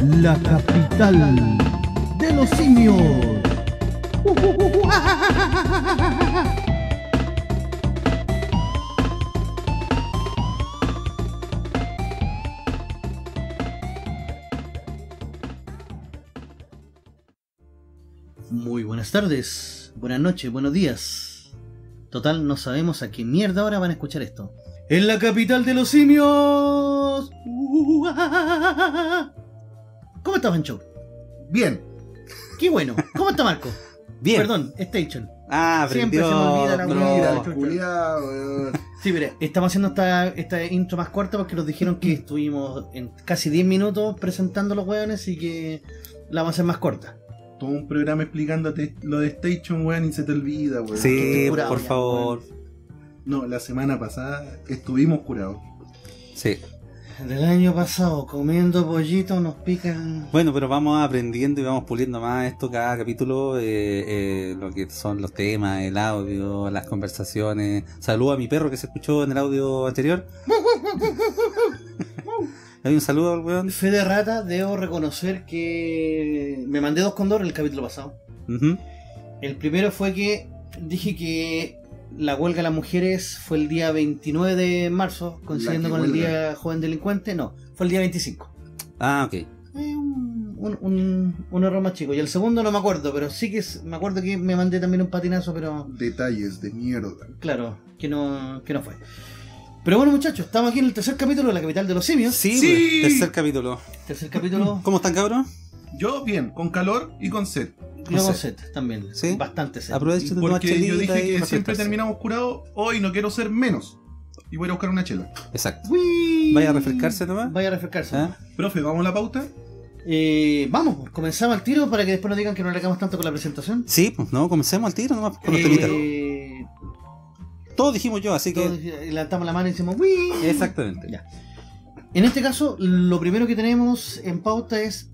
la capital de los simios. Muy buenas tardes, buenas noches, buenos días. Total, no sabemos a qué mierda ahora van a escuchar esto. ¡En la capital de los simios! ¿Cómo estás, Mancho? Bien. ¡Qué bueno! ¿Cómo está Marco? Bien. Perdón, Station. Ah, Siempre se me olvida la Mira, culiao. Sí, mira, estamos haciendo esta intro más corta porque nos dijeron que estuvimos en casi 10 minutos presentando los hueones y que la vamos a hacer más corta. Todo un programa explicándote lo de Station, weón, y se te olvida, weón. Sí, curado por ya, favor. No, la semana pasada estuvimos curados. Sí. Del año pasado, comiendo pollito, nos pican. Bueno, pero vamos aprendiendo y vamos puliendo más esto cada capítulo, lo que son los temas, el audio, las conversaciones. Saludo a mi perro que se escuchó en el audio anterior. Hay un saludo al weón. Fe de rata, debo reconocer que me mandé 2 cóndores el capítulo pasado. Ujú. El primero fue que dije que la huelga de las mujeres fue el día 29 de marzo, coincidiendo La con que el huelga. día joven delincuente. No, fue el día 25. Ah, ok. Un error más chico. Y el segundo no me acuerdo, pero sí que me acuerdo que me mandé también un patinazo, pero Detalles de mierda. claro, que no fue. Pero bueno, muchachos, estamos aquí en el tercer capítulo de La Capital de los Simios. Sí, Sí. pues, tercer capítulo. Tercer capítulo. ¿Cómo están, cabros? Yo bien, con calor y con sed. Y luego set también. Sí. Bastante set. Aprovecha de tomar Porque yo chelita dije y que siempre refrescarse. terminamos curados, hoy no quiero ser menos. Y voy a buscar una chela. Exacto. ¡Uy! ¿Vaya a refrescarse nomás? Vaya a refrescarse. ¿Ah? Profe, ¿vamos a la pauta? Vamos, pues, comenzamos al tiro para que después no digan que no le hagamos tanto con la presentación. Sí, pues no, comencemos al tiro nomás con los temitas. Eh, Todos dijimos yo, así todos que... levantamos la mano y decimos ¡uy! Exactamente. Ya. En este caso, lo primero que tenemos en pauta es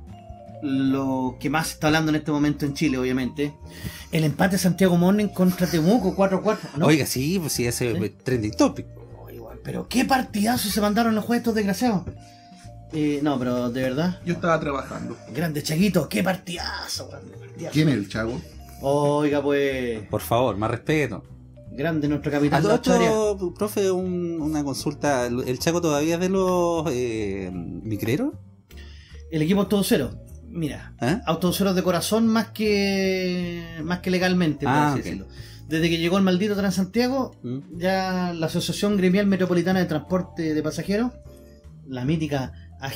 lo que más se está hablando en este momento en Chile, obviamente. El empate de Santiago Morning contra Temuco 4-4. ¿No? Oiga, sí, pues sí, ese ¿Sí? es trending topic. Oye, weón, pero qué partidazo se mandaron los juegos estos desgraciados. No, pero de verdad, Yo estaba trabajando. grande Chaguito, qué partidazo, grande partidazo. ¿Quién es el chavo? Oiga, pues, Por favor, más respeto. grande nuestro A capitán de todo la historia. esto, profe, una consulta. ¿El Chaco todavía es de los micreros? El equipo es todo cero. Mira, ¿Eh? autoceros de corazón más que legalmente, por Ah, así ok. decirlo. Desde que llegó el maldito Transantiago, ¿Mm? ya la Asociación Gremial Metropolitana de Transporte de Pasajeros, la mítica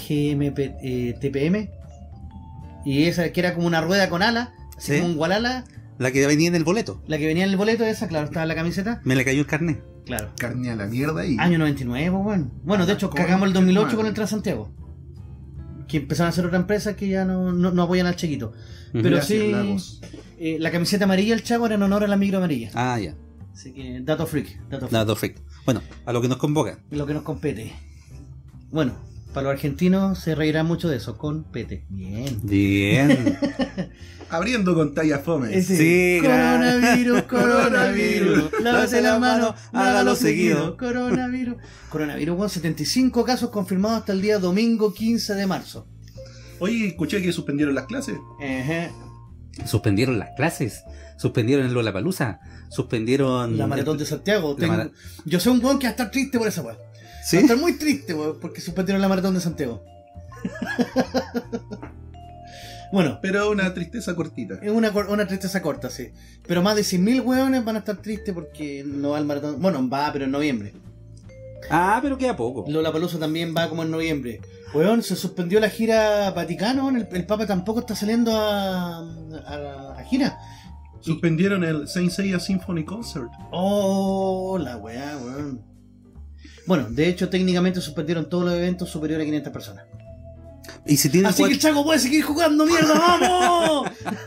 AGMTPM, y esa que era como una rueda con ala, así Sí. como un gualala, La que venía en el boleto. la que venía en el boleto, esa, claro, estaba en la camiseta, Me le cayó el carnet. claro. Carne a la mierda y... Año 99, pues, bueno. Bueno, de hecho, Con- cagamos el 2008 madre. con el Transantiago. Que empezaron a hacer otra empresa que ya no apoyan al Chequito. Pero Gracias, sí, Lagos. la camiseta amarilla del Chaco era en honor a la micro amarilla. Ah, ya. Así que, dato freak. No, perfecto. Bueno, a lo que nos convoca. Lo que nos compete. Bueno, para los argentinos se reirá mucho de eso. Compete. Bien. Bien. Abriendo con talla fome. Ese, Sí, coronavirus, coronavirus. Lávese la mano, hágalo seguido. seguido. Coronavirus. Coronavirus, bueno, 75 casos confirmados hasta el día domingo 15 de marzo. Oye, escuché que suspendieron las clases. Ajá. Suspendieron las clases. Suspendieron el Lollapalooza. Suspendieron... La maratón de Santiago. La mara- Yo soy un weón que va a estar triste por esa weá. Va a ¿Sí? estar muy triste, weón, porque suspendieron la maratón de Santiago. Bueno, Pero una tristeza cortita. es una tristeza corta, sí. Pero más de 100.000 weones van a estar tristes porque no va al maratón. Bueno, va, pero en noviembre. Ah, pero queda poco. Lollapalooza también va como en noviembre. Weón, se suspendió la gira Vaticano. El Papa tampoco está saliendo a gira. Suspendieron el Saint Seiya Symphony Concert. Oh, la weá, weón. Bueno, de hecho, técnicamente suspendieron todos los eventos superiores a 500 personas. Y si tienen Así que el Chaco puede seguir jugando, mierda, ¡vamos!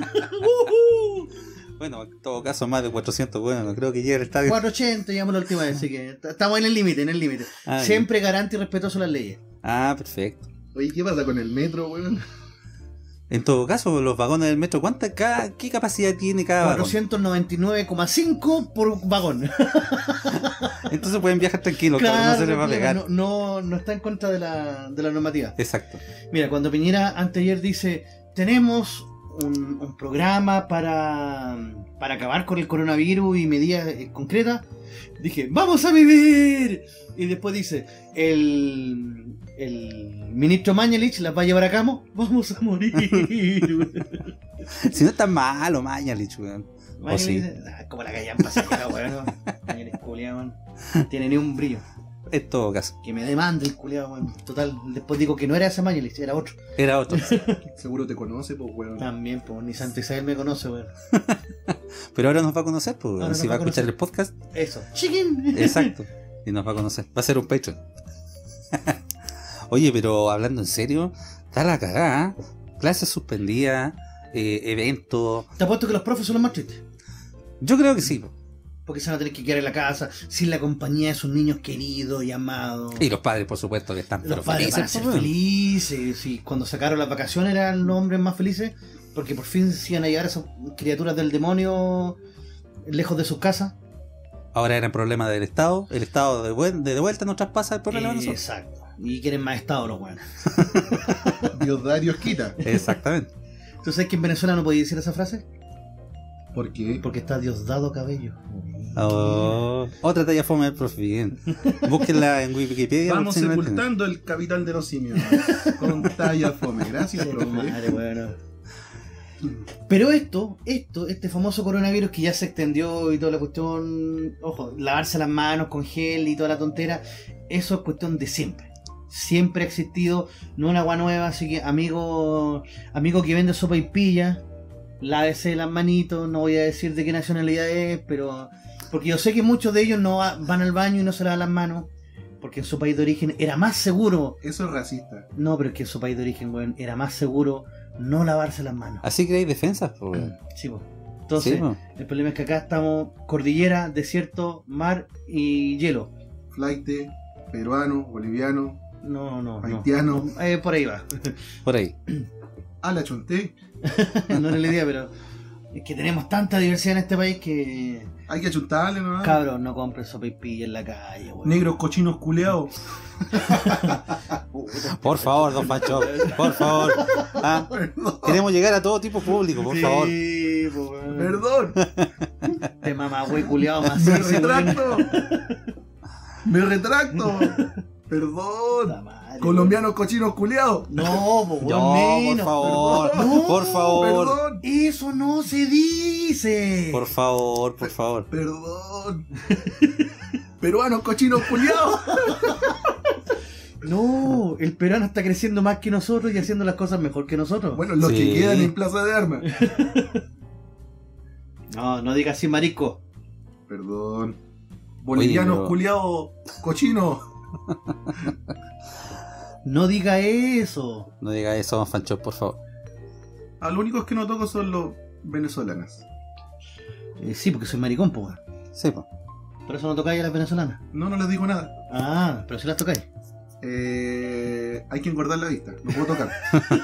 Bueno, en todo caso, más de 400, bueno, no creo que llegue al estadio. 480, llegamos la última vez, así que estamos en el límite, Ah, Siempre garante y respetuoso a las leyes. Ah, perfecto. Oye, ¿qué pasa con el metro, weón? En todo caso, los vagones del metro, ¿qué capacidad tiene cada vagón? 499,5 por vagón. Entonces pueden viajar tranquilos, cabrón, no se les va a pegar. No está en contra de la normativa. Exacto. Mira, cuando Piñera anteayer dice, tenemos un programa para acabar con el coronavirus y medidas concretas, dije, ¡vamos a vivir! Y después dice, el ministro Mañalich las va a llevar a cabo, ¡vamos a morir! Si no es tan malo, Mañalich, weón. O sí. Como la callampa pasajera, weón. Mañalich, culiao, weón. No tiene ni un brillo. En todo caso. Que me demande el culiao, weón. Total, después digo que no era ese Mañalich, era otro. Era otro. Seguro te conoce, pues, weón. También, pues, ni Santa Isabel me conoce, weón. Pero ahora nos va a conocer, pues, Ahora si nos va a va a escuchar conocer. el podcast. Eso. Chicken. Exacto. Y nos va a conocer. Va a ser un Patreon. Oye, pero hablando en serio, está la cagada. Clases suspendidas, eventos. Te apuesto que los profes son los más tristes. Yo creo que sí. Po. Porque se van a tener que quedar en la casa sin la compañía de sus niños queridos y amados. Y los padres, por supuesto, que están Los padres van a ser po, weón. felices. Sí, cuando sacaron las vacaciones eran los hombres más felices. Porque por fin se iban a llevar a esas criaturas del demonio lejos de sus casas. Ahora era el problema del Estado. El Estado de vuelta nos traspasa el problema de nosotros. Exacto. Y quieren más Estado los buenos. Dios da, Dios quita. Exactamente. ¿Tú sabes que en Venezuela no podía decir esa frase? ¿Por qué? Porque está Diosdado Cabello. Oh, otra talla fome del profe. Bien. Búsquenla en Wikipedia. Vamos por si no la sepultando el capital de los simios. Con talla fome. Gracias, profe. Madre, bueno. Pero este famoso coronavirus que ya se extendió y toda la cuestión, ojo, lavarse las manos con gel y toda la tontera, eso es cuestión de siempre. Siempre ha existido, no una agua nueva, así que amigo que vende sopa y pilla, lávese las manitos, no voy a decir de qué nacionalidad es, pero porque yo sé que muchos de ellos no van al baño y no se lavan las manos, porque en su país de origen era más seguro. Eso es racista. No, pero es que en su país de origen, weón, era más seguro no lavarse las manos. Así que hay defensas, pues. Sí, pues. Entonces, Sí, po. el problema es que acá estamos cordillera, desierto, mar y hielo. Flaite, peruano, boliviano, No. Haitiano. No, por ahí va. Por ahí. a la chonté. No era la idea, pero es que tenemos tanta diversidad en este país que, Hay que achuntarle, ¿no? cabros, no compren sopa y pilla en la calle, weón. Negros cochinos culeados. Por favor, don Pancho. Por favor. Ah, Perdón. queremos llegar a todo tipo público, por favor. Sí, po, weón. Perdón. Te mamá, güey, culiado Me macizo, weón. retracto. Me retracto. Puta Perdón. madre, Colombianos cochinos culeados. weón. No, po, weón, No, por menos, favor. perdón. No, Por favor. Perdón. Eso no se dice. Por favor, por favor. Perdón. Peruanos cochinos culeados. No, el peruano está creciendo más que nosotros y haciendo las cosas mejor que nosotros. Bueno, los Sí. que quedan en Plaza de Armas. No digas así, marico. Perdón. Bolivianos pero- culeados cochinos. No diga eso. No diga eso, don Pancho, por favor. A los únicos que no toco son los venezolanos. Sí, porque soy maricón, po, weón. Sí, pues. Por eso no tocáis a las venezolanas. No les digo nada. Ah, pero si las tocáis. Hay que engordar la vista. No puedo tocar.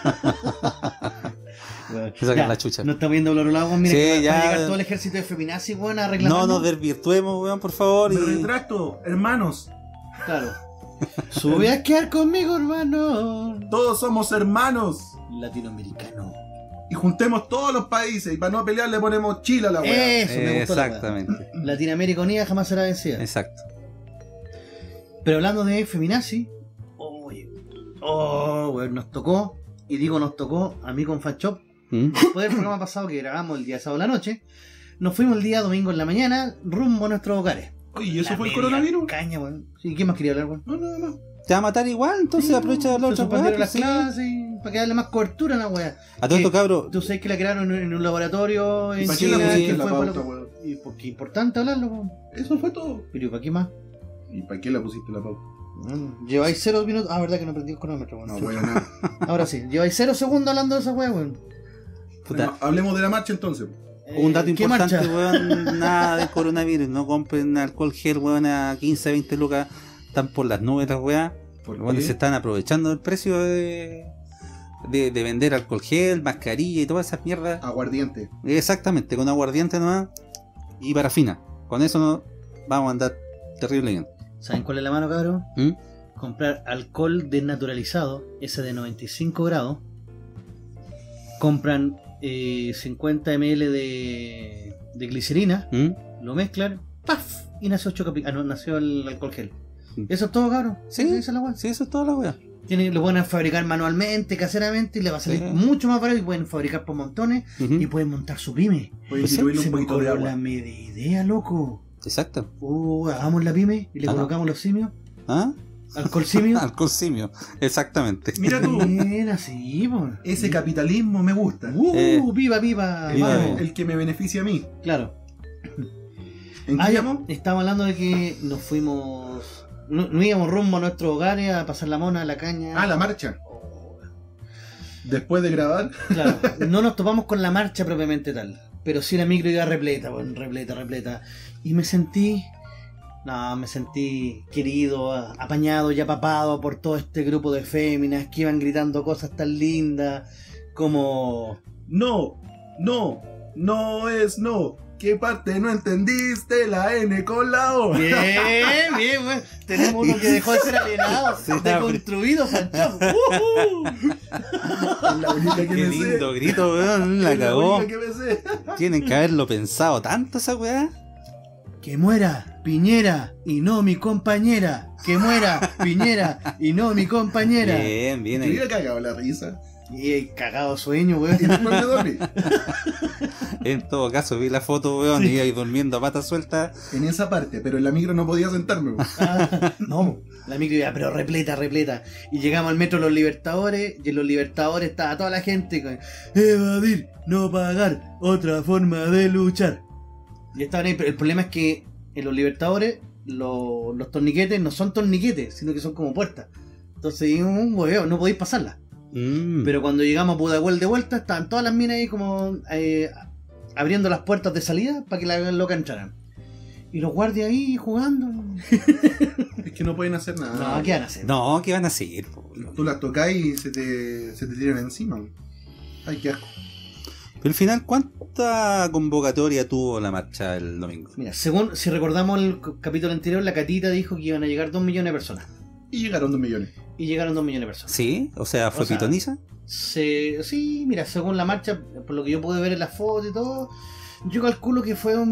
Bueno, Se sacan ya, la chucha. No está viendo Bloro Lago, mira, Sí, que va ya. a llegar todo el ejército de feminazi, weón, a reclamar. No nos desvirtuemos, weón, por favor. Me Y... retracto, hermanos. Claro. Sube a quedar conmigo, hermano. Todos somos hermanos. Latinoamericano. Y juntemos todos los países. Y para no pelear le ponemos Chile a la weá. Eso me gustó. la weá. Exactamente. Latinoamérica unida jamás será vencida. Exacto. Pero hablando de feminazi, weón, nos tocó, y digo nos tocó a mí con Fanchop, ¿Mm? después del programa pasado que grabamos el día sábado en la noche, nos fuimos el día domingo en la mañana rumbo a nuestros hogares. Oye, ¿y eso La fue el media coronavirus? Caña, weón. Sí, ¿qué más quería hablar, weón? No, nada más. Te va a matar igual, entonces aprovecha de hablar Se otra suspendieron weá. las pues, sí. clases y para que darle más cobertura a la weá. A todo esto, Que- cabro. Tú sabes que la crearon en un laboratorio en ¿Para qué China. la pusiste que en la fue pauta, para- weón? Y porque es importante hablarlo, weón. Eso fue todo. Pero ¿para qué más? ¿Y para qué la pusiste en la pauta? Lleváis 0 minutos. Ah, verdad que no prendí el cronómetro, weón. No, bueno, nada. Ahora sí, lleváis 0 segundos hablando de esa weá, weón. Puta. Bueno, hablemos de la marcha entonces. Un dato ¿Qué importante, marcha? weón, nada de coronavirus. No compren alcohol gel, weón, a 15, 20 lucas. Están por las nubes las weas. ¿Por Weón, qué? se están aprovechando del precio de vender alcohol gel, mascarilla y todas esas mierdas. Aguardiente. Exactamente, con aguardiente nomás y parafina. Con eso no vamos a andar Terrible bien. ¿Saben cuál es la mano, cabrón? ¿Mm? Comprar alcohol desnaturalizado, ese de 95 grados. Compran 50 ml de glicerina, ¿Mm? lo mezclan, ¡paf! Y nació no, nació el alcohol gel. Mm. Eso es todo, cabrón. Sí, Esa es la weá. sí, eso es toda la weá. Lo pueden fabricar manualmente, caseramente, y le va a salir Sí. mucho más barato, y pueden fabricar por montones, Ujú. y pueden montar su pyme. Pueden Sí, diluirle Se un me poquito de ocurrió agua. la media idea, loco. Exacto. Hagamos la pyme y le Ah, no. colocamos los simios. ¿Ah? Alcohol simio. Alcohol simio. Exactamente. Mira tú, Bien, así, pues. ese capitalismo me gusta. Viva, viva. Viva, Vamos. El que me beneficia a mí. Claro. ¿En qué Ah, ya, llamo? estábamos hablando de que nos fuimos. No íbamos rumbo a nuestros hogares a pasar la mona, la caña. Ah, la marcha. Después de grabar, Claro, no nos topamos con la marcha propiamente tal. Pero sí la micro iba repleta, bueno, repleta. Y me sentí querido, apañado y apapado por todo este grupo de féminas que iban gritando cosas tan lindas como... no es no. ¿Qué parte no entendiste? La N con la O. Bien, güey. Tenemos uno que dejó de ser alienado, Sí, deconstruido, fanchado. Es la única que Qué me lindo sé. grito, weón. La Es la cagó. única que me sé. Tienen que haberlo pensado tanto esa weá. Que muera Piñera y no mi compañera. Que muera Piñera y no mi compañera. Bien, bien Yo ahí. había cagado la risa. Y cagado sueño, güey. Y después me dormí. En todo caso, vi la foto, weón, y ahí durmiendo a pata suelta. En esa parte, pero en la micro no podía sentarme. No, la micro iba, pero repleta. Y llegamos al metro Los Libertadores, y en Los Libertadores estaba toda la gente con evadir, no pagar, otra forma de luchar. Y estaban ahí, pero el problema es que en Los Libertadores los torniquetes no son torniquetes, sino que son como puertas. Entonces, un hueveo, no podéis pasarla. Pero cuando llegamos a Pudahuel de vuelta, estaban todas las minas ahí como abriendo las puertas de salida para que la loca entraran. Y los guardias ahí jugando. Es que no pueden hacer nada. No, ¿qué van a hacer? No, ¿qué van a hacer? Po? Tú las tocas y se te tiran encima. Ay, qué asco. Pero al final, ¿cuánta convocatoria tuvo la marcha el domingo? Mira, según, si recordamos el capítulo anterior, la Catita dijo que iban a llegar 2 millones de personas. Y llegaron 2 millones. Y llegaron 2 millones de personas. ¿Sí? O sea, ¿fue O sea, pitoniza? Sí, mira, según la marcha, por lo que yo pude ver en las fotos y todo, yo calculo que fue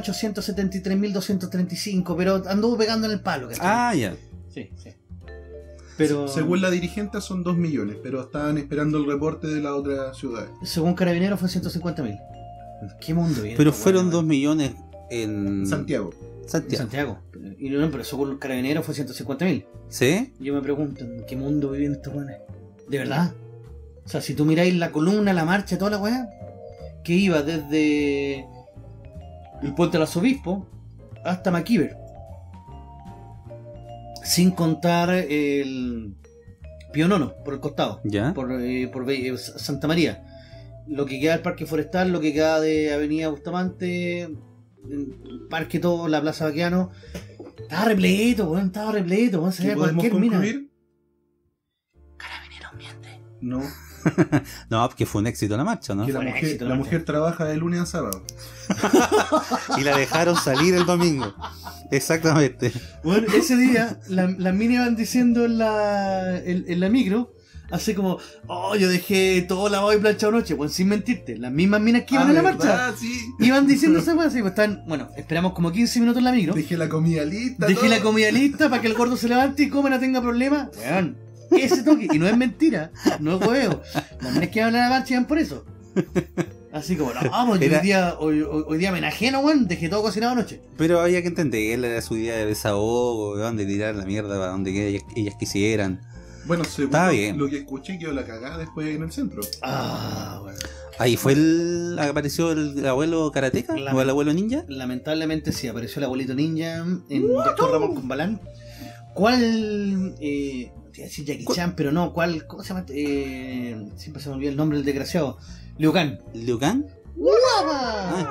1.873.235, pero anduvo pegando en el palo. ¿cachai? Ah, ya. Sí. Pero Según la dirigente son 2 millones, pero estaban esperando el reporte de la otra ciudad. según Carabineros fue 150.000. ¿Qué mundo viene? Pero esta fueron weá, 2 millones en Santiago. en Santiago. Santiago. Y no, pero según Carabineros fue 150.000. ¿Sí? Yo me pregunto, ¿en qué mundo viven estos weones? ¿De verdad? O sea, si tú miráis la columna, la marcha, toda la weá, que iba desde el Puente del Arzobispo hasta McKeever. Sin contar el Pío Nono, por el costado, ¿Ya? por Santa María. Lo que queda del Parque Forestal, lo que queda de Avenida Bustamante, el Parque todo, la Plaza Baqueano. Estaba repleto, weón, weón, se ¿Qué veía podemos cualquier mina. concluir? Carabineros miente. No, No, porque fue un éxito la marcha, ¿no? que Fue un éxito, la ¿no? mujer trabaja de lunes a sábado. Y la dejaron salir el domingo. Exactamente. Bueno, ese día las minas iban diciendo en la micro, así como, oh, yo dejé todo lavado y planchado anoche, pues sin mentirte, las mismas minas que iban en la marcha, ¿verdad? Sí. iban diciendo esa cosa, así, pues están, bueno, esperamos como 15 minutos en la micro, Dejé la comida lista. dejé todo. la comida lista para que el gordo se levante y coma, no tenga problema, weón, ese toque, y no es mentira, no es huevo, las minas que iban en la marcha iban por eso. Así como, no, vamos, hoy día me enajeno, weón, dejé todo cocinado anoche. Pero había que entender, era su idea de desahogo, weón, de tirar la mierda para donde ellas quisieran. Bueno, según Está bien. lo que escuché, quedó la cagada después en el centro. Ah, bueno. Ahí fue apareció el abuelo karateca o el abuelo ninja. Lamentablemente sí, apareció el abuelito ninja en Doctor Ramón Combalán. ¿Cuál? Te iba a decir Jackie Chan, pero no, ¿cuál? ¿Cómo se llama? Siempre se me olvida el nombre del desgraciado. Liu Kang. ¿Liu Kang? Ah.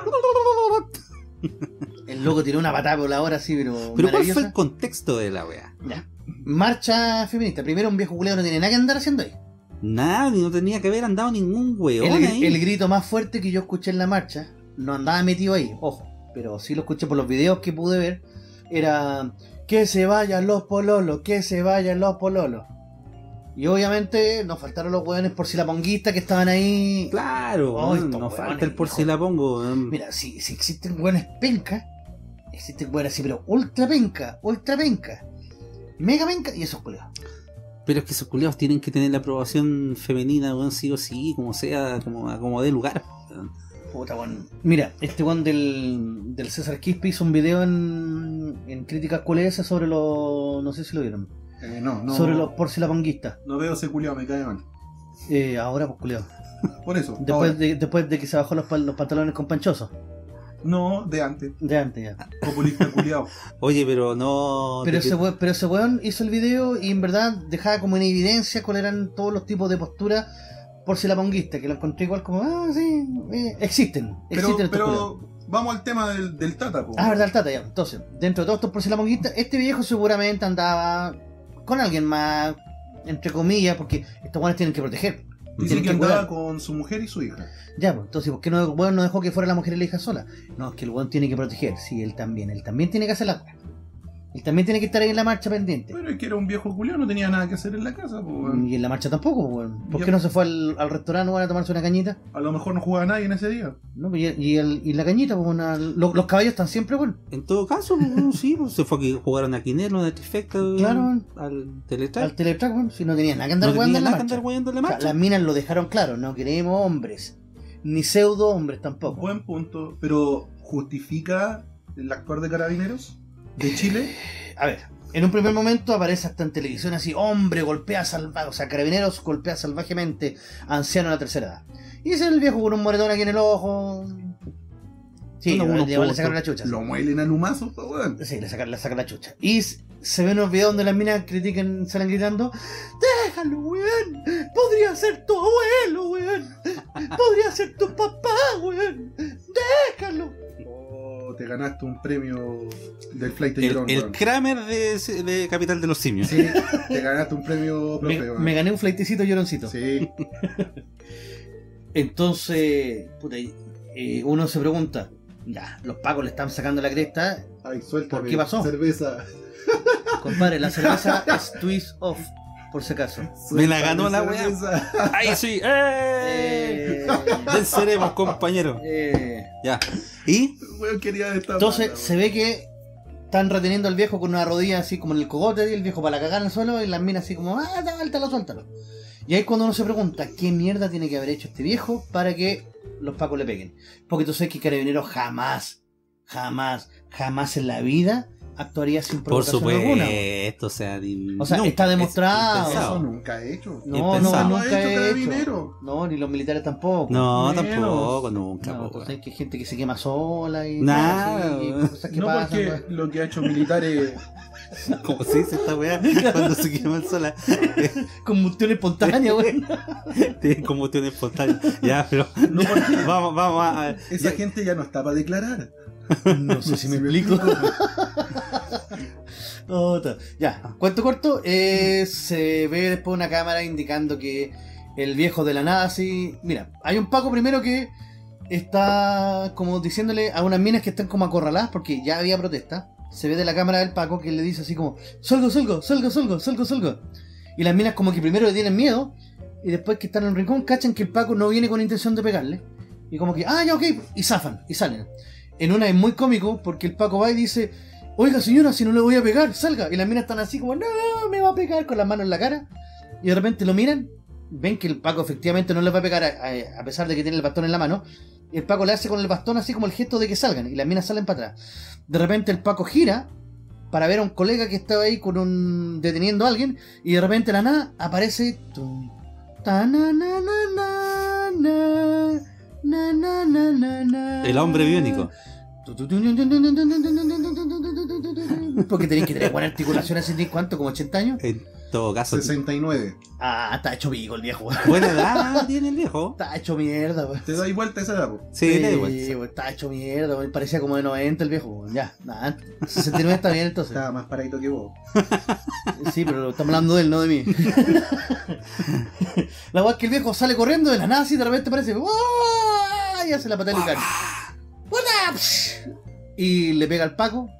El loco tiró una patada voladora así, pero Pero ¿cuál fue maravillosa. el contexto de la wea? Ya. Marcha feminista. Primero, un viejo culero no tiene nada que andar haciendo ahí. Nadie, no tenía que haber andado ningún weón ahí. El grito más fuerte que yo escuché en la marcha, no andaba metido ahí, ojo, pero sí lo escuché por los videos que pude ver, era que se vayan los pololos, que se vayan los pololos. Y obviamente nos faltaron los hueones por si la ponguista que estaban ahí. Claro, Ay, weón, estos no hueones, falta el por hijo. si la pongo. Weón. Mira, si existen hueones pencas, existen hueones así, pero ultra penca, mega penca, y esos culiados. Pero es que esos culiados tienen que tener la aprobación femenina, weón, sí o sí, como sea, como dé lugar. Weón. Puta, weón. Mira, este weón del César Quispe hizo un video en Críticas QLS sobre los. No sé si lo vieron. No. Sobre los por si la ponguista. No veo ese culiao, me cae mal. Ahora, pues culiado. Por eso. ahora. Después de que se bajó los pantalones con panchoso. No, de antes. De antes ya. Populista culiao. Oye, pero no. Pero ese weón hizo el video y en verdad dejaba como en evidencia cuáles eran todos los tipos de posturas por si la ponguista, que lo encontré igual como, sí, existen estos culiados. Pero vamos al tema del Tata, po. Verdad, el Tata ya. Entonces, dentro de todo esto por si la ponguista, este viejo seguramente andaba con alguien más, entre comillas, porque estos weones tienen que proteger. Dice Tienen que que andaba cuidar. con su mujer y su hija. Ya, pues, entonces, ¿por qué no, el weón no dejó que fuera la mujer y la hija sola? No, es que el weón tiene que proteger. Sí, él también tiene que hacer la weá. Él también tiene que estar ahí en la marcha pendiente. Pero es que era un viejo culiao, no tenía nada que hacer en la casa, po, weón. Y en la marcha tampoco, weón. ¿Por Ya. qué no se fue al restaurante weón, a tomarse una cañita? A lo mejor no jugaba nadie en ese día. ¿No? Y la cañita, pues, los caballos están siempre, weón. En todo caso, weón, sí, pues, se fue a que jugaron a Quinero, a Trifecta, Claro. al Teletrack. Al Teletrack, weón. Si no tenía nada que No andar tenía weando en la nada que marcha. andar weando en la O sea, marcha. las minas lo dejaron claro, no queremos hombres. Ni pseudo hombres tampoco. Buen punto. Pero ¿justifica el actuar de Carabineros de Chile? A ver, en un primer momento aparece hasta en televisión así, hombre golpea salvaje, o sea, Carabineros golpea salvajemente a anciano de la tercera edad. Y ese es el viejo con un moretón aquí en el ojo. Sí, Unos le puntos. sacaron la chucha. Lo muelen a lumazos, po, weón. Sí, le sacan la chucha. Y se ven unos videos donde las minas critican, salen gritando, déjalo, weón, podría ser tu abuelo, weón, podría ser tu papá, weón, déjalo. Oh, te ganaste un premio del Flight de Llorón, El weón. Kramer de Capital de los Simios. Sí, te ganaste un premio profe, weón. Me gané un flightecito lloroncito. Sí. Entonces, puta, uno se pregunta, ya, los pacos le están sacando la cresta, Ay, suéltame. ¿Por qué pasó? Cerveza. compadre, la cerveza es twist off, por si acaso. Me la ganó la weá. cerveza. ¡Ahí sí! ¡Eh! Venceremos, compañero. Ya. ¿Y? Weón, quería esta Entonces mala, se ve que están reteniendo al viejo con una rodilla así como en el cogote, y el viejo para la cagar en el suelo, y las minas así como, suéltalo. Y ahí es cuando uno se pregunta, ¿qué mierda tiene que haber hecho este viejo para que los pacos le peguen? Porque tú sabes que Carabineros jamás en la vida actuaría sin Por provocación alguna. supuesto, o sea, O sea, está demostrado. Eso impensado. nunca he hecho. No, Impensado. nunca No ha hecho he hecho. Carabinero. No, ni los militares tampoco. No, Menos. tampoco, nunca. No, po, tú weón. sabes que hay gente que se quema sola y Nah, y cosas que No, pasan. porque weón. lo que ha hecho militares. ¿Cómo se dice esta weá? Cuando se queman sola. Combustión espontánea, güey. Tienen combustión espontánea. Ya, pero. No, porque Vamos a. esa ya- gente ya no está para declarar. No sé si me explico. Ya, cuento corto. Se ve después una cámara indicando que el viejo de la nada, así. Mira, hay un Paco primero que está como diciéndole a unas minas que están como acorraladas porque ya había protesta. Se ve de la cámara del Paco que le dice así como: Solgo. Y las minas, como que primero le tienen miedo y después que están en el rincón, cachan que el Paco no viene con intención de pegarle. Y como que, ya, ok, y zafan, y salen. En una es muy cómico porque el Paco va y dice: oiga señora, si no le voy a pegar, salga. Y las minas están así como, no, me va a pegar, con las manos en la cara. Y de repente lo miran, ven que el Paco efectivamente no les va a pegar a pesar de que tiene el bastón en la mano. Y el Paco le hace con el bastón así como el gesto de que salgan. Y las minas salen para atrás. De repente el Paco gira para ver a un colega que estaba ahí deteniendo a alguien. Y de repente de la nada aparece... El hombre biónico. Porque tenéis que tener buena articulación hace cuánto, como 80 años. En todo caso. 69. Está hecho pico el viejo. Buena edad tiene el viejo. Está hecho mierda, weón. Te da vuelta esa edad, po. Sí, da igual. weón, está hecho mierda, weón. Parecía como de 90 el viejo, weón. Ya, nada. 69 está bien entonces. Estaba más paradito que vos. Sí, pero estamos hablando de él, no de mí. La weá es que el viejo sale corriendo de la nada así de repente parece. Y hace la patada de cara. Y le pega al Paco.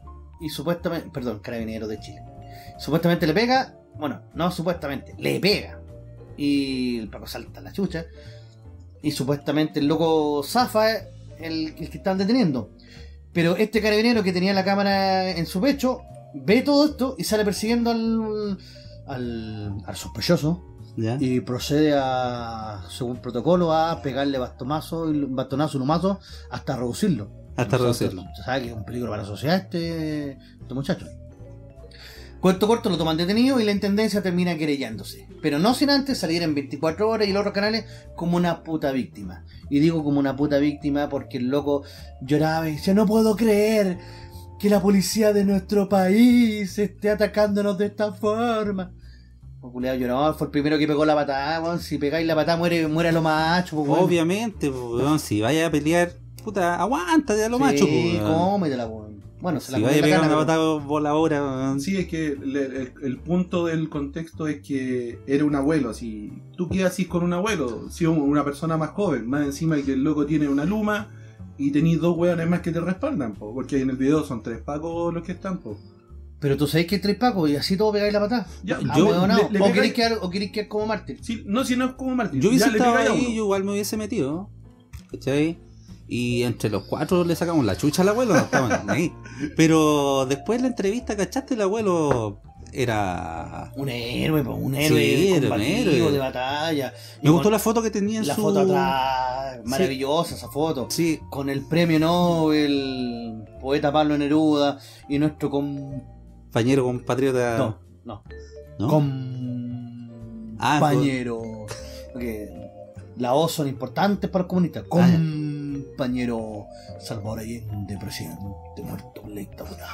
y supuestamente, perdón, Carabineros de Chile. Supuestamente le pega, bueno, no supuestamente, le pega. Y el Paco salta a la chucha. Y supuestamente el loco zafa el que están deteniendo. Pero este carabinero que tenía la cámara en su pecho ve todo esto y sale persiguiendo al sospechoso. ¿Ya? Y procede a, según protocolo, a pegarle bastonazo y lumazo hasta reducirlo. Hasta reducirlo. Se sabe que es un peligro para la sociedad este muchacho. Cuento corto, lo toman detenido y la intendencia termina querellándose. Pero no sin antes salir en 24 horas y los otros canales como una puta víctima. Y digo como una puta víctima porque el loco lloraba y decía: no puedo creer que la policía de nuestro país esté atacándonos de esta forma. El culiao lloró, fue el primero que pegó la patada, weón. Si pegáis la patada muere a lo macho, pues, weón. Obviamente, pues, weón, si vaya a pelear, puta, aguántate a lo macho, pues, Sí, weón. cómetela, weón. Bueno, se la Si comió vaya a la pegar carne, una pero- patada voladora, weón. Sí, es que el punto del contexto es que era un abuelo, así. ¿Tú qué haces con un abuelo? Si una persona más joven, más encima que el loco tiene una luma y tenéis dos hueones más que te respaldan, po, porque en el video son 3 pacos los que están, po. Pero tú sabéis que es tres pacos y así todo pegáis la patada. Ya, Ah, yo- weón, no. le ¿O pegáis- queréis quedar como mártir? Sí, no, si no es como Martín. Yo hubiese ya le estado pegáis a ahí, uno. yo igual me hubiese metido, ¿cachai? Y entre los 4 le sacamos la chucha al abuelo, no estaban ahí. Pero después de la entrevista, ¿cachaste? El abuelo era... Un héroe, po, un héroe Sí, era un combativo, héroe. de batalla. Y Me gustó con la foto que tenía en la su... foto atrás, maravillosa esa foto. Sí, Con el premio Nobel, poeta Pablo Neruda y nuestro compañero, compatriota... no. ¿no? Compañero. Porque las O son importantes para los comunistas. Compañero Salvador Allende, presidente muerto en la dictadura.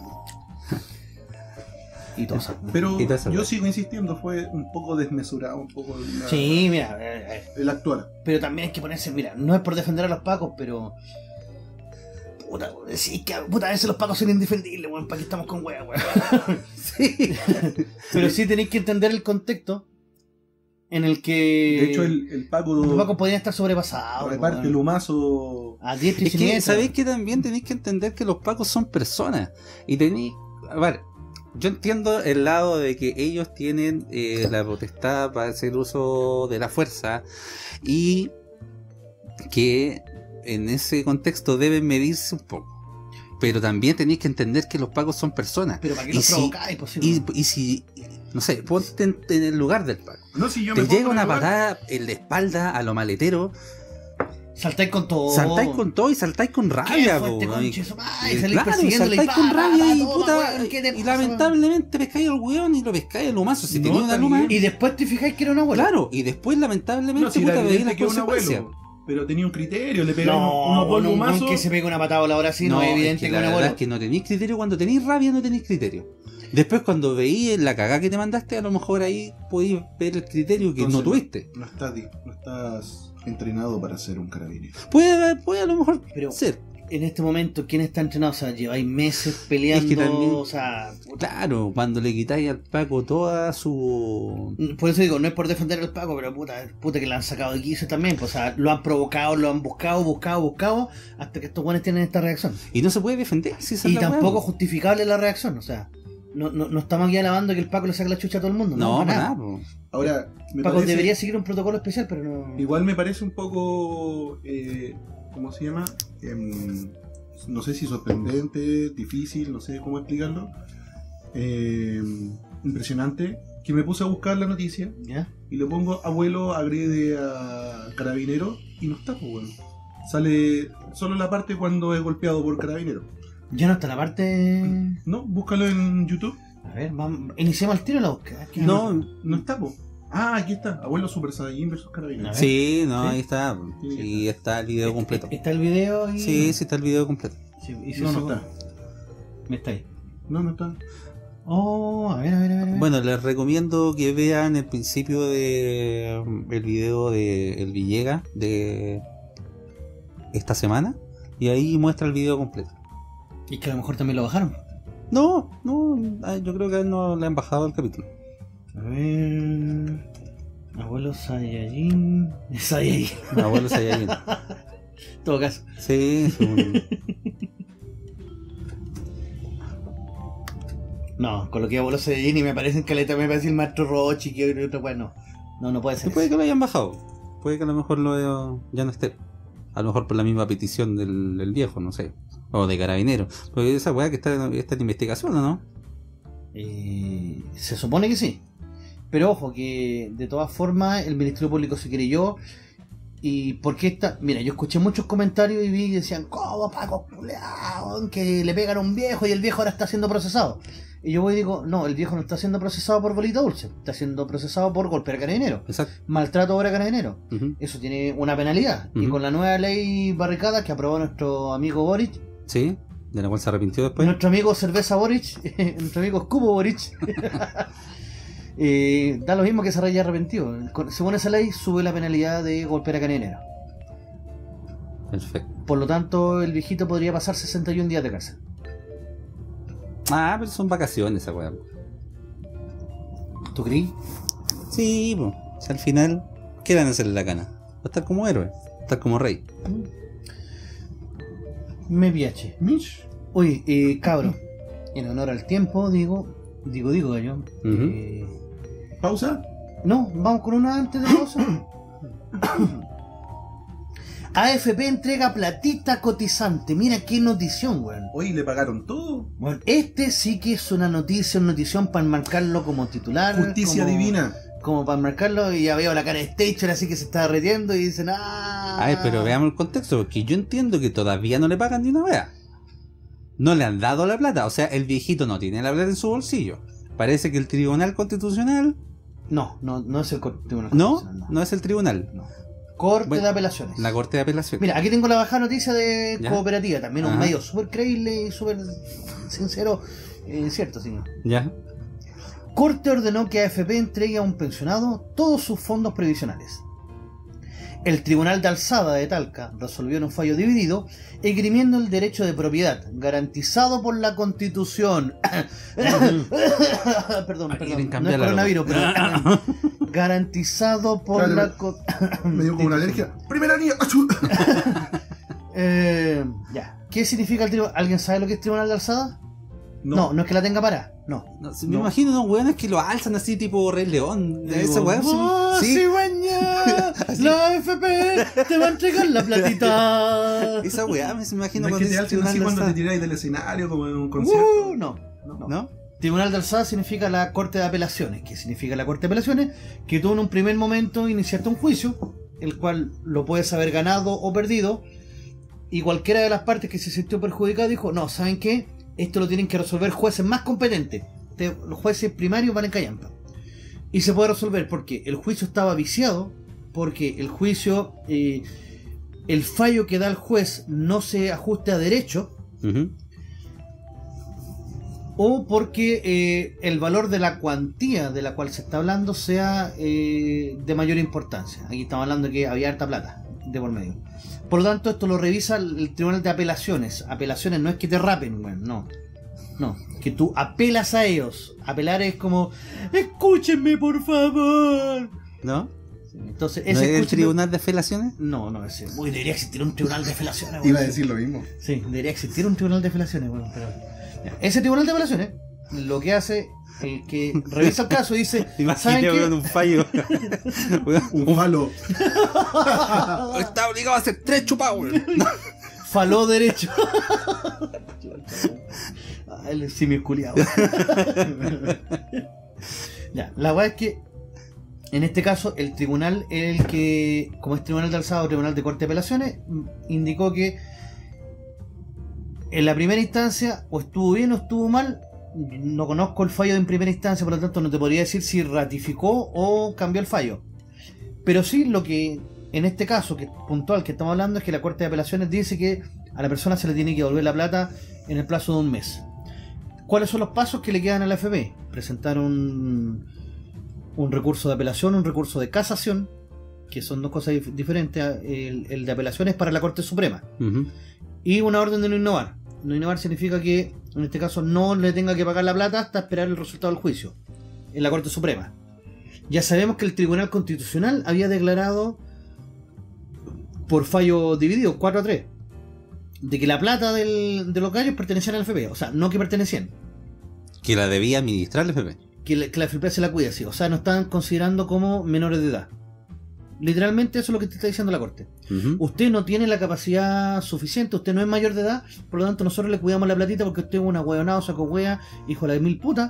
Y todo eso. Pero Y todo eso. yo sigo insistiendo, fue un poco desmesurado, un poco Sí, mira, el actual. pero también hay que ponerse, mira, no es por defender a los pacos, pero puta, sí, que puta, a veces los pacos son indefendibles, weón, para que estamos con weón. Sí. Pero sí tenéis que entender el contexto en el que De hecho, el Paco los pacos podrían estar sobrepasados. reparte weón. el humazo. A diestra y Es que siniestra. sabéis que también tenéis que entender que los pacos son personas. Y tenéis... A ver, yo entiendo el lado de que ellos tienen la potestad para hacer uso de la fuerza y que en ese contexto deben medirse un poco. Pero también tenéis que entender que los pacos son personas. Pero para qué y los si- provocáis, pues, Y si, no sé, ponte en el lugar del paco. No, si yo Te me pongo llega en una el lugar- patada en la espalda a lo maletero, saltáis con todo. saltáis con todo y saltáis con rabia, po, fuerte, weón. conche su madre, salís Claro, persiguiéndole saltáis con rabia y todo, puta, weón, ¿qué te y pasa, lamentablemente pescáis al weón y lo pescáis al humazo. Si No, tenía una está luma, bien. Y después te fijáis que era una abuela. claro, y después lamentablemente No, si puta, era veis evidente las que era un consecuencias. abuelo. Pero tenía un criterio, le pegaron No, unos dos no, lumazos. que se pegue una patada voladora así, no, es evidente que la una verdad abuela. es que no tenéis criterio. Cuando tenéis rabia no tenéis criterio. Después cuando veí la cagada que te mandaste, a lo mejor ahí podéis ver el criterio que Entonces, no tuviste. No estás entrenado para ser un carabinero. Puede a lo mejor Pero ser. en este momento, ¿quién está entrenado? O sea, lleváis meses peleando, Es que también- o sea... puta. Claro, cuando le quitáis al Paco toda su... Por eso digo, no es por defender al Paco, pero puta que lo han sacado de quicio también. Pues, o sea, lo han provocado, lo han buscado, hasta que estos buenos tienen esta reacción. Y no se puede defender si esa Y es la tampoco weá, po. justificable la reacción, o sea, no estamos aquí alabando que el Paco le saque la chucha a todo el mundo. No, para para nada. nada, po. Ahora, me Paco parece, debería seguir un protocolo especial, pero no... igual me parece un poco, ¿cómo se llama? No sé si sorprendente, difícil, no sé cómo explicarlo. Impresionante. Que me puse a buscar la noticia ¿Ya? y le pongo abuelo agrede a carabinero y no está, pues bueno. Sale solo la parte cuando es golpeado por carabinero. Ya no está la parte... No, búscalo en YouTube. A ver, vamos, iniciamos el tiro la búsqueda. ¿Qué- No, No está, pues. Ah, aquí está. Abuelo Super Saiyajin versus A carabinero. ver. sí, no, ¿Sí? ahí está. Sí, Sí, está el video completo. Está el video y... Sí, sí está el video completo. Sí, y No, no seguro. está. Me está ahí. No está. Oh, a ver. Bueno, les recomiendo que vean el principio de el video de El Villega de esta semana y ahí muestra el video completo. Y que a lo mejor también lo bajaron. No, yo creo que a él no le han bajado el capítulo. A ver... Abuelo Saiyajin... Saiyajin. Abuelo Saiyajin. En todo caso. Sí, es un- No, con lo que voló Cedellini me parece en caleta, me parece el maestro Rochi, que otro, bueno. No puede ser. Puede que lo hayan bajado. Puede que a lo mejor ya no esté. A lo mejor por la misma petición del viejo, no sé. O de Carabineros. Porque esa weá que está en investigación, ¿o no? Se supone que sí. Pero ojo, que de todas formas el Ministerio Público se creyó. ¿Y por qué está? Mira, yo escuché muchos comentarios y vi que decían, ¿cómo Paco culeado? Que le pegan a un viejo y el viejo ahora está siendo procesado. Y yo voy y digo, no, el viejo no está siendo procesado por bolita dulce, está siendo procesado por golpear a Carabineros. Exacto. Maltrato ahora a Carabineros. Uh-huh. Eso tiene una penalidad. Y Ujú. con la nueva ley barricada que aprobó nuestro amigo Boric, Sí, de la cual se arrepintió después. nuestro amigo Cerveza Boric, nuestro amigo Cubo Boric, da lo mismo que se haya arrepentido. Según esa ley, sube la penalidad de golpear a Carabineros. Perfecto. Por lo tanto, el viejito podría pasar 61 días de cárcel. Ah, pero son vacaciones esa weá. ¿Tú crees? Sí, pues. O sea, al final, ¿qué van a hacerle la gana? Va a estar como héroe, va a estar como rey. Me piache. Mish. Oye, cabro, en honor al tiempo, digo yo. Ujú. Pausa. No, vamos con una antes de la pausa. AFP entrega platita cotizante. Mira qué notición, weón. Hoy le pagaron todo. Bueno, este sí que es una notición para enmarcarlo como titular. Justicia como- divina. Como para enmarcarlo, y ya veo la cara de Station así que se está derritiendo y dicen, ¡ah! Ay, pero veamos el contexto, porque yo entiendo que todavía no le pagan ni una wea. No le han dado la plata, o sea, el viejito no tiene la plata en su bolsillo. Parece que el Tribunal Constitucional... No es el Tribunal No, Constitucional, no es el Tribunal. no. Corte Bueno, de Apelaciones. La Corte de Apelación. Mira, aquí tengo la baja noticia de ¿Ya? Cooperativa, también un Ajá. medio súper creíble y súper sincero. Cierto, señor. ¿Ya? Corte ordenó que AFP entregue a un pensionado todos sus fondos previsionales. El Tribunal de Alzada de Talca resolvió en un fallo dividido, esgrimiendo el derecho de propiedad, garantizado por la Constitución. Perdón, Quieren no es cambiarla, coronavirus, loco. pero garantizado por Claro, la... Me dio como una alergia. Primera línea. ¡Achú! Ya. ¿Qué significa el tribunal? ¿Alguien sabe lo que es Tribunal de Alzada? No es que la tenga para. No. No, me No. imagino unos weones que lo alzan así tipo Rey León. De esa weá. ¡Oh, Sí. cigüeña! ¡La AFP te va a entregar la platita! Esa weá me imagino No es que te dice alcen Tribunal así de cuando te Alzada. tiráis del escenario como en un concierto. No. ¿No? Tribunal de Alzada significa la Corte de Apelaciones. ¿Qué significa la Corte de Apelaciones? Que tú en un primer momento iniciaste un juicio, el cual lo puedes haber ganado o perdido, y cualquiera de las partes que se sintió perjudicada dijo, no, ¿saben qué? Esto lo tienen que resolver jueces más competentes. Los jueces primarios van en callampa. Y se puede resolver porque el juicio estaba viciado, porque el juicio, el fallo que da el juez no se ajuste a derecho, Ujú. o porque el valor de la cuantía de la cual se está hablando sea de mayor importancia. Aquí estamos hablando de que había harta plata de por medio. Por lo tanto, esto lo revisa el Tribunal de Apelaciones. Apelaciones no es que te rapen, bueno, no, que tú apelas a ellos. Apelar es como, escúchenme por favor. ¿No? Entonces, ¿No es el escúchenme- Tribunal de Apelaciones? No, ese. Uy, debería existir un Tribunal de Apelaciones. Iba a weón. decir lo mismo. Sí, debería existir un Tribunal de Apelaciones, bueno, pero... Ya, ese Tribunal de Apelaciones lo que hace, el que revisa el caso dice, ¿saben Imagínate qué? weón, un fallo. Weón, Un falo. está obligado a hacer 3 chupados, weón. Faló derecho. Ah, el simio culiado. Ya, la verdad es que en este caso el tribunal, el que, como es tribunal de alzada o tribunal de corte de apelaciones, indicó que en la primera instancia o estuvo bien o estuvo mal. No conozco el fallo en primera instancia, por lo tanto no te podría decir si ratificó o cambió el fallo. Pero sí, lo que en este caso que puntual que estamos hablando es que la Corte de Apelaciones dice que a la persona se le tiene que devolver la plata en el plazo de un mes. ¿Cuáles son los pasos que le quedan a la AFP? Presentar un recurso de apelación, un recurso de casación, que son dos cosas diferentes. El de apelación es para la Corte Suprema. Ujú. Y una orden de no innovar. No innovar significa que en este caso no le tenga que pagar la plata hasta esperar el resultado del juicio en la Corte Suprema. Ya sabemos que el Tribunal Constitucional había declarado por fallo dividido, 4-3, de que la plata de los gallos pertenecían al FP, o sea, no que pertenecían. Que la debía administrar el FP. Que la FP se la cuida, sí. O sea, no están considerando como menores de edad. Literalmente eso es lo que te está diciendo la corte. Usted no tiene la capacidad suficiente, usted no es mayor de edad, por lo tanto nosotros le cuidamos la platita porque usted es una hueonada, saco hueá, hijo de la mil puta.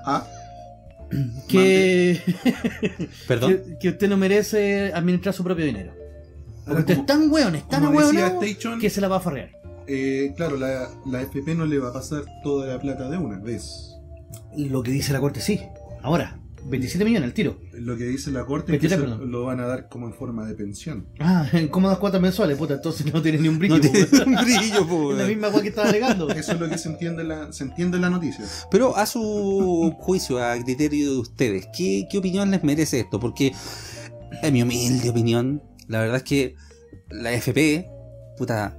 Que... ¿Perdón? que usted no merece administrar su propio dinero. Porque Ahora, usted es tan hueón, es tan hueonado Station, que se la va a farrear. claro, la FP no le va a pasar toda la plata de una vez. Lo que dice la corte, sí. Ahora, 27 millones al tiro. Lo que dice la corte es 23, que perdón. lo van a dar como en forma de pensión. Ah, en cómodas cuotas mensuales, puta, entonces no tiene ni un brillo. No tiene po. un brillo, po, Es la weón. misma hueá que estaba alegando. Eso es lo que se entiende en la noticia. Pero a su juicio, a criterio de ustedes, ¿qué opinión les merece esto? Porque, en mi humilde opinión, la verdad es que la FP, puta,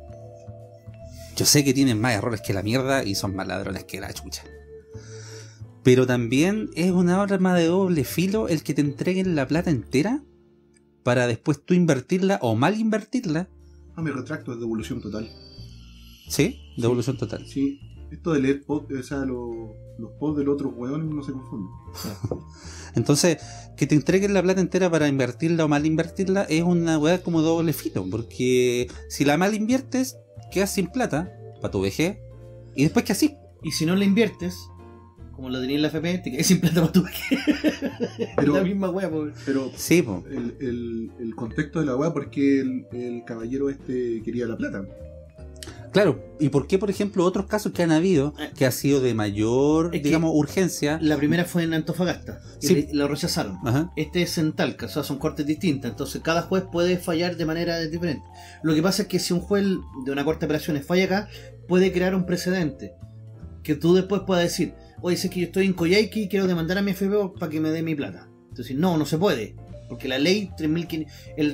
yo sé que tienen más errores que la mierda y son más ladrones que la chucha. Pero también es una arma de doble filo el que te entreguen la plata entera para después tú invertirla o mal invertirla. No, me retracto, es devolución total. ¿Sí? Devolución total. Sí, esto de leer post, o sea, los posts del otro hueón no se confunden. Entonces, que te entreguen la plata entera para invertirla o mal invertirla es una weá como doble filo. Porque si la mal inviertes, quedas sin plata para tu vejez. Y después, ¿qué así? Y si no la inviertes, como lo tenía en la FP, te quedas sin plata para tu vejez. Pero- la misma hueá, po. Pero Sí, po. el contexto de la weá, porque el caballero quería la plata. Claro. ¿Y por qué, por ejemplo, otros casos que han habido, que ha sido de mayor, Es que- digamos, urgencia? La primera fue en Antofagasta y Sí. lo rechazaron. Ajá. Este es en Talca, o sea, son cortes distintas, entonces cada juez puede fallar de manera diferente. Lo que pasa es que si un juez de una corte de apelaciones falla acá, puede crear un precedente que tú después puedas decir, oye, sé que yo estoy en Coyhaique y quiero demandar a mi FP para que me dé mi plata. Entonces, no se puede, porque la ley 3500,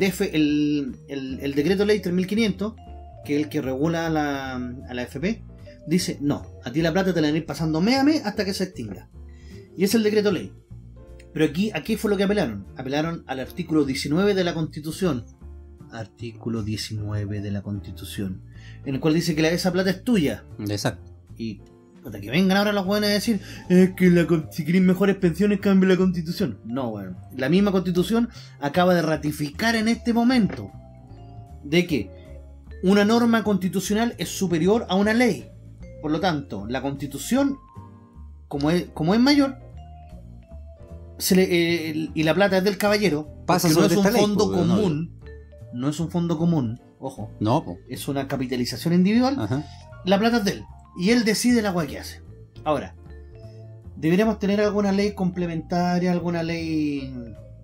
el decreto ley 3500, que es el que regula a la FP, dice, no, a ti la plata te la van a ir pasando mes a mes hasta que se extinga. Y es el decreto ley. Pero aquí fue lo que apelaron. Apelaron al artículo 19 de la Constitución. Artículo 19 de la Constitución. En el cual dice que esa plata es tuya. Exacto. Y puta, que vengan ahora los buenos a decir es que si quieren mejores pensiones cambie la Constitución. No, bueno. La misma Constitución acaba de ratificar en este momento de que una norma constitucional es superior a una ley. Por lo tanto, la Constitución, como es mayor, y la plata es del caballero, Pasa porque no sobre es un esta ley, fondo pues, no. común, no es un fondo común, ojo, No, po. es una capitalización individual, Ajá. la plata es de él, y él decide la agua que hace. Ahora, deberíamos tener alguna ley complementaria, alguna ley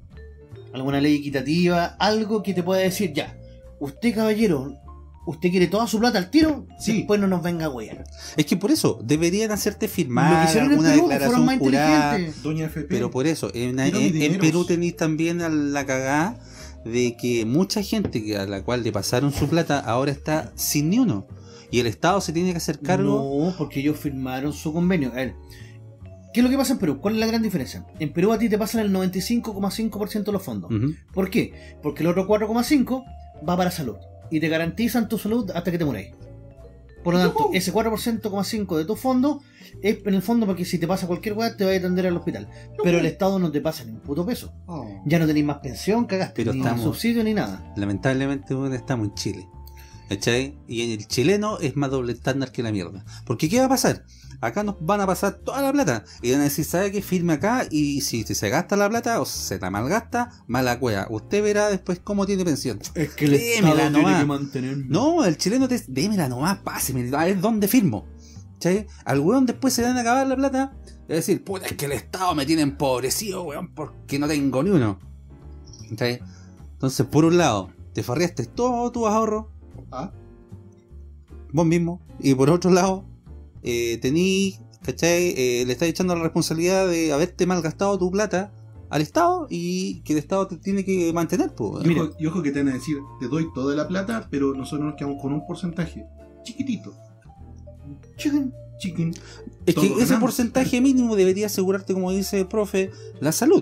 equitativa, algo que te pueda decir, ya, usted caballero, usted quiere toda su plata al tiro, Sí. después no nos venga a huear. Es que por eso, deberían hacerte Lo que firmar hicieron en alguna Perú, fueron declaración más jurada. inteligentes. Doña FP. Pero por eso, en Quiero mis dineros. Perú tenéis también a la cagada de que mucha gente a la cual le pasaron su plata ahora está sin ni uno. Y el Estado se tiene que hacer cargo. No, porque ellos firmaron su convenio. A ver, ¿qué es lo que pasa en Perú? ¿Cuál es la gran diferencia? En Perú a ti te pasan el 95,5% de los fondos. Ujú. ¿Por qué? Porque el otro 4,5% va para salud. Y te garantizan tu salud hasta que te muráis. Por lo tanto, ese 4,5% de tu fondo es en el fondo porque si te pasa cualquier weá te va a atender al hospital. Pero el Estado no te pasa ni un puto peso. Oh. Ya no tenéis más pensión, cagaste, Pero ni estamos- subsidio ni nada. Lamentablemente, bueno, estamos en Chile. ¿Cachai? Y en el chileno es más doble estándar que la mierda. Porque ¿qué va a pasar? Acá nos van a pasar toda la plata. Y van a decir, ¿sabe qué? Firme acá. Y si se gasta la plata o se la malgasta, mala cueva. Usted verá después cómo tiene pensión. Es que el Estado tiene que mantenerme. No, el chileno démela nomás, páseme, a ver dónde firmo. ¿Cachai? Al weón después se le van a acabar la plata. Es decir, puta, es que el Estado me tiene empobrecido, weón, porque no tengo ni uno. ¿Cachai? Entonces, por un lado, te farriaste todo tu ahorro, Ah, vos mismo. Y por otro lado, tení, ¿cachai? Le estás echando la responsabilidad de haberte malgastado tu plata al Estado y que el Estado te tiene que mantener, pues. y Mira. ojo que te van a decir, te doy toda la plata, pero nosotros nos quedamos con un porcentaje chiquitito. Chicken. Chiquín. Es que Todos ese ganamos. porcentaje mínimo debería asegurarte, como dice el profe, la salud.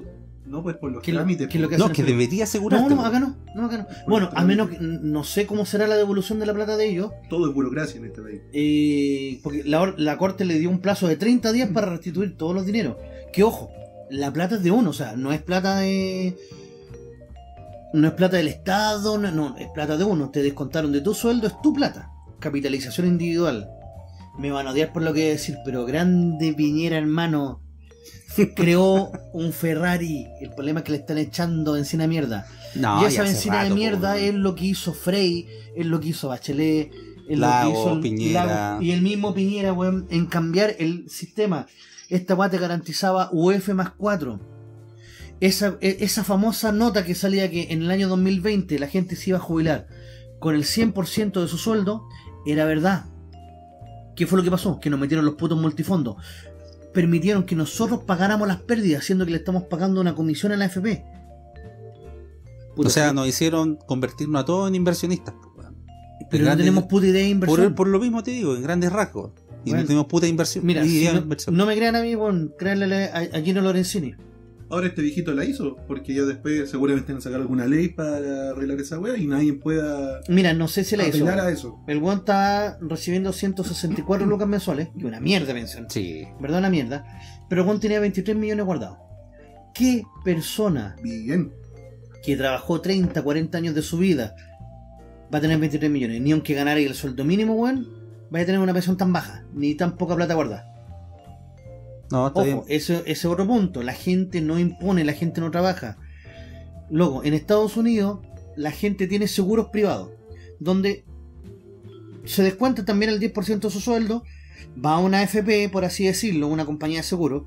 No, pues por los ¿Qué es lo- trámites. qué es lo que No, hacen que eso? debería asegurarte. No, acá no, no, acá no. Bueno, a menos que no sé cómo será la devolución de la plata de ellos, Todo es burocracia en este país. porque la corte le dio un plazo de 30 días para restituir todos los dineros. Que ojo, la plata es de uno, o sea, no es plata de... No es plata del Estado, no, es plata de uno. Te descontaron de tu sueldo, es tu plata. Capitalización individual. Me van a odiar por lo que voy a decir, pero grande Piñera, hermano. Creó un Ferrari. El problema es que le están echando benzina a mierda. No, y ya esa hace benzina de rato, mierda po, es lo que hizo Frey, es lo que hizo Bachelet, es Lago, lo que hizo Piñera. Lago, y el mismo Piñera, weón, en cambiar el sistema. Esta weá te garantizaba UF más 4. Esa famosa nota que salía que en el año 2020 la gente se iba a jubilar con el 100% de su sueldo, era verdad. ¿Qué fue lo que pasó? Que nos metieron los putos multifondos. Permitieron que nosotros pagáramos las pérdidas, siendo que le estamos pagando una comisión a la AFP. Puta, O sea, sí. nos hicieron convertirnos a todos en inversionistas. Po, weón. Pero no Grandes- tenemos puta idea de inversión. por lo mismo te digo, en grandes rasgos. Y Bueno. no tenemos puta inversión. Mira, si idea de no, inversión. no me crean a mí, bueno, créanle a Gino Lorenzini. Ahora este viejito la hizo, porque ya después seguramente van a sacar alguna ley para arreglar esa wea y nadie pueda Mira, no sé si la hizo. apelar a eso. El weón está recibiendo 164 lucas mensuales, que una mierda de pensión. Sí. ¿Verdad? Una mierda. Pero el weón tenía 23 millones guardados. ¿Qué persona Bien. que trabajó 30, 40 años de su vida va a tener 23 millones? Ni aunque ganara el sueldo mínimo, weón, vaya a tener una pensión tan baja, ni tan poca plata guardada. No, está bien. Ojo, ese es otro punto. La gente no impone, la gente no trabaja. Luego, en Estados Unidos, la gente tiene seguros privados, donde se descuenta también el 10% de su sueldo, va a una AFP, por así decirlo, una compañía de seguros,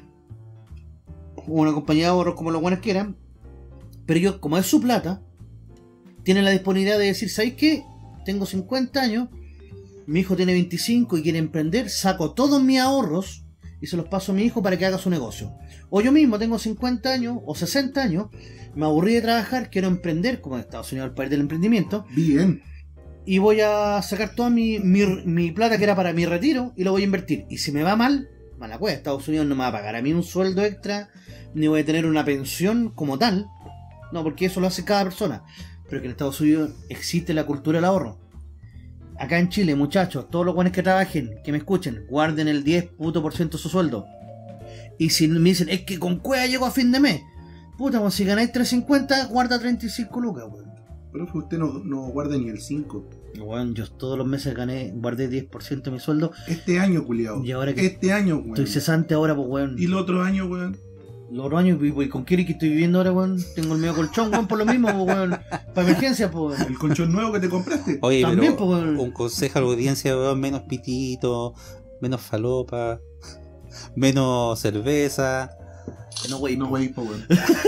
o una compañía de ahorros, como los buenos quieran, pero ellos, como es su plata, tienen la disponibilidad de decir, ¿sabéis qué? Tengo 50 años, mi hijo tiene 25 y quiere emprender, saco todos mis ahorros y se los paso a mi hijo para que haga su negocio. O yo mismo tengo 50 años o 60 años, me aburrí de trabajar, quiero emprender, como en Estados Unidos el país del emprendimiento, Bien. y voy a sacar toda mi plata que era para mi retiro y lo voy a invertir. Y si me va mal, mala cueva, Estados Unidos no me va a pagar a mí un sueldo extra, ni voy a tener una pensión como tal. No, porque eso lo hace cada persona. Pero que en Estados Unidos existe la cultura del ahorro. Acá en Chile, muchachos, todos los buenos que trabajen, que me escuchen, guarden el 10% de su sueldo. Y si me dicen, es que con cueva llego a fin de mes. Puta, pues si ganáis 350, guarda 35 lucas, weón. Pero que usted no guarda ni el 5. Weón, yo todos los meses guardé 10% de mi sueldo. Este año, culiao. Y ahora que Este año, weón. estoy cesante ahora, pues weón. Y el otro año, weón. Los otros años, pues, ¿con qué que estoy viviendo ahora, weón? Tengo el medio colchón, weón, por lo mismo, pues, weón. Para emergencia, pues, weón. El colchón nuevo que te compraste. Oye, También, pero pues, weón. un consejo a la audiencia, weón, menos pitito, menos falopa, menos cerveza, No, wey, No, wey, po, weón.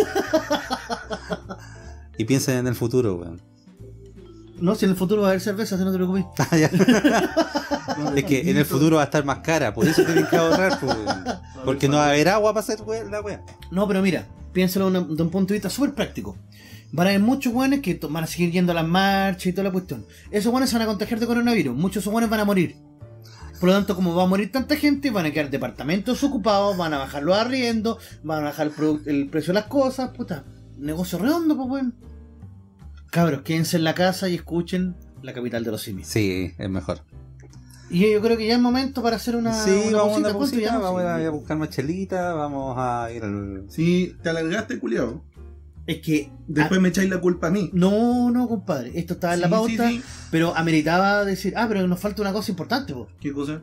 y piensen en el futuro, weón. No, si en el futuro va a haber cerveza, si no te preocupes. Es que en el futuro va a estar más cara, por eso tienen que ahorrar, pues, weón. Porque no va a haber agua para hacer la weá. No, pero mira, piénsalo de un punto de vista súper práctico. Van a haber muchos weones que van a seguir yendo a las marchas y toda la cuestión. Esos weones se van a contagiar de coronavirus. Muchos de esos weones van a morir. Por lo tanto, como va a morir tanta gente, van a quedar departamentos ocupados, van a bajar los arriendos, van a bajar el precio de las cosas. Puta, negocio redondo, pues weón. Cabros, quédense en la casa y escuchen La Capital de los Simios. Sí, es mejor. Y yo creo que ya es momento para hacer una Sí, vamos a pausita, una ¿cuánto pausita, ya? vamos Sí. a ir a buscar más chelita, vamos a ir al... Sí, te alargaste, culiao. Es que... Después me echáis la culpa a mí. No, compadre. Esto estaba en la Sí, pauta, sí, sí. pero ameritaba decir, pero nos falta una cosa importante, po. ¿Qué cosa?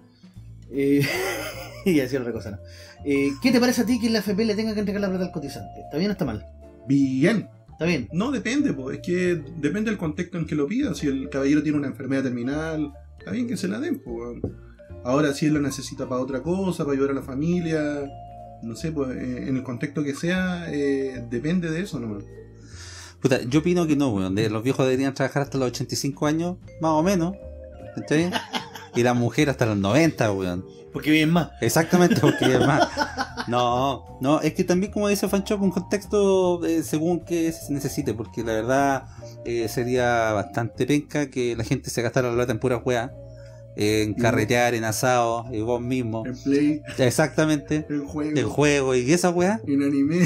Y decir otra cosa, ¿no? ¿Qué te parece a ti que la FP le tenga que entregar la plata al cotizante? ¿Está bien o está mal? Bien. Está bien. No, depende, pues. Es que depende del contexto en que lo pidan. Si el caballero tiene una enfermedad terminal, está bien que se la den, pues. Ahora, si él lo necesita para otra cosa, para ayudar a la familia, no sé, pues, en el contexto que sea, depende de eso nomás. Puta, yo opino que no, weón. Los viejos deberían trabajar hasta los 85 años, más o menos. ¿Está bien? Y las mujeres hasta los 90, weón. Porque viven más. Exactamente, porque es más. No, es que también, como dice Fanchop, un contexto según que se necesite, porque la verdad sería bastante penca que la gente se gastara la plata en pura weá en carretear, en asado, y vos mismo. En Play, Exactamente. en En juego y esa weá. en anime,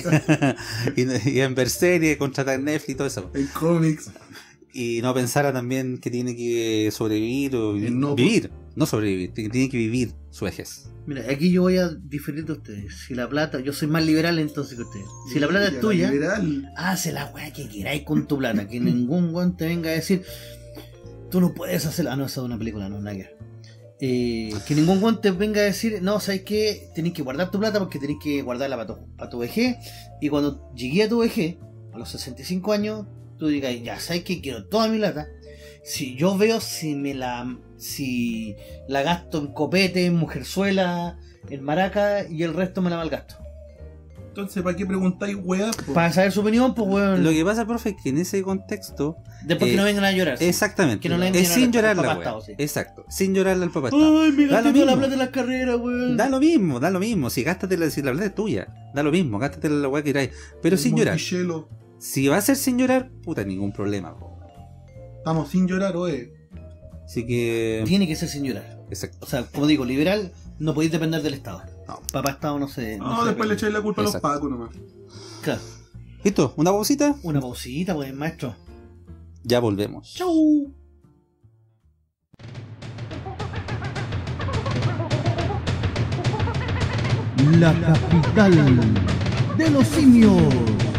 y en ver series, contratar Netflix y todo eso. en cómics. Y no pensara también que tiene que sobrevivir o No, vivir. No sobrevivir, tiene que vivir su vejez. Mira, aquí yo voy a diferir de ustedes. Si la plata, yo soy más liberal entonces que ustedes. Si la plata es tuya, Liberal. hace la weá que queráis con tu plata. Que ningún weón te venga a decir, tú no puedes hacer. Ah, no, esa es una película, no, nada que ver. Que ningún weón te venga a decir, no, ¿sabes qué? Tenés que guardar tu plata porque tenés que guardarla para tu vejez. Y cuando llegué a tu vejez, a los 65 años, tú digas, ya, ¿sabes qué? Quiero toda mi plata. Si yo veo si la gasto en copete, en mujerzuela, en maraca y el resto me la malgasto. Entonces, ¿para qué preguntáis, weá? po? Para saber su opinión, pues weón. Lo que pasa, profe, es que en ese contexto. Después que no vengan a llorar. Exactamente. Que no le es vengan a sin llorar al la papá weá. Estado, sí. Exacto. Sin llorarle al papá Estado. Ay, me Da gasté lo toda la mismo. plata en las carreras, weón. Da lo mismo. Si gástatela, si la plata es tuya. Da lo mismo, gástatela la weá que queráis. Pero El sin llorar. Monticello. Si va a ser sin llorar, puta, ningún problema. Po. Estamos sin llorar, oe. Así que. Tiene que ser sin llorar. Exacto. O sea, como digo, liberal, no podéis depender del Estado. No. Papá Estado no se. No, se después le depende. echáis la culpa Exacto. a los pacos nomás. Claro. ¿Listo? ¿Una pausita? Una pausita, pues, maestro. Ya volvemos. Chau. La capital de los simios.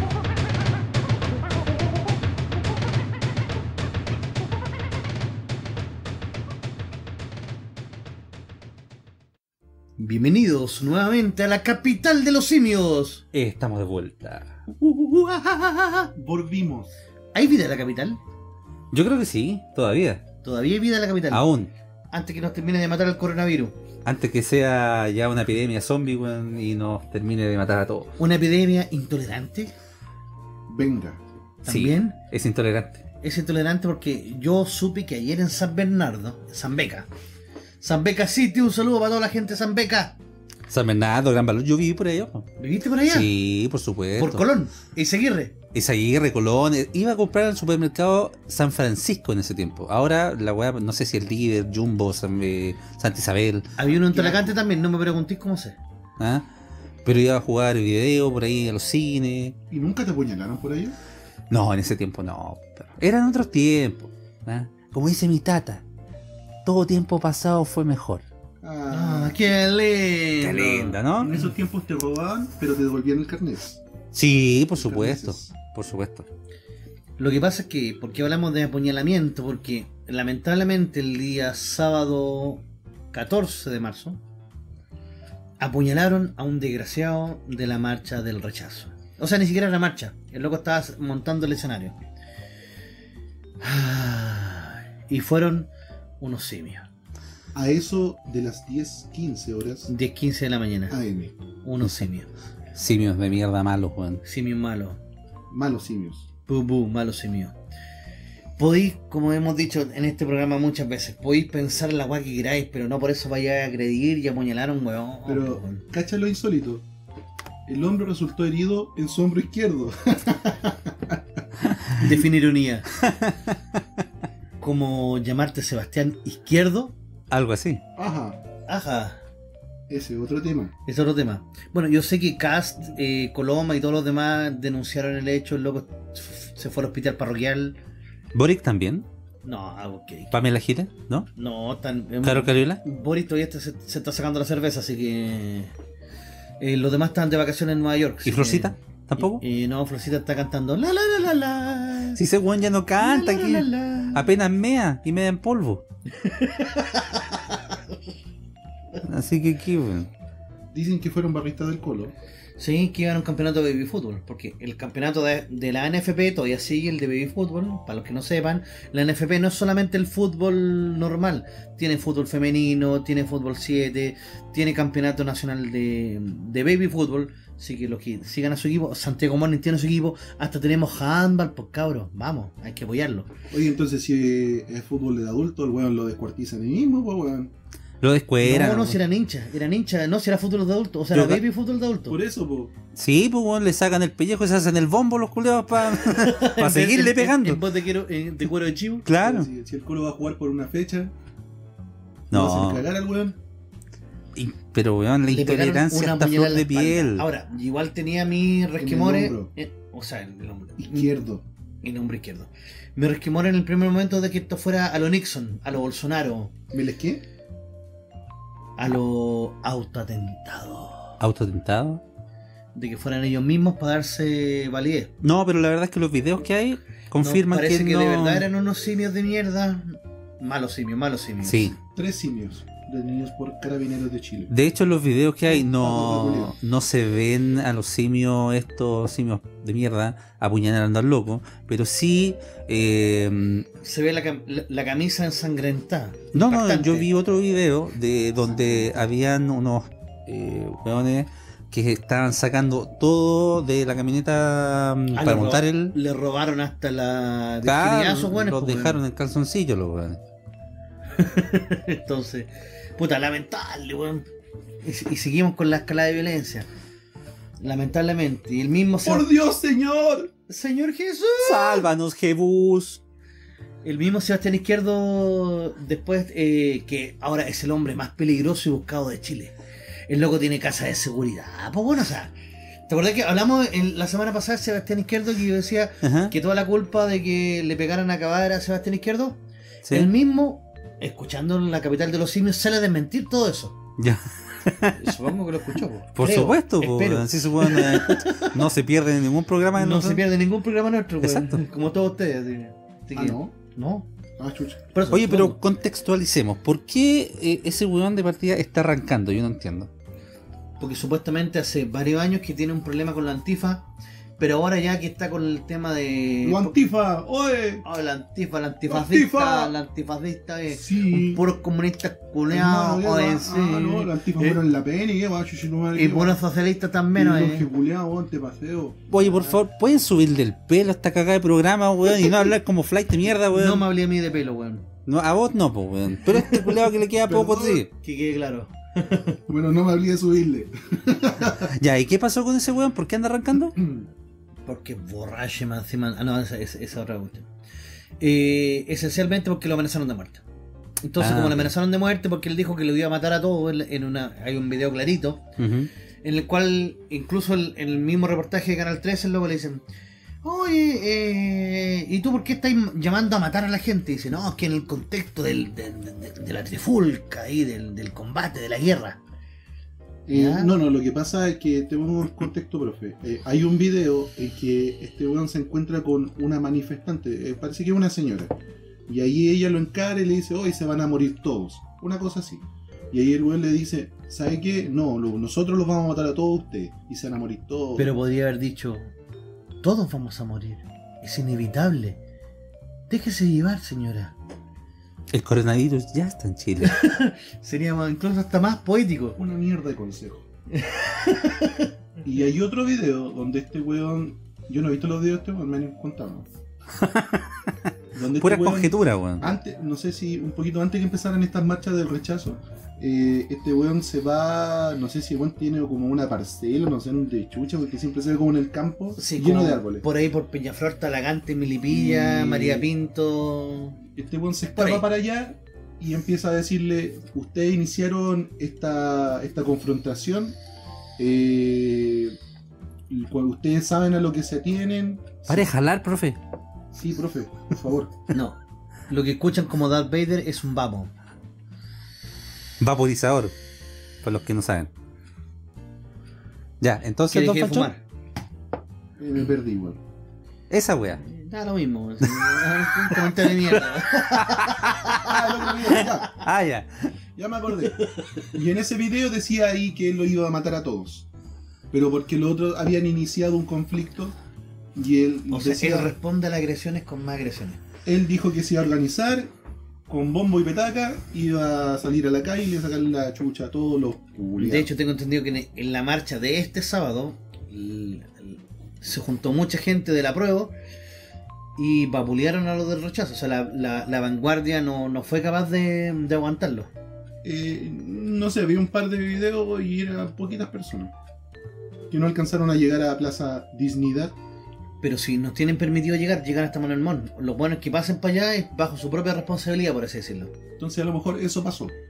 Bienvenidos nuevamente a la capital de los simios. Estamos de vuelta. Volvimos. ¿Hay vida en la capital? Yo creo que sí, todavía. Todavía hay vida en la capital. Aún. Antes que nos termine de matar el coronavirus. Antes que sea ya una epidemia zombie, weón, y nos termine de matar a todos. Una epidemia intolerante. Venga. También Sí, es intolerante. es intolerante porque yo supe que ayer en San Bernardo, San Beca City, un saludo para toda la gente de San Beca. San Bernardo, Gran Valor, yo viví por allá. Po. ¿Viviste por allá? Sí, por supuesto. Por Colón, Izaguirre. Izaguirre, Colón. Iba a comprar al supermercado San Francisco en ese tiempo. Ahora la weá, no sé si el Líder, Jumbo, Santa Isabel. Había uno en Talacante también, no me preguntéis cómo sé. ¿Ah? Pero iba a jugar video por ahí a los cines. ¿Y nunca te apuñalaron por allá? No, en ese tiempo no. Pero eran otros tiempos. ¿Ah? Como dice mi tata, todo tiempo pasado fue mejor. Ah, qué lindo. Qué linda, ¿no? En esos tiempos te robaban, pero te devolvían el carnet. Sí, por supuesto. Por supuesto. Lo que pasa es que, ¿por qué hablamos de apuñalamiento? Porque lamentablemente el día sábado 14 de marzo apuñalaron a un desgraciado de la marcha del rechazo. O sea, ni siquiera la marcha. El loco estaba montando el escenario. Y fueron unos simios. A eso de las 10:15 horas 10:15 de la mañana. AM. Unos simios. Simios de mierda malos, weón. Simios malos. Malos simios. Malos simios. Podéis, como hemos dicho en este programa muchas veces, podéis pensar la guay que queráis, pero no por eso vayáis a agredir y apuñalar a un huevón. Pero, cacha lo insólito. El hombre resultó herido en su hombro izquierdo. Definir ironía. Como llamarte Sebastián Izquierdo. Algo así. Ajá. Ajá. Ese es otro tema. Es otro tema. Bueno, yo sé que Cast, Coloma y todos los demás denunciaron el hecho. El loco se fue al hospital parroquial. Boric también. No, ok. Pamela Giles, ¿no? No, tan. Caro Cariola. Boris todavía se está sacando la cerveza, así que. Los demás están de vacaciones en Nueva York. ¿Y así Florcita? que- ¿Tampoco? No, Florcita está cantando. La la la la la. Si ese weón ya no canta La, la, aquí. la, la. Apenas mea y mea en polvo. Así que aquí, weón. Dicen que fueron barristas del Colo. Sí, que iban a un campeonato de baby fútbol, porque el campeonato de la NFP todavía sigue el de baby fútbol. Para los que no sepan, la NFP no es solamente el fútbol normal, tiene fútbol femenino, tiene fútbol 7, tiene campeonato nacional de baby fútbol. Así que los que sigan a su equipo, Santiago Morning tiene su equipo, hasta tenemos handball, pues cabros, vamos, hay que apoyarlo. Oye, entonces si es fútbol de adulto, el weón lo descuartizan ahí mismo, pues weón. Lo descueran. No, si eran hinchas, no, si era fútbol de adulto, o sea, Yo era ca- baby fútbol de adulto. Por eso, pues. Sí, pues weón, le sacan el pellejo y se hacen el bombo los culeados para seguirle pegando. En voz de cuero de chivo. Claro. Si el Colo va a jugar por una fecha, No. No. ¿Lo hacen cagar al weón? Pero weón, la Le pegaron intolerancia una está a puñalada flor en de la espalda. piel. Ahora, igual tenía mis resquemores. hombro. O sea, en el hombro. Izquierdo. En el hombro izquierdo. Me resquemores en el primer momento de que esto fuera a lo Nixon, a lo Bolsonaro, ¿Me les qué? a lo autoatentado. ¿Autotentado? De que fueran ellos mismos para darse validez. No, pero la verdad es que los videos que hay confirman No, parece que que no. de verdad eran unos simios de mierda. Malos simios, malos simios. Sí. 3 simios detenidos por carabineros de Chile. De hecho, en los videos que hay Pablo no se ven a los simios, estos simios de mierda, apuñalando al loco, pero sí. Se ve la camisa ensangrentada. No, Impactante. yo vi otro video de donde habían unos weones que estaban sacando todo de la camioneta para montar el. Le robaron hasta la Claro, virginidad a esos buenos. los dejaron en calzoncillo los weones. Entonces, puta, lamentable, weón. Y seguimos con la escalada de violencia. Lamentablemente. Y el mismo ¡Por Dios, señor! Señor Jesús. ¡Sálvanos, Jebus! El mismo Sebastián Izquierdo, después, que ahora es el hombre más peligroso y buscado de Chile. El loco tiene casa de seguridad. Pues bueno, o sea, ¿te acordás que hablamos la semana pasada de Sebastián Izquierdo, que yo decía Ajá. que toda la culpa de que le pegaran a Cabar a Sebastián Izquierdo? ¿Sí? El mismo, escuchando en La Capital de los Simios, sale a desmentir todo eso. Ya. Supongo que lo escuchó. Por supuesto, espero. así se pueden, no se pierde en ningún programa de No nosotros. se pierde ningún programa nuestro, weón. Exacto. Como todos ustedes. Así que- ¿no? No. Ah, chucha. Por eso, Oye, pero supongo. contextualicemos. ¿Por qué ese weón de partida está arrancando? Yo no entiendo. Porque supuestamente hace varios años que tiene un problema con la antifa, pero ahora ya que está con el tema de... ¡Lo antifa! ¡Oye! Oh, la antifascista, ¡Antifa! la antifascista es Sí. un puros comunistas culeados, Hermano, ¿qué ONC, va? Ah, no, la antifa fueron en la PN, ¿qué va? Chuchi, no me y puros socialistas también, Los que culeados, te paseo. Oye, por favor, ¿pueden subir del pelo a esta cagada de programa, weón? Y no hablar como flight de mierda, weón. No me hablé a mí de pelo, weón. No, a vos no, pues, weón. Pero este culeado que le queda poco, Perdón. sí. Que quede claro. Bueno, no me hablé de subirle. Ya, ¿y qué pasó con ese weón? ¿Por qué anda arrancando? Porque borrache más encima. Ah, no, esa otra cuestión. Esencialmente porque lo amenazaron de muerte. Entonces, Ah, como ok. lo amenazaron de muerte porque él dijo que lo iba a matar a todos, hay un video clarito. Ujú. En el cual, incluso en el mismo reportaje de Canal 13, luego le dicen: oye, ¿y tú por qué estás llamando a matar a la gente? Y dice: no, es que en el contexto de la trifulca ahí, del combate, de la guerra. ¿Ya? No, lo que pasa es que te pongo en contexto, profe. Hay un video en que este weón se encuentra con una manifestante, parece que es una señora. Y ahí ella lo encara y le dice, hoy se van a morir todos. Una cosa así. Y ahí el weón le dice, ¿sabe qué? No, nosotros los vamos a matar a todos ustedes. Y se van a morir todos. Pero podría haber dicho: todos vamos a morir. Es inevitable. Déjese llevar, señora. El coronavirus ya está en Chile. Sería incluso hasta más poético. Una mierda de consejo. Y hay otro video donde este weón... Yo no he visto los videos de este weón, me han contado. Donde Pura este weón- conjetura, weón. Antes, no sé si un poquito antes que empezaran estas marchas del rechazo, este weón se va, no sé si el weón tiene como una parcela, no sé, de chucha, porque siempre se ve como en el campo, Sí, lleno como de árboles. Por ahí, por Peñaflor, Talagante, Milipilla, Y- María Pinto. Este weón se Por ahí. escapa para allá y empieza a decirle, ustedes iniciaron esta confrontación, y cuando ustedes saben a lo que se atienen. Pare de jalar, profe. Sí, profe, por favor. No. Lo que escuchan como Darth Vader es un babo. Vaporizador. Para los que no saben. Ya, entonces, Que don deje de Pancho, fumar. Me perdí, weón. esa wea. Da lo mismo. Un comentario de mierda. Ah, el otro video, ya. Ah, ya. Ya me acordé. Y en ese video decía ahí que él lo iba a matar a todos. Pero porque los otros habían iniciado un conflicto y él, O sea, decía- él responde a las agresiones con más agresiones. él dijo que se iba a organizar con bombo y petaca, iba a salir a la calle y le iba a sacar la chucha a todos los culiados. De hecho, tengo entendido que en la marcha de este sábado se juntó mucha gente del apruebo y vapulearon a los del rechazo. O sea, la vanguardia no fue capaz de aguantarlo. No sé, vi un par de videos y eran poquitas personas que no alcanzaron a llegar a Plaza Dignidad. Pero si nos tienen permitido llegar hasta Manuel Montt. Los buenos que pasen para allá es bajo su propia responsabilidad, por así decirlo. Entonces a lo mejor eso pasó.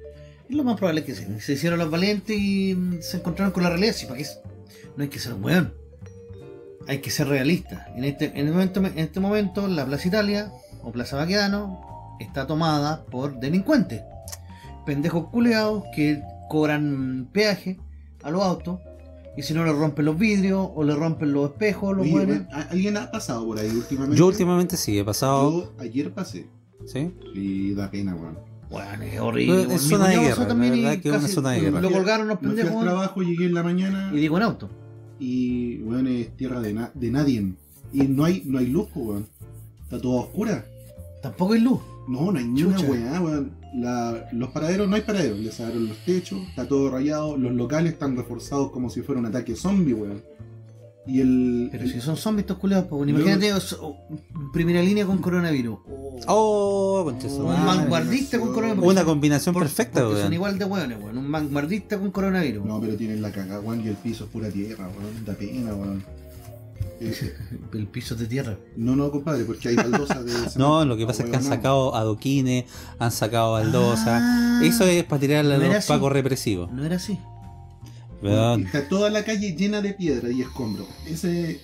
Lo más probable es que sí. Se hicieron los valientes y se encontraron con la realidad. Sí, ¿para qué? No hay que ser weón. Hay que ser realista. En este momento, la Plaza Italia o Plaza Baquedano está tomada por delincuentes. Pendejos culeados que cobran peaje a los autos. Y si no, le rompen los vidrios o le rompen los espejos, los Oye, buenos. bueno, ¿alguien ha pasado por ahí últimamente? Yo últimamente sí, he pasado. Yo ayer pasé. ¿Sí? Y da pena, weón. Bueno, es horrible. Es Mi zona de cuñado guerra, pasó también la verdad y que es una casi zona de guerra. Lo colgaron los Me fui pendejos al trabajo, llegué en la mañana y digo en auto. y, weón, es tierra de nadie. Y no hay luz, pues, weón. Está todo oscura. Tampoco hay luz. No hay ni una Chucha. weá, weón. Los paraderos, no hay paraderos. Les sacaron los techos, está todo rayado. Los locales están reforzados como si fuera un ataque zombie, weón. Y Pero si son zombies estos culeados, pues imagínate primera línea con coronavirus. Oh, concha su Un madre. vanguardista con coronavirus. Una combinación Por- perfecta, porque son weón. igual de hueones, weón. Un vanguardista con coronavirus. No, pero tienen la cagada, weón, y el piso es pura tierra, weón. Da pena, weón. El piso de tierra. No, compadre, porque hay baldosas de cemento. No, lo que pasa es que han weón, no. sacado adoquines, han sacado baldosas. Ah, Eso es para tirarle a no era los así. pacos represivos. No era así. Weón. Está toda la calle llena de piedra y escombros. Ese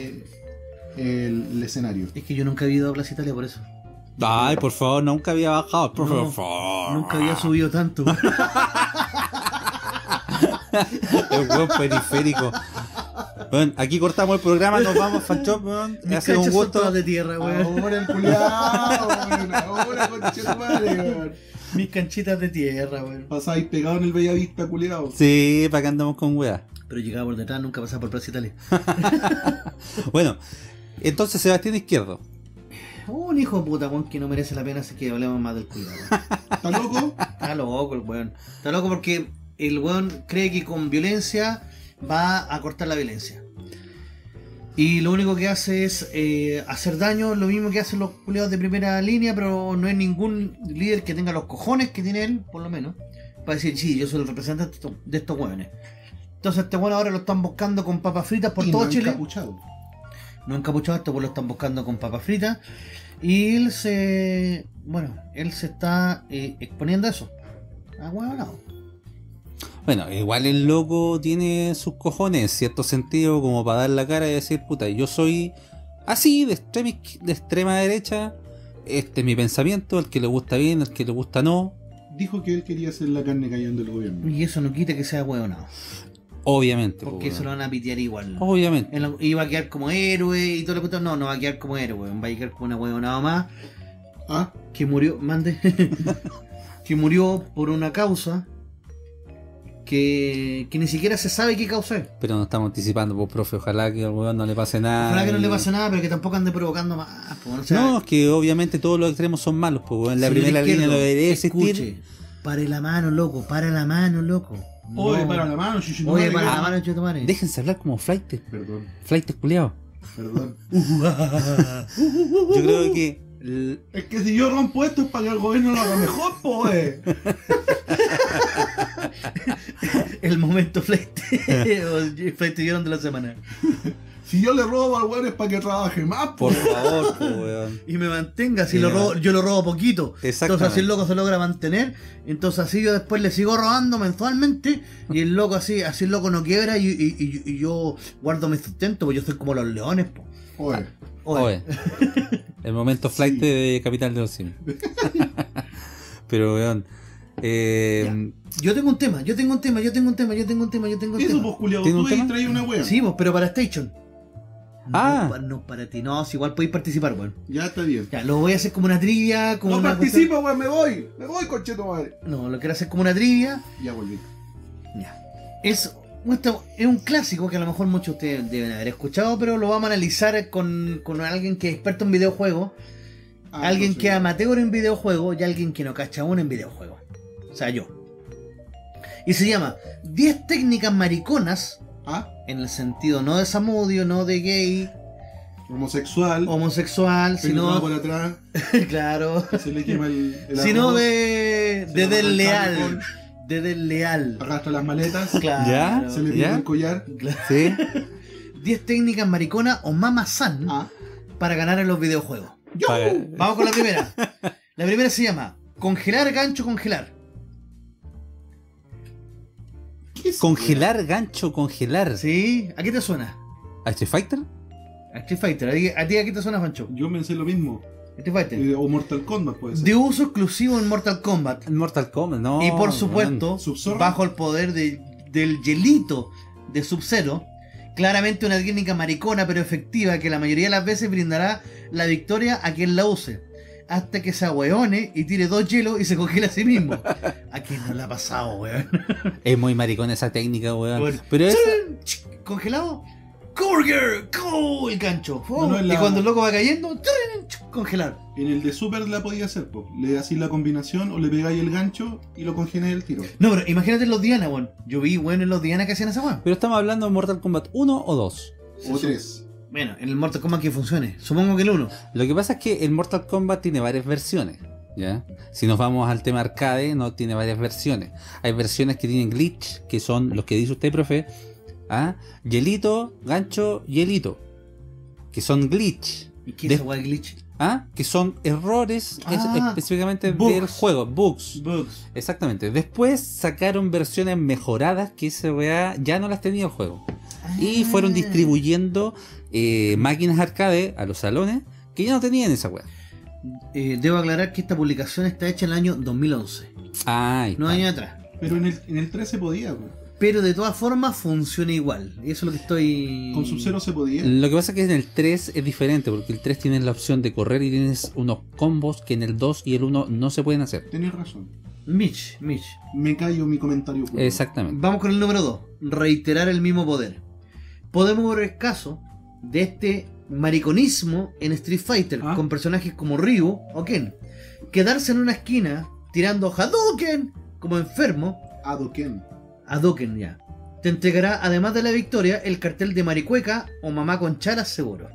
el escenario. Es que yo nunca había ido a Plaza Italia por eso. Ay, por favor, nunca había bajado. Por No, favor. Nunca había subido tanto. El buen periférico. Bueno, aquí cortamos el programa, nos vamos, Fanchop, weón. Mis Ha sido un canchas son gusto. todas de tierra, weón. Ahora el culiao, weón. Ahora conchetumare, weón. Mis canchitas de tierra, weón. Pasáis pegado en el Bellavista, culiao. Sí, para que andamos con weá. Pero llegaba por detrás, nunca pasaba por Plaza Italia. Bueno, entonces Sebastián Izquierdo. Un hijo de puta, weón, que no merece la pena, así que hablemos más del cuidado. ¿Está loco? Está loco el weón. Está loco porque el weón cree que con violencia va a cortar la violencia. Y lo único que hace es hacer daño, lo mismo que hacen los culiados de primera línea, pero no hay ningún líder que tenga los cojones que tiene él, por lo menos, para decir, sí, yo soy el representante de estos weones. Entonces este weón ahora lo están buscando con papas fritas por Y todo no Chile. encapuchado. No encapuchado, este weón lo están buscando con papas fritas. Y él se está exponiendo a eso. Ah, weón, no. Bueno, igual el loco tiene sus cojones en cierto sentido como para dar la cara y decir, puta, yo soy así, de extrema derecha, este es mi pensamiento, el que le gusta bien, el que le gusta no. Dijo que él quería hacer la carne cayendo del gobierno. Y eso no quita que sea weón, no. Obviamente. Porque po, se lo weón. van a pitear igual. Obviamente. Y va a quedar como héroe y todo lo que no va a quedar como héroe, weón. Va a quedar como una weón nada más Ah, que murió, que murió por una causa que ni siquiera se sabe qué causa es. Pero nos estamos anticipando, pues profe, ojalá que al weón no le pase nada. Ojalá que no le y- pase nada, pero que tampoco ande provocando más. Pues, o sea, No, es que obviamente todos los extremos son malos, pues weón. La señor primera línea Izquierdo, no debería existir. escuche, pare la mano, loco, para la mano, loco. oye, No. para la mano, chichito. Oye, para la mano, chutomare. Déjense hablar como flight Perdón, culiados. perdón. Yo creo que Es que si yo rompo esto es para que el gobierno lo haga mejor, pues. El momento flight. O el flight llorón de la semana. Si yo le robo al weón es para que trabaje más, por pues. favor, pues weón. Y me mantenga, si Sí, lo robo, yo lo robo poquito. Exactamente. Entonces así el loco se logra mantener. Entonces así yo después le sigo robando mensualmente. Y el loco así el loco no quiebra y yo guardo mi sustento, pues yo soy como los leones, po. Oye, Oye, el momento flight Sí. de Capital de los Simios. Pero weón, Yo tengo un tema. eso tema. pues, culiao, ¿Tiene un tú ahí tema? traes una wea. Sí, pues, pero para Station. Ah. No para ti. No, si igual podéis participar, weón. Ya está bien. Ya, lo voy a hacer como una trivia, como No una participa, weón, me voy, concheto madre. No, lo quiero hacer como una trivia. Ya volví. Ya. Es un clásico que a lo mejor muchos de ustedes deben haber escuchado, pero lo vamos a analizar con alguien que es experto en videojuegos, alguien que es amateur en videojuegos y alguien que no cacha uno en videojuegos. O sea, yo. Y se llama 10 técnicas mariconas, Ah, en el sentido no de samudio, no de gay, homosexual. homosexual, Penetrado sino... por atrás. claro. Se le quema el Sino arroz, de se le baja el desleal. calefón, De desleal. arrastra las maletas. Claro. ¿Ya? Se le ¿Ya? pica el collar. ¿sí? 10 técnicas mariconas o mamasan Ah, para ganar en los videojuegos. Para- Vamos con la primera. La primera se llama congelar, gancho, congelar. ¿Qué es Congelar, gancho, congelar. Sí, ¿a qué te suena? ¿A Street Fighter? A Street Fighter. ¿A ti a qué te suena, Pancho? Yo pensé lo mismo. Street Fighter. O Mortal Kombat puede ser. De uso exclusivo en Mortal Kombat. En Mortal Kombat, no. Y por weón. supuesto, ¿Sub-Zero? bajo el poder del hielito de Sub-Zero, claramente una técnica maricona pero efectiva que la mayoría de las veces brindará la victoria a quien la use. Hasta que se ahueone y tire 2 hielos y se congela a sí mismo. ¿A quién no le ha pasado, weón? Es muy maricón esa técnica, weón. Bueno. Pero es. ¿Congelado? ¡Courger! ¡Go! El gancho. No, Y cuando el loco va cayendo, congelar. En el de Super la podía hacer, po. Le hacís la combinación o le pegáis el gancho y lo congeláis el tiro. No, pero imagínate en los Diana, weón. Yo vi, weón, en los Diana que hacían esa weón. Pero estamos hablando de Mortal Kombat 1 o 2. O 3. Bueno, en el Mortal Kombat que funcione. Supongo que el 1. Lo que pasa es que el Mortal Kombat tiene varias versiones, ¿ya? Si nos vamos al tema arcade, no tiene varias versiones. Hay versiones que tienen glitch, que son los que dice usted, profe. ¿Ah? Hielito, gancho, hielito. Que son glitch. ¿Y qué es esa weá de glitch? ¿Ah? Que son errores específicamente bugs. del juego, bugs. Bugs. Exactamente. Después sacaron versiones mejoradas que esa weá ya no las tenía el juego. Y fueron distribuyendo máquinas arcade a los salones que ya no tenían esa weá. Debo aclarar que esta publicación está hecha en el año 2011. Ay, 9 años atrás. Pero en el 3 se podía, po. Pero de todas formas funciona igual. Y eso es lo que estoy... Con Sub-Zero se podía. Lo que pasa es que en el 3 es diferente, porque el 3 tienes la opción de correr y tienes unos combos que en el 2 y el 1 no se pueden hacer. Tenés razón. Mitch. Me callo mi comentario. Por Exactamente. Vamos con el número 2. Reiterar el mismo poder. Podemos ver el caso de este mariconismo en Street Fighter con personajes como Ryu o Ken. Quedarse en una esquina tirando Hadouken como enfermo. Hadouken ya. Te entregará, además de la victoria, el cartel de Maricueca o Mamá con charas seguro.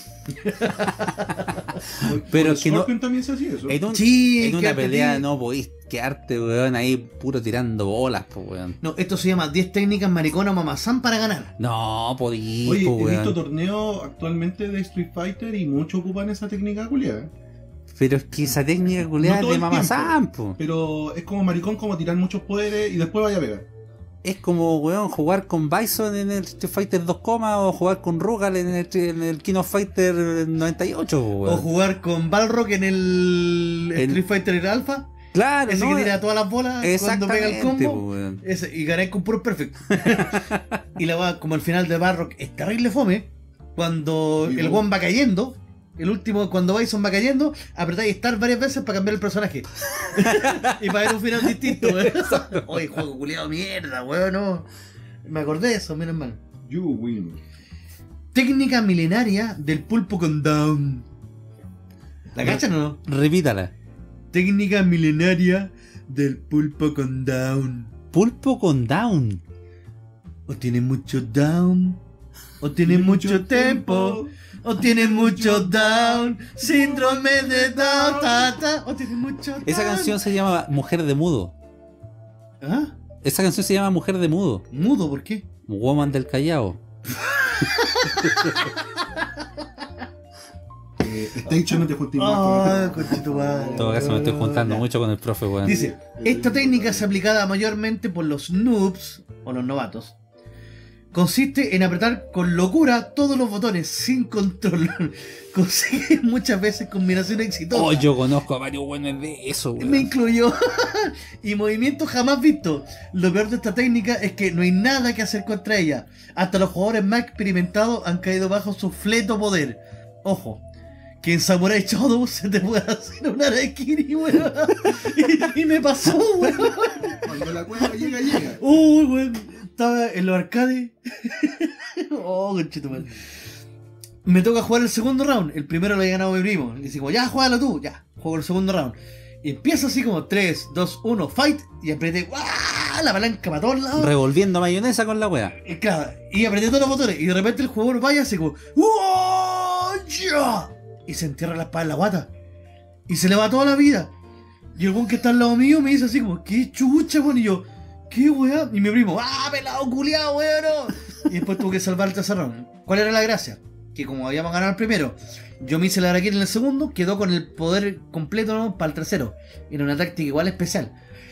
Pero Con que no. Scorpion también se hacía eso. Sí, En una quédate pelea ahí. no podís quedarte, weón, ahí puro tirando bolas, pues, weón. No, esto se llama 10 técnicas maricona o mamazán para ganar. No, podís, Oye, po, he visto weón. torneos actualmente de Street Fighter y muchos ocupan esa técnica culiada. Pero es que esa técnica culiada No es de todo el mamazán, po. Pero es como maricón, como tirar muchos poderes y después vaya a pegar. Es como, weón, jugar con Bison en el Street Fighter 2, o jugar con Rugal en el King of Fighter 98, po, O weón. jugar con Balrog en el Street Fighter Alpha. Claro, Ese ¿no? que tira todas las bolas cuando pega el Exactamente, combo. po, weón. Ese, y ganáis con puro perfecto. Y la va, como el final de Balrog es terrible fome. Cuando Sí, el po. one va cayendo. El último, cuando Bison va cayendo, apretáis Start varias veces para cambiar el personaje. Y para ver un final distinto, weón. Oye, juego culiado mierda, weón, no. Me acordé de eso, menos mal. You win. Técnica milenaria del pulpo con down. ¿La cachan o no? Repítala. Técnica milenaria del pulpo con down. Pulpo con down. O tiene mucho down, o tiene mucho tempo, o tiene mucho down, síndrome de down, o tiene mucho down. Esa canción se llama Mujer de Mudo. ¿Ah? Esa canción se llama Mujer de Mudo. Mudo, ¿por qué? Woman del Callao. Está dicho, no te juntes más. Ah, conchito madre. En todo caso me estoy juntando mucho con el profe, weón. Dice, esta técnica es aplicada mayormente por los noobs, o los novatos. Consiste en apretar con locura todos los botones sin control. Consigue muchas veces combinaciones exitosas. Oh, yo conozco a varios buenos de eso, weón. Me incluyó. Y movimientos jamás vistos. Lo peor de esta técnica es que no hay nada que hacer contra ella. Hasta los jugadores más experimentados han caído bajo su fleto poder. Ojo, que en Samurai Shodown se te puede hacer una Araikiri, weón. Y me pasó, weón. Cuando la cueva llega. Uy, weón. Estaba en los arcades. Oh, conchetumadre. Me toca jugar el segundo round. El primero lo había ganado mi primo. Y dice como, ya, juégalo tú. Ya, juego el segundo round. Y empieza así como 3, 2, 1, fight. Y apreté ¡guau! La palanca para todos lados. Revolviendo mayonesa con la wea. Y claro, y apreté todos los botones. Y de repente el jugador vaya así como ¡wow! ¡Ya! Y se entierra la espada en la guata. Y se le va toda la vida. Y el weón que está al lado mío me dice así como, ¿qué chucha, weón? Y yo, ¿qué weá? Y mi primo, ¡ah, pelado culiao, weón! No. Y después tuve que salvar el tercer round. ¿Cuál era la gracia? Que como habíamos ganado el primero, yo me hice la Harakiri en el segundo, quedó con el poder completo, ¿no? Para el tercero. Era una táctica igual especial.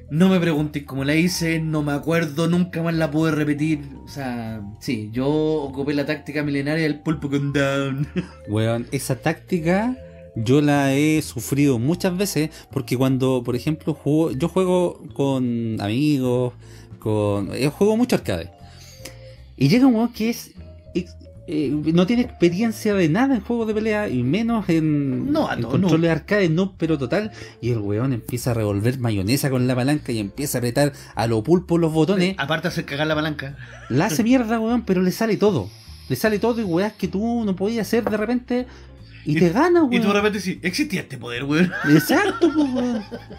No me preguntes cómo la hice, no me acuerdo, nunca más la pude repetir. O sea, sí, yo ocupé la táctica milenaria del pulpo con down. Weón, esa táctica yo la he sufrido muchas veces porque cuando, por ejemplo, yo juego con amigos, yo juego mucho arcade. Y llega un weón que no tiene experiencia de nada en juegos de pelea y menos en controles de arcade, no, pero total. Y el weón empieza a revolver mayonesa con la palanca y empieza a apretar a lo pulpo los botones. Aparte de hacer cagar la palanca. La hace mierda, weón, pero le sale todo. Le sale todo y weas que tú no podías hacer de repente y te gana, weón. Y tú de repente sí, existía este poder, weón. Exacto, pues, weón.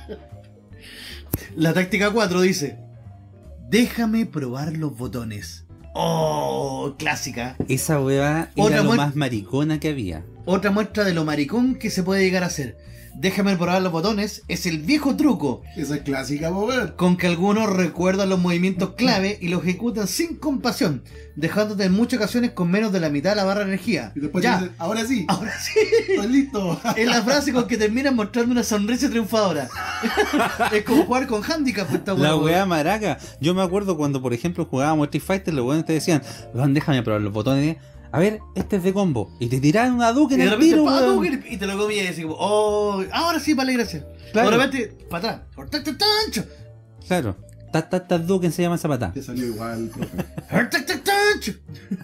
La táctica 4 dice: déjame probar los botones. Oh, clásica. Esa weá era lo más maricona que había. Otra muestra de lo maricón que se puede llegar a hacer. Déjame probar los botones es el viejo truco. Esa es clásica, weón. Con que algunos recuerdan los movimientos clave y los ejecutan sin compasión, dejándote en muchas ocasiones con menos de la mitad de la barra de energía. Y después ya, dicen, ahora sí. Ahora sí. Estoy listo. Es la frase con que terminan mostrando una sonrisa triunfadora. Es como jugar con handicap. La weá maraca. Yo me acuerdo cuando, por ejemplo, jugábamos Street Fighter, los weones te decían, weón, déjame probar los botones. A ver, este es de combo. Y te tiraban una Duke en el tiro, weón. Y te lo comías y así como, oh, ahora sí, vale, gracias. Claro. De repente, para atrás. Claro. Duke se llama esa patada. Te salió igual, profe.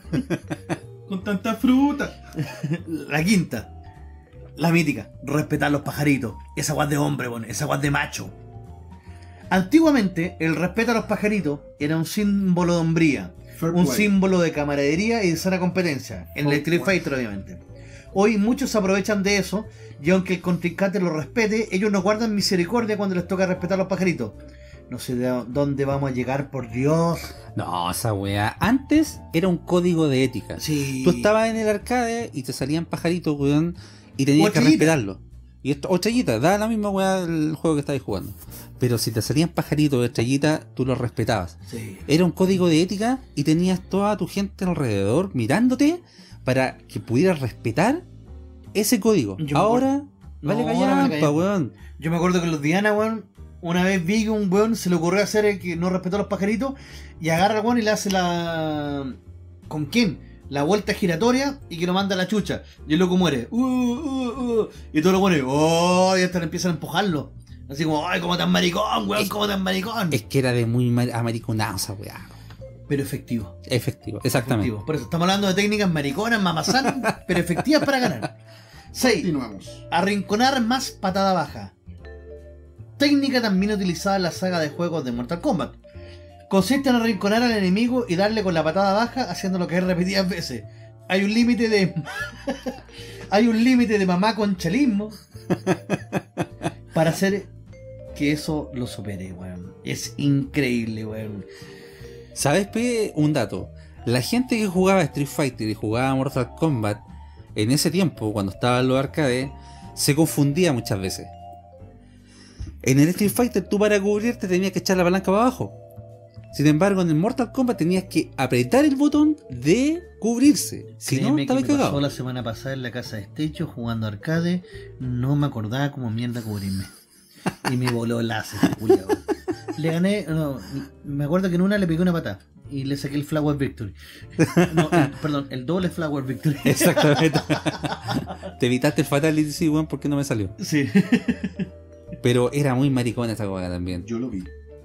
Con tanta fruta. La quinta. La mítica. Respetar los pajaritos. Esa guas de hombre, bueno, esa guas de macho. Antiguamente, el respeto a los pajaritos era un símbolo de hombría. Un símbolo de camaradería y de sana competencia. En el Street Fighter, obviamente. Hoy muchos se aprovechan de eso. Y aunque el contrincante lo respete, ellos no guardan misericordia cuando les toca respetar a los pajaritos. No sé de dónde vamos a llegar, por Dios. No, esa weá. Antes era un código de ética. Sí. Tú estabas en el arcade y te salían pajaritos, weón, y tenías que respetarlo. Y esto, o estrellitas, da la misma weá el juego que estabas jugando. Pero si te salían pajaritos o estrellitas, tú los respetabas. Sí. Era un código de ética y tenías toda tu gente alrededor mirándote para que pudieras respetar ese código. Ahora, vale callampa, weón. Yo me acuerdo que los Diana, weón, una vez vi que un weón se le ocurrió hacer el que no respetó a los pajaritos y agarra al weón y le hace la... ¿Con quién? La vuelta giratoria y que lo manda a la chucha. Y el loco muere. Y todos lo ponen, oh, y hasta le empiezan a empujarlo. Así como, ay, como tan maricón, weón, como tan maricón. Es que era de muy amariconado esa weá. Pero efectivo. Efectivo, exactamente. Efectivo. Por eso estamos hablando de técnicas mariconas, mamazán, pero efectivas para ganar. 6. Continuamos. Arrinconar más patada baja. Técnica también utilizada en la saga de juegos de Mortal Kombat. Consiste en arrinconar al enemigo y darle con la patada baja, haciéndolo caer repetidas veces. Hay un límite de... Hay un límite de mamá conchalismo para hacer que eso lo supere, weón. Es increíble, weón. ¿Sabes, P? Un dato. La gente que jugaba Street Fighter y jugaba Mortal Kombat en ese tiempo, cuando estaban los arcades, se confundía muchas veces. En el Street Fighter tú para cubrirte tenías que echar la palanca para abajo. Sin embargo, en el Mortal Kombat tenías que apretar el botón de cubrirse. Si no, estabas cagado. Pasó la semana pasada en la casa de Estecho jugando arcade. No me acordaba cómo mierda cubrirme. Y me voló el láser, culiao. Le gané, no, me acuerdo que en una le pegué una patada y le saqué el Flower Victory. No, perdón, el doble Flower Victory. Exactamente. Te evitaste el Fatality, sí, weón, porque no me salió. Sí. Pero era muy maricona esa cosa también. Yo lo vi.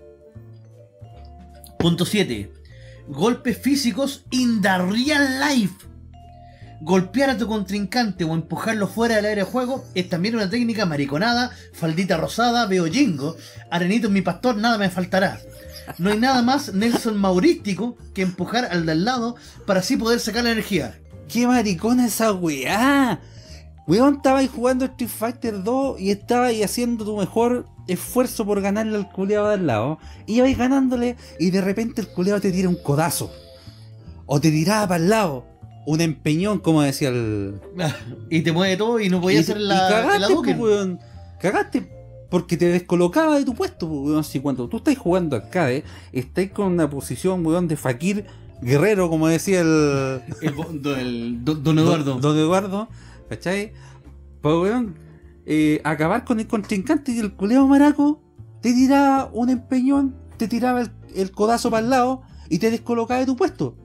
Punto 7. Golpes físicos in the real life. Golpear a tu contrincante o empujarlo fuera del área de juego es también una técnica mariconada, faldita rosada, veo jingo, arenito en mi pastor, nada me faltará. No hay nada más Nelson Maurístico que empujar al de al lado para así poder sacar la energía. ¡Qué maricona esa weá! Weón, estaba ahí jugando Street Fighter 2 y estaba ahí haciendo tu mejor esfuerzo por ganarle al culeado de al lado. Y ibais ganándole y de repente el culeado te tira un codazo. O te tiraba para el lado. Un empeñón, como decía el... Y te mueve todo y no podías hacer la Duken. Weón. Cagaste porque te descolocaba de tu puesto, weón. Si cuando tú estás jugando arcade, estás con una posición, weón, de fakir guerrero, como decía el Don Eduardo. Don Eduardo, ¿cachai? Pues, weón, acabar con el contrincante y el culeo maraco te tiraba un empeñón, te tiraba el codazo para el lado y te descolocaba de tu puesto.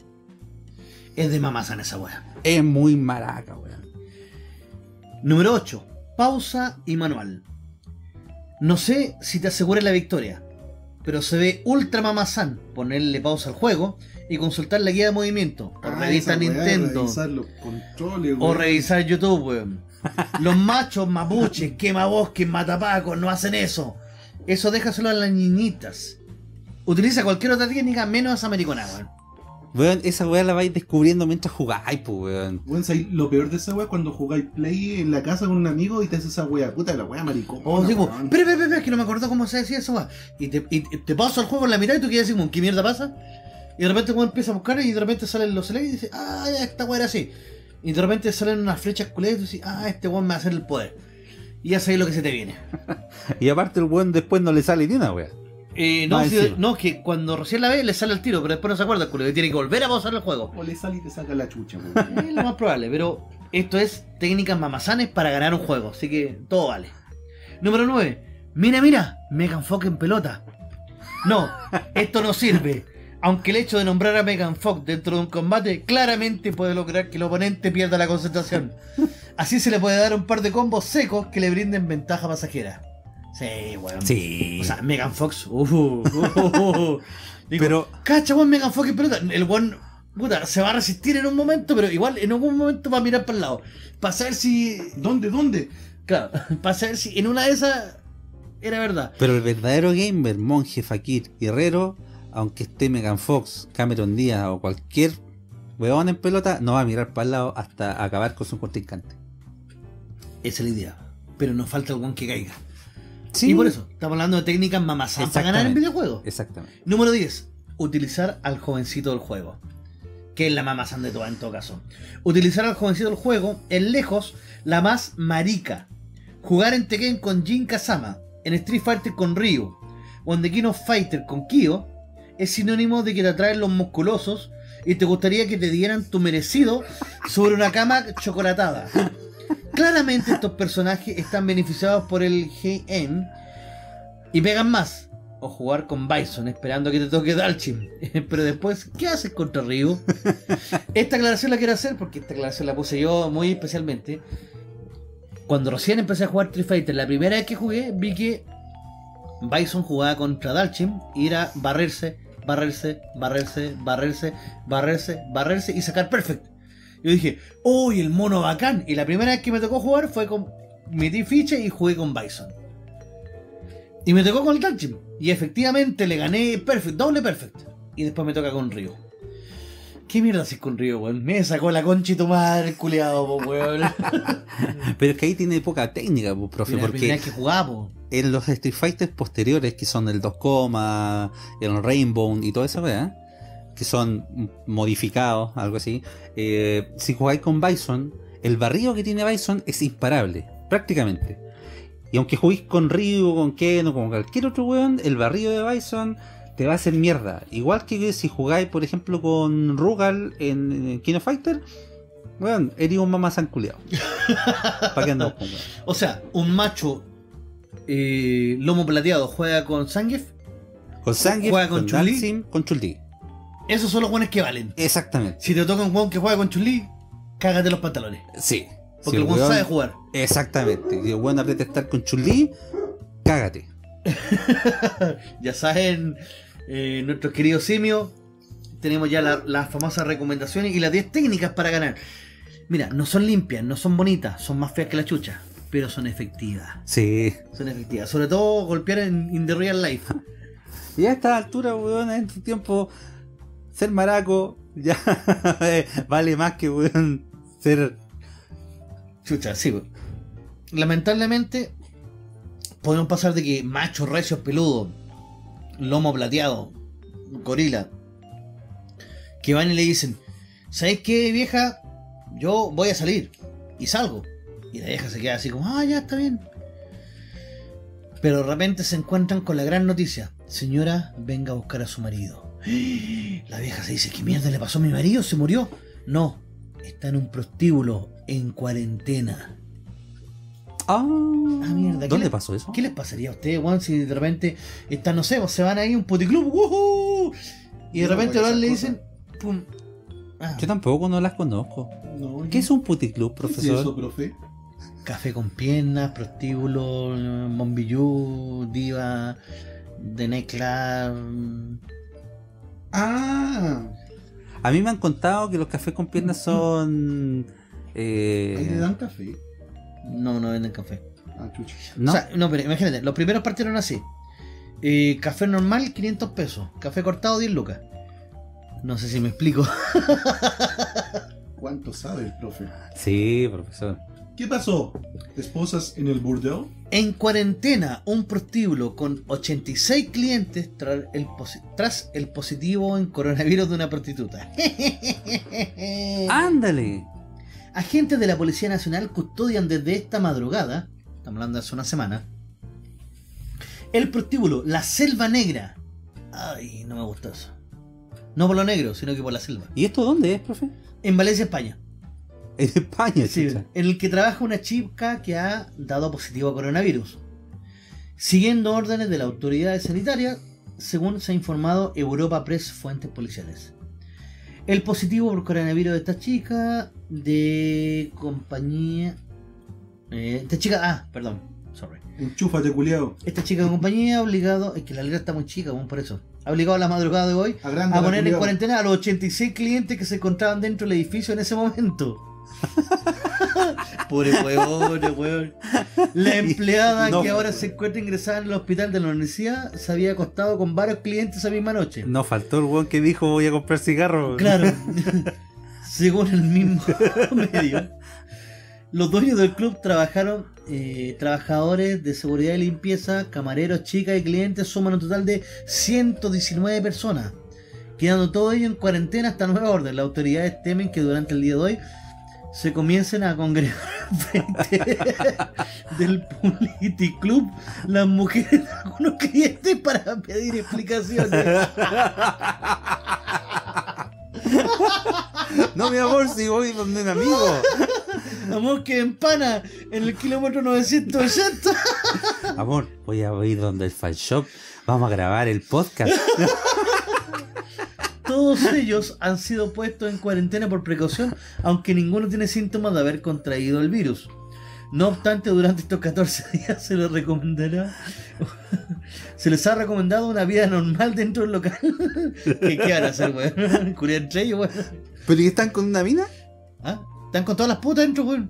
Es de mamazán esa weá. Es muy maraca, weón. Número 8. Pausa y manual. No sé si te asegura la victoria, pero se ve ultra mamazán ponerle pausa al juego y consultar la guía de movimiento, o revisar Nintendo, revisar los controles, o revisar YouTube, weón. Los machos mapuches, quemabosques, matapacos, no hacen eso. Eso déjaselo a las niñitas. Utiliza cualquier otra técnica menos esa americana, weón. Weón, esa weá la vais descubriendo mientras jugáis, pues, weón. Bueno, lo peor de esa weá es cuando jugáis Play en la casa con un amigo y te hace esa weá, puta, la weá maricón. O digo, pero, es que no me acuerdo cómo se decía eso, weón. Y te paso el juego en la mitad y tú quieres decir, ¿qué mierda pasa? Y de repente uno empieza a buscar y de repente salen los selects y dice, ah, ya, esta weá era así. Y de repente salen unas flechas culeras y tú dices, ah, este weón me va a hacer el poder. Y ya sabes lo que se te viene. Y aparte el weón después no le sale ni una weá. No, que cuando recién la ve le sale el tiro, pero después no se acuerda el culo, que tiene que volver a pausar el juego. O le sale y te saca la chucha, weón. Es lo más probable, pero esto es técnicas mamazanes para ganar un juego, así que todo vale. Número 9. Mira, Megan Fox en pelota. No, esto no sirve. Aunque el hecho de nombrar a Megan Fox dentro de un combate claramente puede lograr que el oponente pierda la concentración. Así se le puede dar un par de combos secos que le brinden ventaja pasajera. Sí, weón. Sí. O sea, Megan Fox. Digo, pero, cacha, weón, Megan Fox en pelota. El weón, puta, se va a resistir en un momento, pero igual en algún momento va a mirar para el lado. Para saber si. ¿Dónde? Claro, para saber si en una de esas era verdad. pero el verdadero gamer, monje, fakir, guerrero, aunque esté Megan Fox, Cameron Díaz o cualquier weón en pelota, no va a mirar para el lado hasta acabar con su contrincante. Esa es la idea. Pero nos falta el weón que caiga. Sí. Y por eso, estamos hablando de técnicas mamazadas para ganar en videojuegos. Exactamente. Número 10. Utilizar al jovencito del juego. Que es la mamazán de todas en todo caso. Utilizar al jovencito del juego es lejos la más marica. Jugar en Tekken con Jin Kazama, en Street Fighter con Ryu, o en The King of Fighter con Kyo, es sinónimo de que te atraen los musculosos y te gustaría que te dieran tu merecido sobre una cama chocolatada. Claramente estos personajes están beneficiados por el GN y pegan más. O jugar con Bison esperando que te toque Dalchim. Pero después, ¿qué haces contra Ryu? Esta aclaración la quiero hacer porque esta aclaración la puse yo muy especialmente. Cuando recién empecé a jugar Street Fighter, la primera vez que jugué, vi que Bison jugaba contra Dalchim y era barrerse y sacar perfect. Yo dije, ¡uy, el mono bacán! Y la primera vez que me tocó jugar fue con... metí ficha y jugué con Bison. Y me tocó con el Dalchim. Y efectivamente le gané perfect, doble perfect. Y después me toca con Ryu. ¿Qué mierda haces con Ryu, weón? Me sacó la concha y tu madre, culiado, po, weón. Pero es que ahí tiene poca técnica, po, profe, La primera porque vez que jugaba, po. en los Street Fighters posteriores, que son el 2, el Rainbow y toda esa weá, que son modificados, algo así, si jugáis con Bison, el barrido que tiene Bison es imparable, prácticamente. Y aunque juguéis con Ryu, con Ken o con cualquier otro weón, el barrido de Bison te va a hacer mierda. Igual que si jugáis, por ejemplo, con Rugal en King of Fighter, weón, eres un mamazán culiao. ¿Para qué andamos con weón? O sea, un macho lomo plateado juega con Zangief. Con Zangief, ¿Juega con Chun-Li? Dalsim, con Chun-Li. Esos son los buenos que valen. Exactamente. Si te toca un weón que juega con Chun-Li, cágate los pantalones. Sí. Porque Si el weón sabe jugar. Exactamente. Si el weón aprieta estar con Chun-Li, cágate. Ya saben, nuestros queridos simios, tenemos ya las famosas recomendaciones y las 10 técnicas para ganar. Mira, no son limpias, no son bonitas, son más feas que la chucha, pero son efectivas. Sí. Son efectivas. Sobre todo golpear in the real life. Y a esta altura, weón, en tu tiempo, ser maraco ya vale más que, weón, ser... Chucha, sí. Lamentablemente, podemos pasar de que machos recios peludos, lomo plateado, gorila, que van y le dicen, ¿sabes qué, vieja? Yo voy a salir. Y salgo. Y la vieja se queda así como, ah, ya está bien. Pero de repente se encuentran con la gran noticia: señora, venga a buscar a su marido. La vieja se dice, ¿qué mierda le pasó a mi marido? ¿Se murió? No, está en un prostíbulo, en cuarentena. Ah, mierda. ¿Dónde pasó eso? ¿Qué les pasaría a ustedes, weón, si de repente están, no sé, pues, se van ahí a un puticlub, ¡woohoo! Y de Yo no repente voy a ahora esas le cosas. dicen, pum. Ah, Yo tampoco no las conozco. No, ¿Qué es un puticlub, ¿qué es profesor? eso, profe? café con piernas, prostíbulo, bombillú, diva, de Necla. Ah, A mí me han contado que los cafés con piernas son... ahí le dan café. No, no venden café. Ah, chucha. ¿No? O sea, no, pero imagínate, los primeros partieron así. Café normal, 500 pesos. Café cortado, 10 lucas. No sé si me explico. ¿Cuánto sabe el profe? Sí, profesor. ¿Qué pasó? ¿Esposas en el burdel? En cuarentena, un prostíbulo con 86 clientes tras el positivo en coronavirus de una prostituta. ¡Ándale! Agentes de la Policía Nacional custodian desde esta madrugada, estamos hablando de hace una semana, el prostíbulo La Selva Negra. Ay, no me gusta eso. No por lo negro, sino que por la selva. ¿Y esto dónde es, profe? En Valencia, España. En España, Sí, chucha. en el que trabaja una chica que ha dado positivo a coronavirus, siguiendo órdenes de la autoridad sanitaria, según se ha informado Europa Press, fuentes policiales. El positivo por coronavirus de esta chica de compañía... sorry. Enchúfate, culiao. Esta chica de compañía ha obligado... Es que la letra está muy chica, bueno, por eso. Ha obligado a la madrugada de hoy Agranda a la poner en culiao. cuarentena a los 86 clientes que se encontraban dentro del edificio en ese momento. Pobre weón. La empleada No. que ahora se encuentra ingresada en el hospital de la universidad se había acostado con varios clientes esa misma noche. No faltó el weón que dijo voy a comprar cigarros. Claro. Según el mismo medio, los dueños del club trabajadores de seguridad y limpieza, camareros, chicas y clientes suman un total de 119 personas, quedando todo ello en cuarentena hasta nueva orden. Las autoridades temen que durante el día de hoy se comiencen a congregar frente del Politiclub las mujeres de algunos clientes para pedir explicaciones. No, mi amor, si voy donde un amigo. Amor, que empana en el kilómetro 980. Amor, voy a ir donde el fan shop. Vamos a grabar el podcast. Todos ellos han sido puestos en cuarentena por precaución, aunque ninguno tiene síntomas de haber contraído el virus. No obstante, durante estos 14 días se les ha recomendado una vida normal dentro del local. ¿Qué van a hacer, weón? ¿Culiar entre ellos, weón? ¿Pero y están con una mina? ¿Ah? Están con todas las putas dentro, weón.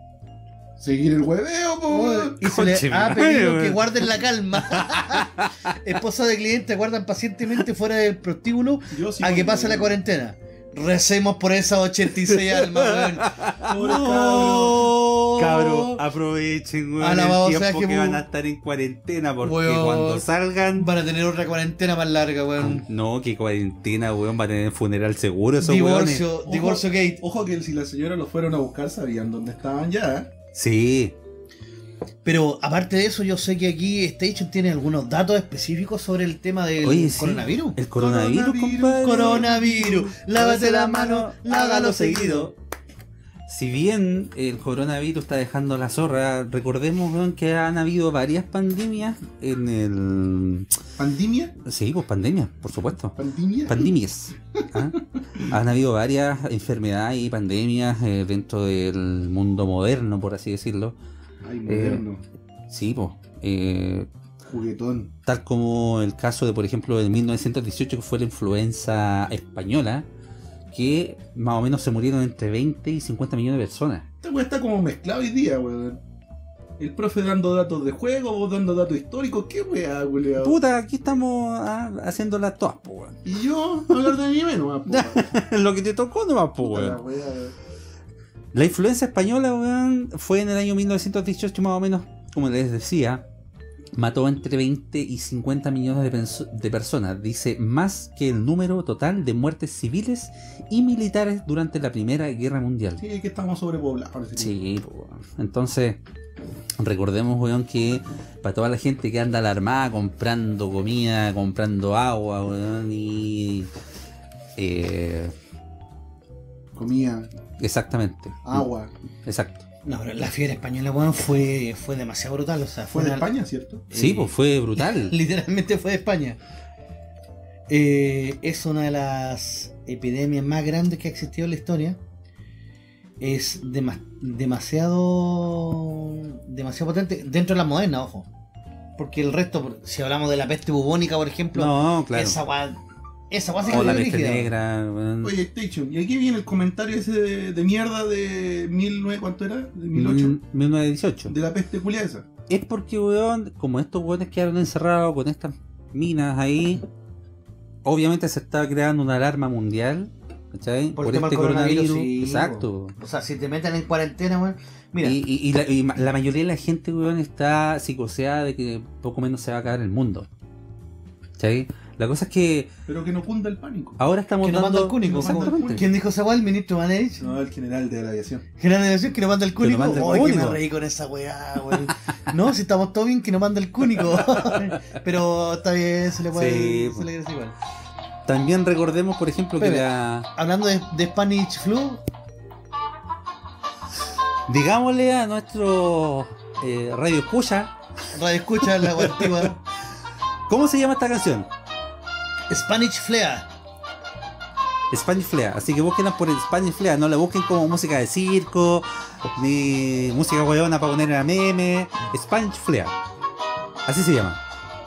Seguir el hueveo, po. weón. Y se les Conche ha madre, pedido weón. que guarden la calma. Esposas de clientes guardan pacientemente fuera del prostíbulo Yo sí a que cuando- pase la cuarentena. Recemos por esas 86 almas, weón. Pobre No. Cabro, aprovechen, weón, Alabado el sea tiempo que Jesús. van a estar en cuarentena, porque Weón. cuando salgan... Van a tener otra cuarentena más larga, weón. No, que cuarentena, weón, va a tener funeral seguro esos Divorcio, Ojo. divorcio gate. Ojo que si las señoras los fueron a buscar sabían dónde estaban ya. weones. Sí. Pero aparte de eso, yo sé que aquí Station tiene algunos datos específicos sobre el tema del Oye, sí. coronavirus. El coronavirus, Coronavirus. compadre. Coronavirus, lávate la mano, hágalo seguido. Si bien el coronavirus está dejando la zorra, recordemos, weón, que han habido varias pandemias en el... ¿Pandemia? Sí, pues pandemias, por supuesto. ¿Pandemia? Pandemias. ¿Ah? Han habido varias enfermedades y pandemias dentro del mundo moderno, por así decirlo. Ay, moderno. Sí, pues. Juguetón. Tal como el caso de, por ejemplo, de 1918, que fue la influenza española, que más o menos se murieron entre 20 y 50 millones de personas. Esta weá está como mezclado hoy día, weón. El profe dando datos de juego, vos dando datos históricos. ¿Qué weá, weón? Puta, aquí estamos haciéndolas todas, po, weón. Y yo, hablar de mí menos, po, weón. Lo que te tocó nomás, po, Puta la weón. weá. La influenza española, weón, fue en el año 1918 más o menos, como les decía, mató entre 20 y 50 millones de personas, dice, más que el número total de muertes civiles y militares durante la Primera Guerra Mundial. Sí, es que estamos sobrepoblados. Sí, po, weón. Entonces, recordemos, weón, que para toda la gente que anda alarmada comprando comida, comprando agua, weón, y... Comida, exactamente. agua. Exacto. No, pero la fiebre española, weón, fue demasiado brutal. O sea, Fue de una- España, ¿cierto? Sí, pues fue brutal. Literalmente fue de España. Es una de las epidemias más grandes que ha existido en la historia. Es demasiado potente dentro de la moderna, ojo. Porque el resto, si hablamos de la peste bubónica, por ejemplo, No, claro. esa weá sí que O la fue peste brígida. negra. weón. Oye, Station, y aquí viene el comentario ese de mierda de 1900, ¿cuánto era? De 1008. 1918. De la peste culia esa. Es porque, weón, como estos weones quedaron encerrados con estas minas ahí, obviamente se estaba creando una alarma mundial, ¿cachai? Por el tema del coronavirus, sí, Exacto. O sea, si te meten en cuarentena, weón. Mira, Y la mayoría de la gente, weón, está psicoseada de que poco menos se va a acabar el mundo. ¿Cachai? La cosa es que Pero que no cunda el pánico. ahora estamos que nos manda dando... el cúnico. Exactamente. ¿Quién dijo esa weá? ¿El ministro Manech? No, el general de la aviación. General de Nación que nos manda el cúnico. manda el Ay, que me cúnico. reí con esa weá, weón. No, si estamos todos bien, que nos manda el cúnico. Pero está bien, se le puede. Sí, se le quiere decir igual. También recordemos, por ejemplo, que Espera. la... Hablando de Spanish Flu, Digámosle a nuestro radio escucha, radio escucha la weá antigua. ¿cómo se llama esta canción? Spanish Flea. Spanish Flea, así que búsquenla por el Spanish Flea, no la busquen como música de circo, ni música hueona para poner a meme. Spanish Flea, así se llama.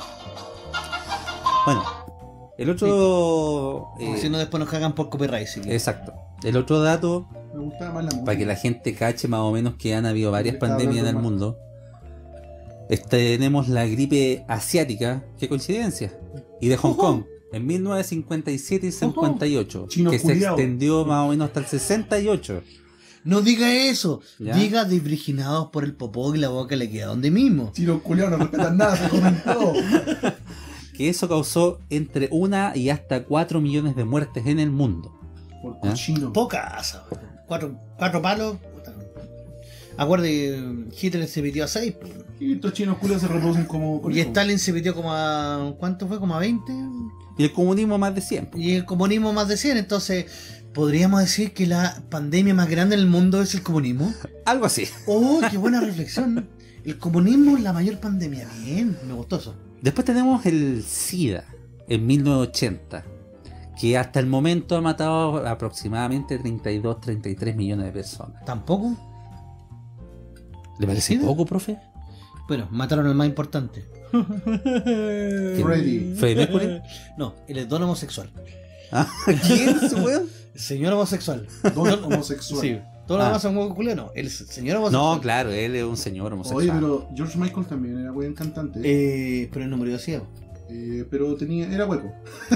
Bueno, el otro... Si no, después nos cagan por copyright. Sí. exacto, el otro dato, Me gustaba más la música. para que la gente cache más o menos que han habido varias Estaba pandemias en el hablando mundo. Tenemos la gripe asiática, qué coincidencia, y de Hong Kong, en 1957 y 58, Chino que se culiao. extendió más o menos hasta el 68. No diga eso. ¿Ya? Diga desvirginados por el popó y la boca le queda donde mismo. Si los culiados no respetan nada, se comentó. Que eso causó entre 1 y hasta 4 millones de muertes en el mundo. Por cochino. Pocas. Cuatro palos. puta. Acuerde, Hitler se pitió a 6. Y estos chinos culiados se reproducen como Y conejos. Stalin se pitió como a... ¿Cuánto fue? ¿Como a 20? Y el comunismo más de 100. Y el comunismo más de 100. Entonces, ¿podríamos decir que la pandemia más grande del mundo es el comunismo? Algo así. ¡Oh, qué buena reflexión! El comunismo es la mayor pandemia. Bien, me gustó eso. Después tenemos el SIDA en 1980, que hasta el momento ha matado aproximadamente 32-33 millones de personas. ¿Tampoco? ¿Le parece ¿SIDA? poco, profe? Bueno, mataron al más importante. Freddy. ¿Freddie Mercury? No, el don homosexual. ¿Ah? ¿Quién es ese weón? El señor homosexual. Don homosexual. Sí. Todos los Ah. demás son huevos culiados, no. El señor homosexual. No, claro, él es un señor homosexual. Oye, pero George Michael también era buen cantante. Pero él no murió ciego. Pero era hueco.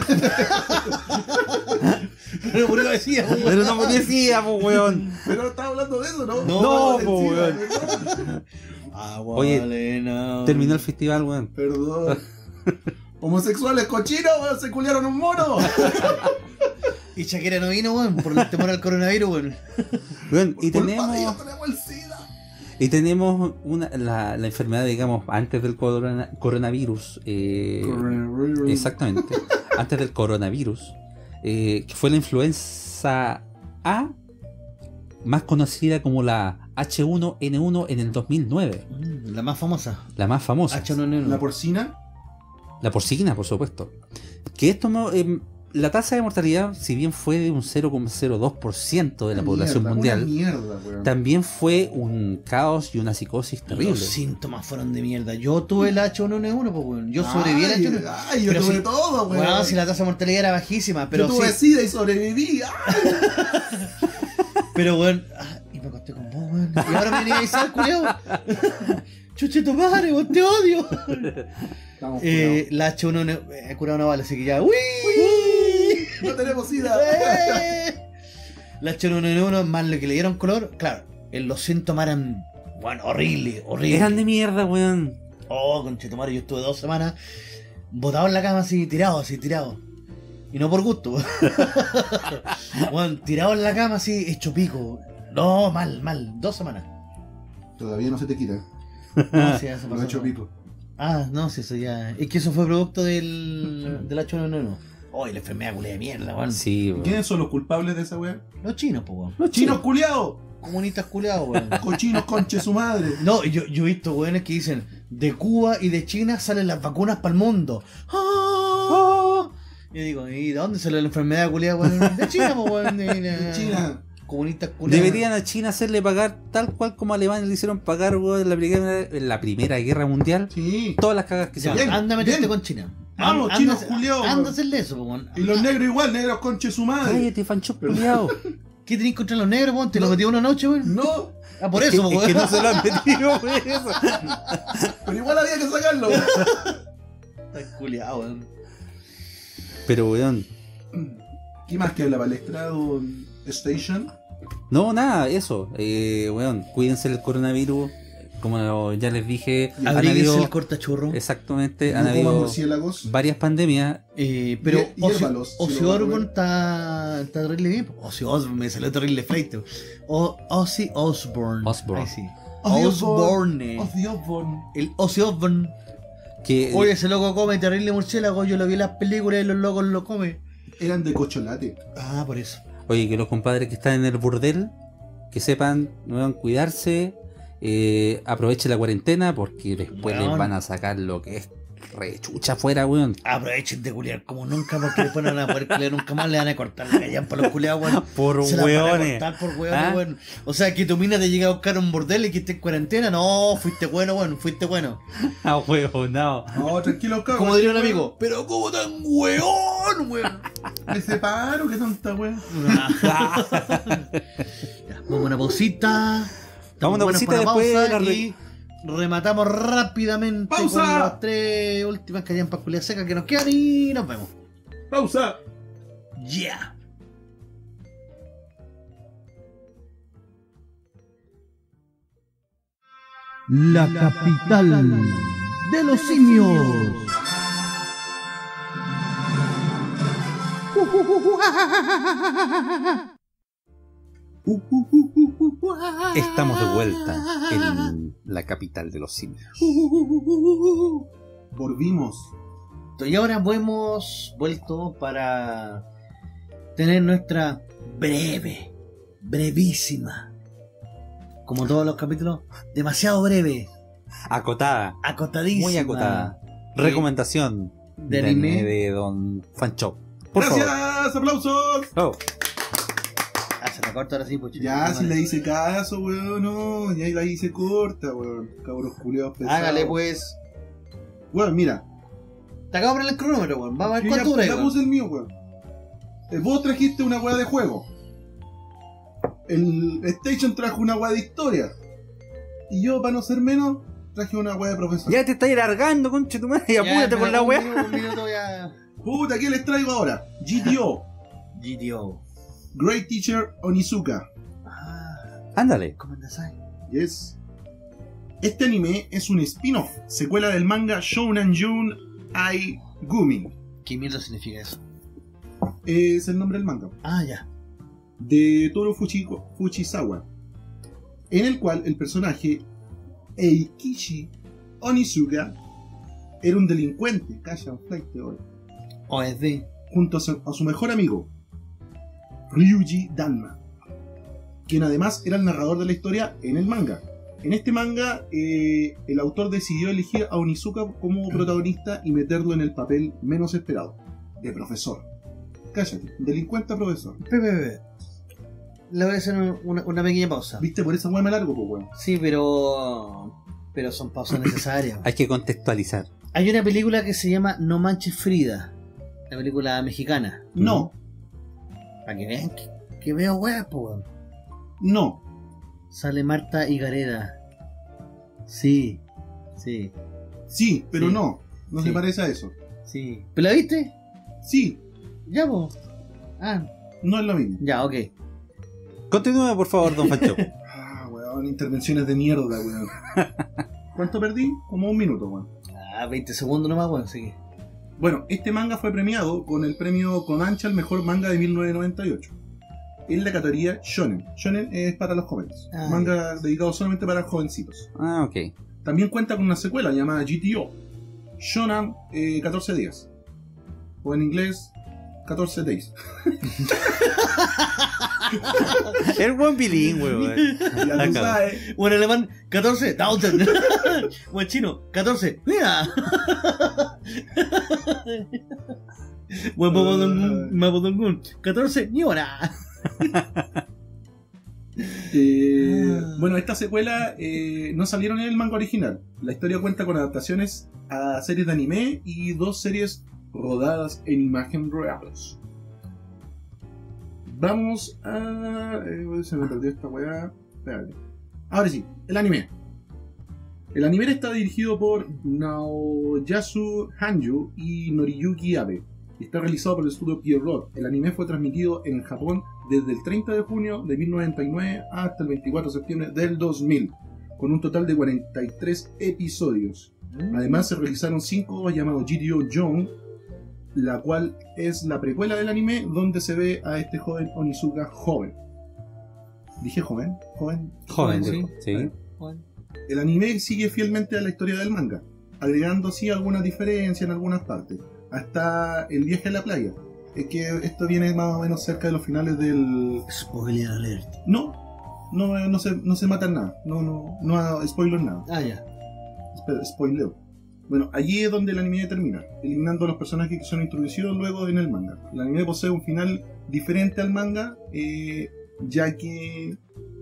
Pero murió de ciego. Pero no me decía, po, weón. Pero estaba hablando de eso, ¿no? No, de po, SIDA, weón. ¿verdad? Oye, Oye, Terminó el festival, weón. Perdón. Homosexuales cochinos, weón, se culiaron un mono. Y Shakira no vino, weón, por el temor al coronavirus, weón. Weón, y Por culpa de tenemos... ellos tenemos el SIDA. Y tenemos la enfermedad, digamos, antes del coronavirus. Exactamente. Antes del coronavirus. Que fue la influenza A, más conocida como la H1N1 en el 2009. La más famosa. La más famosa. H1N1. La porcina. La porcina, por supuesto. Que esto la tasa de mortalidad, si bien fue de un 0,02% de la población mundial, Una mierda, weón. también fue un caos y una psicosis terrible. Los síntomas fueron de mierda. Yo tuve el H1N1, pues, weón. Yo sobreviví al H1N1. Ay, yo Pero tuve sí, todo, weón. Weón, si la tasa de mortalidad era bajísima, pero yo tuve sí. SIDA y sobreviví. Pero, weón. Y me acosté con vos, weón. Y ahora me venía a avisar, culiao. Chuchito madre, weón, te odio. Estamos La H1N1 he curado una bala, así que ya. ¡Uy! curados. No tenemos SIDA. La H1N1, más lo que le dieron color, claro, los síntomas eran, bueno, horribles. Eran de mierda, weón. Oh, conchetumare, yo estuve 2 semanas botado en la cama así, tirado. Y no por gusto. Bueno, tirado en la cama así, hecho pico. No, mal, 2 semanas. Todavía no se te quita. No, sí, eso Lo pasó. he hecho pico. Ah, no, sí, eso ya. Es que eso fue producto del H1N1. Oh, y la enfermedad culé de mierda, weón. Sí, weón. ¿Quiénes son los culpables de esa weá? Los chinos, pues, weón. Los ¡Chinos culiados! comunistas culiados, weón. Cochinos conche su madre. No, yo he visto weones que dicen, de Cuba y de China salen las vacunas para el mundo. ¡Ah! Y digo, ¿y de dónde sale la enfermedad culiada, weón? De China, pues, weón. De China. Comunistas culiados. Deberían a China hacerle pagar tal cual como a Alemania le hicieron pagar, weón, en la primera guerra mundial. Sí. Todas las cagas que se Ya, Bien, anda a meterte bien. con China. Vamos, Anda- chinos anda- culiados, Anda weón. a hacerle eso, pues, weón. Y los negros igual, negros conche su madre. Cállate, fancho culiao. ¿Qué tenés contra los negros, weón? ¿Te lo No. metí una noche, weón? No, Ah, por Es eso, que, weón. es que no se lo han metido, por eso. pero igual había que sacarlo. weón. Está culiado, weón. Pero, weón, ¿Qué más que la palestra, don Station? no, nada, eso. Weón, cuídense del coronavirus. Como ya les dije, han Abríguese habido. el cortachurro. Exactamente, han No coman habido murciélagos. varias pandemias. Pero Hiérvalos, si Ozzy lo van a Osbourne comer. está terrible bien. Ozzy Osbourne, me salió terrible fleito. Ozzy Osbourne. Osbourne. Ahí sí. Ozzy Osbourne. Ozzy Osbourne. El Ozzy Osbourne. Que Oye, ese loco come terrible murciélago. Yo lo vi en las películas y los locos lo comen. Eran de cocholate. Ah, por eso. Oye, que los compadres que están en el burdel, que sepan, no van a cuidarse, aprovechen la cuarentena porque después Weón. les van a sacar lo que es rechucha afuera, weón. Aprovechen de culiar como nunca porque después no van a poder culiar nunca más. Le van a cortar la callampa a los culiados, weón. Por Se la van a weones. cortar por weones, ¿Ah? weón. O sea, que tu mina te llega a buscar un bordel y que esté en cuarentena. No, fuiste bueno, weón. Fuiste bueno. Ah, weón, no. No, tranquilo, cabrón. Como diría un amigo. Pero como tan weón, weón. Me separo, qué tanta wea. Ya, vamos a una pausita. Vamos a una Estamos buenos pausita, para después pausa la y rematamos rápidamente ¡Pausa! con las 3 últimas callampas culias secas que nos quedan y nos vemos. Pausa. Yeah. La capital de los simios. Estamos de vuelta en la capital de los simios. Volvimos. Y ahora hemos vuelto para tener nuestra brevísima, como todos los capítulos, demasiado breve, Acotada, acotadísima. muy acotada. Recomendación de anime. de Don Fancho. Por Gracias, favor. aplausos. Oh, Ah, se la corta ahora sí, pues. Ya, chico. si le hice caso, weón, no. Ya la hice corta, weón. Cabros culiados pesados. Hágale pues. Weón, mira. Te acabo de poner el cronómetro, weón. Vamos a ver Yo cuánto dura. ya weón. puse el mío, weón. Vos trajiste una weá de juego. El Station trajo una weá de historia. Y yo, para no ser menos, traje una weá de profesor. ya te estás alargando, concha tu madre, y Ya, apúrate me con la da weá. un minuto ya. Puta, ¿qué les traigo ahora? GTO, GTO. Great Teacher Onizuka. Ah, Ándale. ¿cómo andas ahí? Yes. Este anime es un spin-off, secuela del manga Shounen Jun Ai Gumi. ¿Qué mierda significa eso? Es el nombre del manga. Ah, ya. De Toru Fujisawa, en el cual el personaje Eikichi Onizuka era un delincuente, calla, un flight de oro, OSD. junto a su mejor amigo Ryuji Danma, quien además era el narrador de la historia en el manga. En este manga, el autor decidió elegir a Onizuka como protagonista y meterlo en el papel menos esperado, de profesor. Cállate, delincuente a profesor. Pepe. Le voy a hacer una pequeña pausa. ¿Viste? Por esa weá me largo, pues weón. Sí, pero son pausas necesarias. Hay que contextualizar. Hay una película que se llama No Manches Frida. La película mexicana. No, Para que vean que veo weas, po, weón. no. Sale Marta Higareda. Sí. Sí. Sí, pero Sí. no. No Sí. se parece a eso. Sí. ¿Pero la viste? Sí, Ya, po. Ah, no es lo mismo. ya, ok. Continúe, por favor, Don Fancho. Ah, weón, intervenciones de mierda, weón. ¿Cuánto perdí? Como un minuto, weón. Ah, 20 segundos nomás, weón, sí. Bueno, este manga fue premiado con el premio Kodansha al mejor manga de 1998. En la categoría Shonen. Shonen es para los jóvenes. Ah, Manga dedicado solamente para jovencitos. Ah, ok. También cuenta con una secuela llamada GTO. Shonen 14 días. O en inglés, 14 days. El buen bilingüe, weón. Ya tú sabes. O en alemán, 14, Tauten. O en chino, 14, mira. O en Mapodongun, 14, ni hora. Bueno, esta secuela no salieron en el manga original. La historia cuenta con adaptaciones a series de anime y 2 series rodadas en imagen reales. Vamos a... se me perdió esta weá. Espérate. Ahora sí, el anime. El anime está dirigido por Naoyasu Hanyu y Noriyuki Abe. Y está realizado por el estudio Pierrot. El anime fue transmitido en Japón desde el 30 de junio de 1999 hasta el 24 de septiembre del 2000, con un total de 43 episodios. Además se realizaron 5 llamados Jiryo Young, la cual es la precuela del anime donde se ve a este joven Onizuka joven. ¿Dije joven? Joven, Sí. sí. El anime sigue fielmente a la historia del manga, agregando sí algunas diferencias en algunas partes. Hasta el viaje a la playa. Es que esto viene más o menos cerca de los finales del... Spoiler alert. No se matan nada. No spoiler nada. Ah, ya. Spoileo. Bueno, allí es donde el anime termina, eliminando a los personajes que son introducidos luego en el manga. El anime posee un final diferente al manga, ya que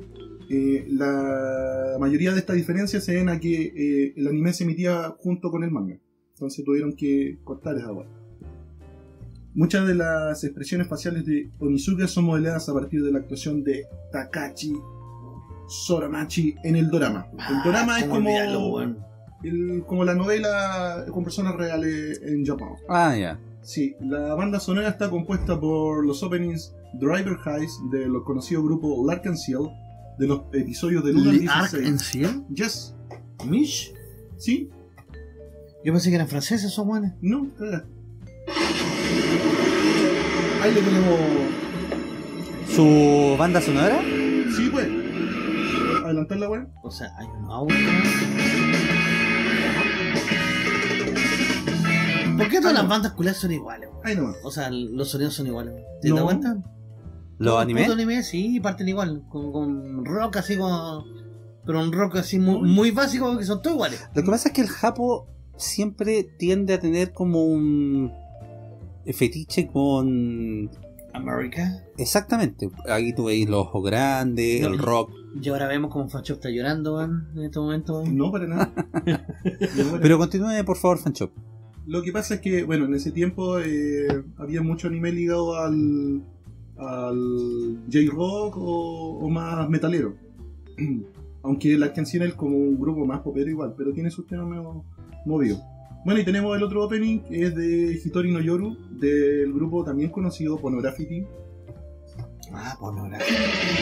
la mayoría de estas diferencias se ven a que el anime se emitía junto con el manga. Entonces tuvieron que cortar esa parte. Muchas de las expresiones faciales de Onizuka son modeladas a partir de la actuación de Takashi Soramachi en el dorama. El dorama es como la novela con personas reales en Japón. Ah, ya. Sí, la banda sonora está compuesta por los openings Driver Highs del conocido grupo Lark Seal, de los episodios del 1 al 16. ¿En Ciel? Yes. ¿Mish? Sí. Yo pensé que eran franceses esos buenos. No, caga. Ahí le tenemos. ¿Su banda sonora? Sí, pues. Adelantar la weá. O sea, hay un audio. ¿Por qué todas las bandas culiadas son iguales, weón? Ahí nomás. O sea, los sonidos son iguales. ¿Te No. das cuenta? ¿Los animes? Los animes sí, parten igual. Con rock así como. Pero un rock así muy básico que son todos iguales. Lo que pasa es que el Japo siempre tiende a tener como un fetiche con... América. Exactamente. Ahí tú veis los ojos grandes, No. el rock. Y ahora vemos como Fanchop está llorando, weón, en este momento, weón. No, para nada. No, para Pero continúe, por favor, Fanchop. Lo que pasa es que, bueno, en ese tiempo había mucho anime ligado al J-Rock o más metalero. Aunque la canción es como un grupo más popero igual, pero tiene sus temas medio movidos. Bueno, y tenemos el otro opening que es de Hitori no Yoru, del grupo también conocido Pornography. Ah, pornografía.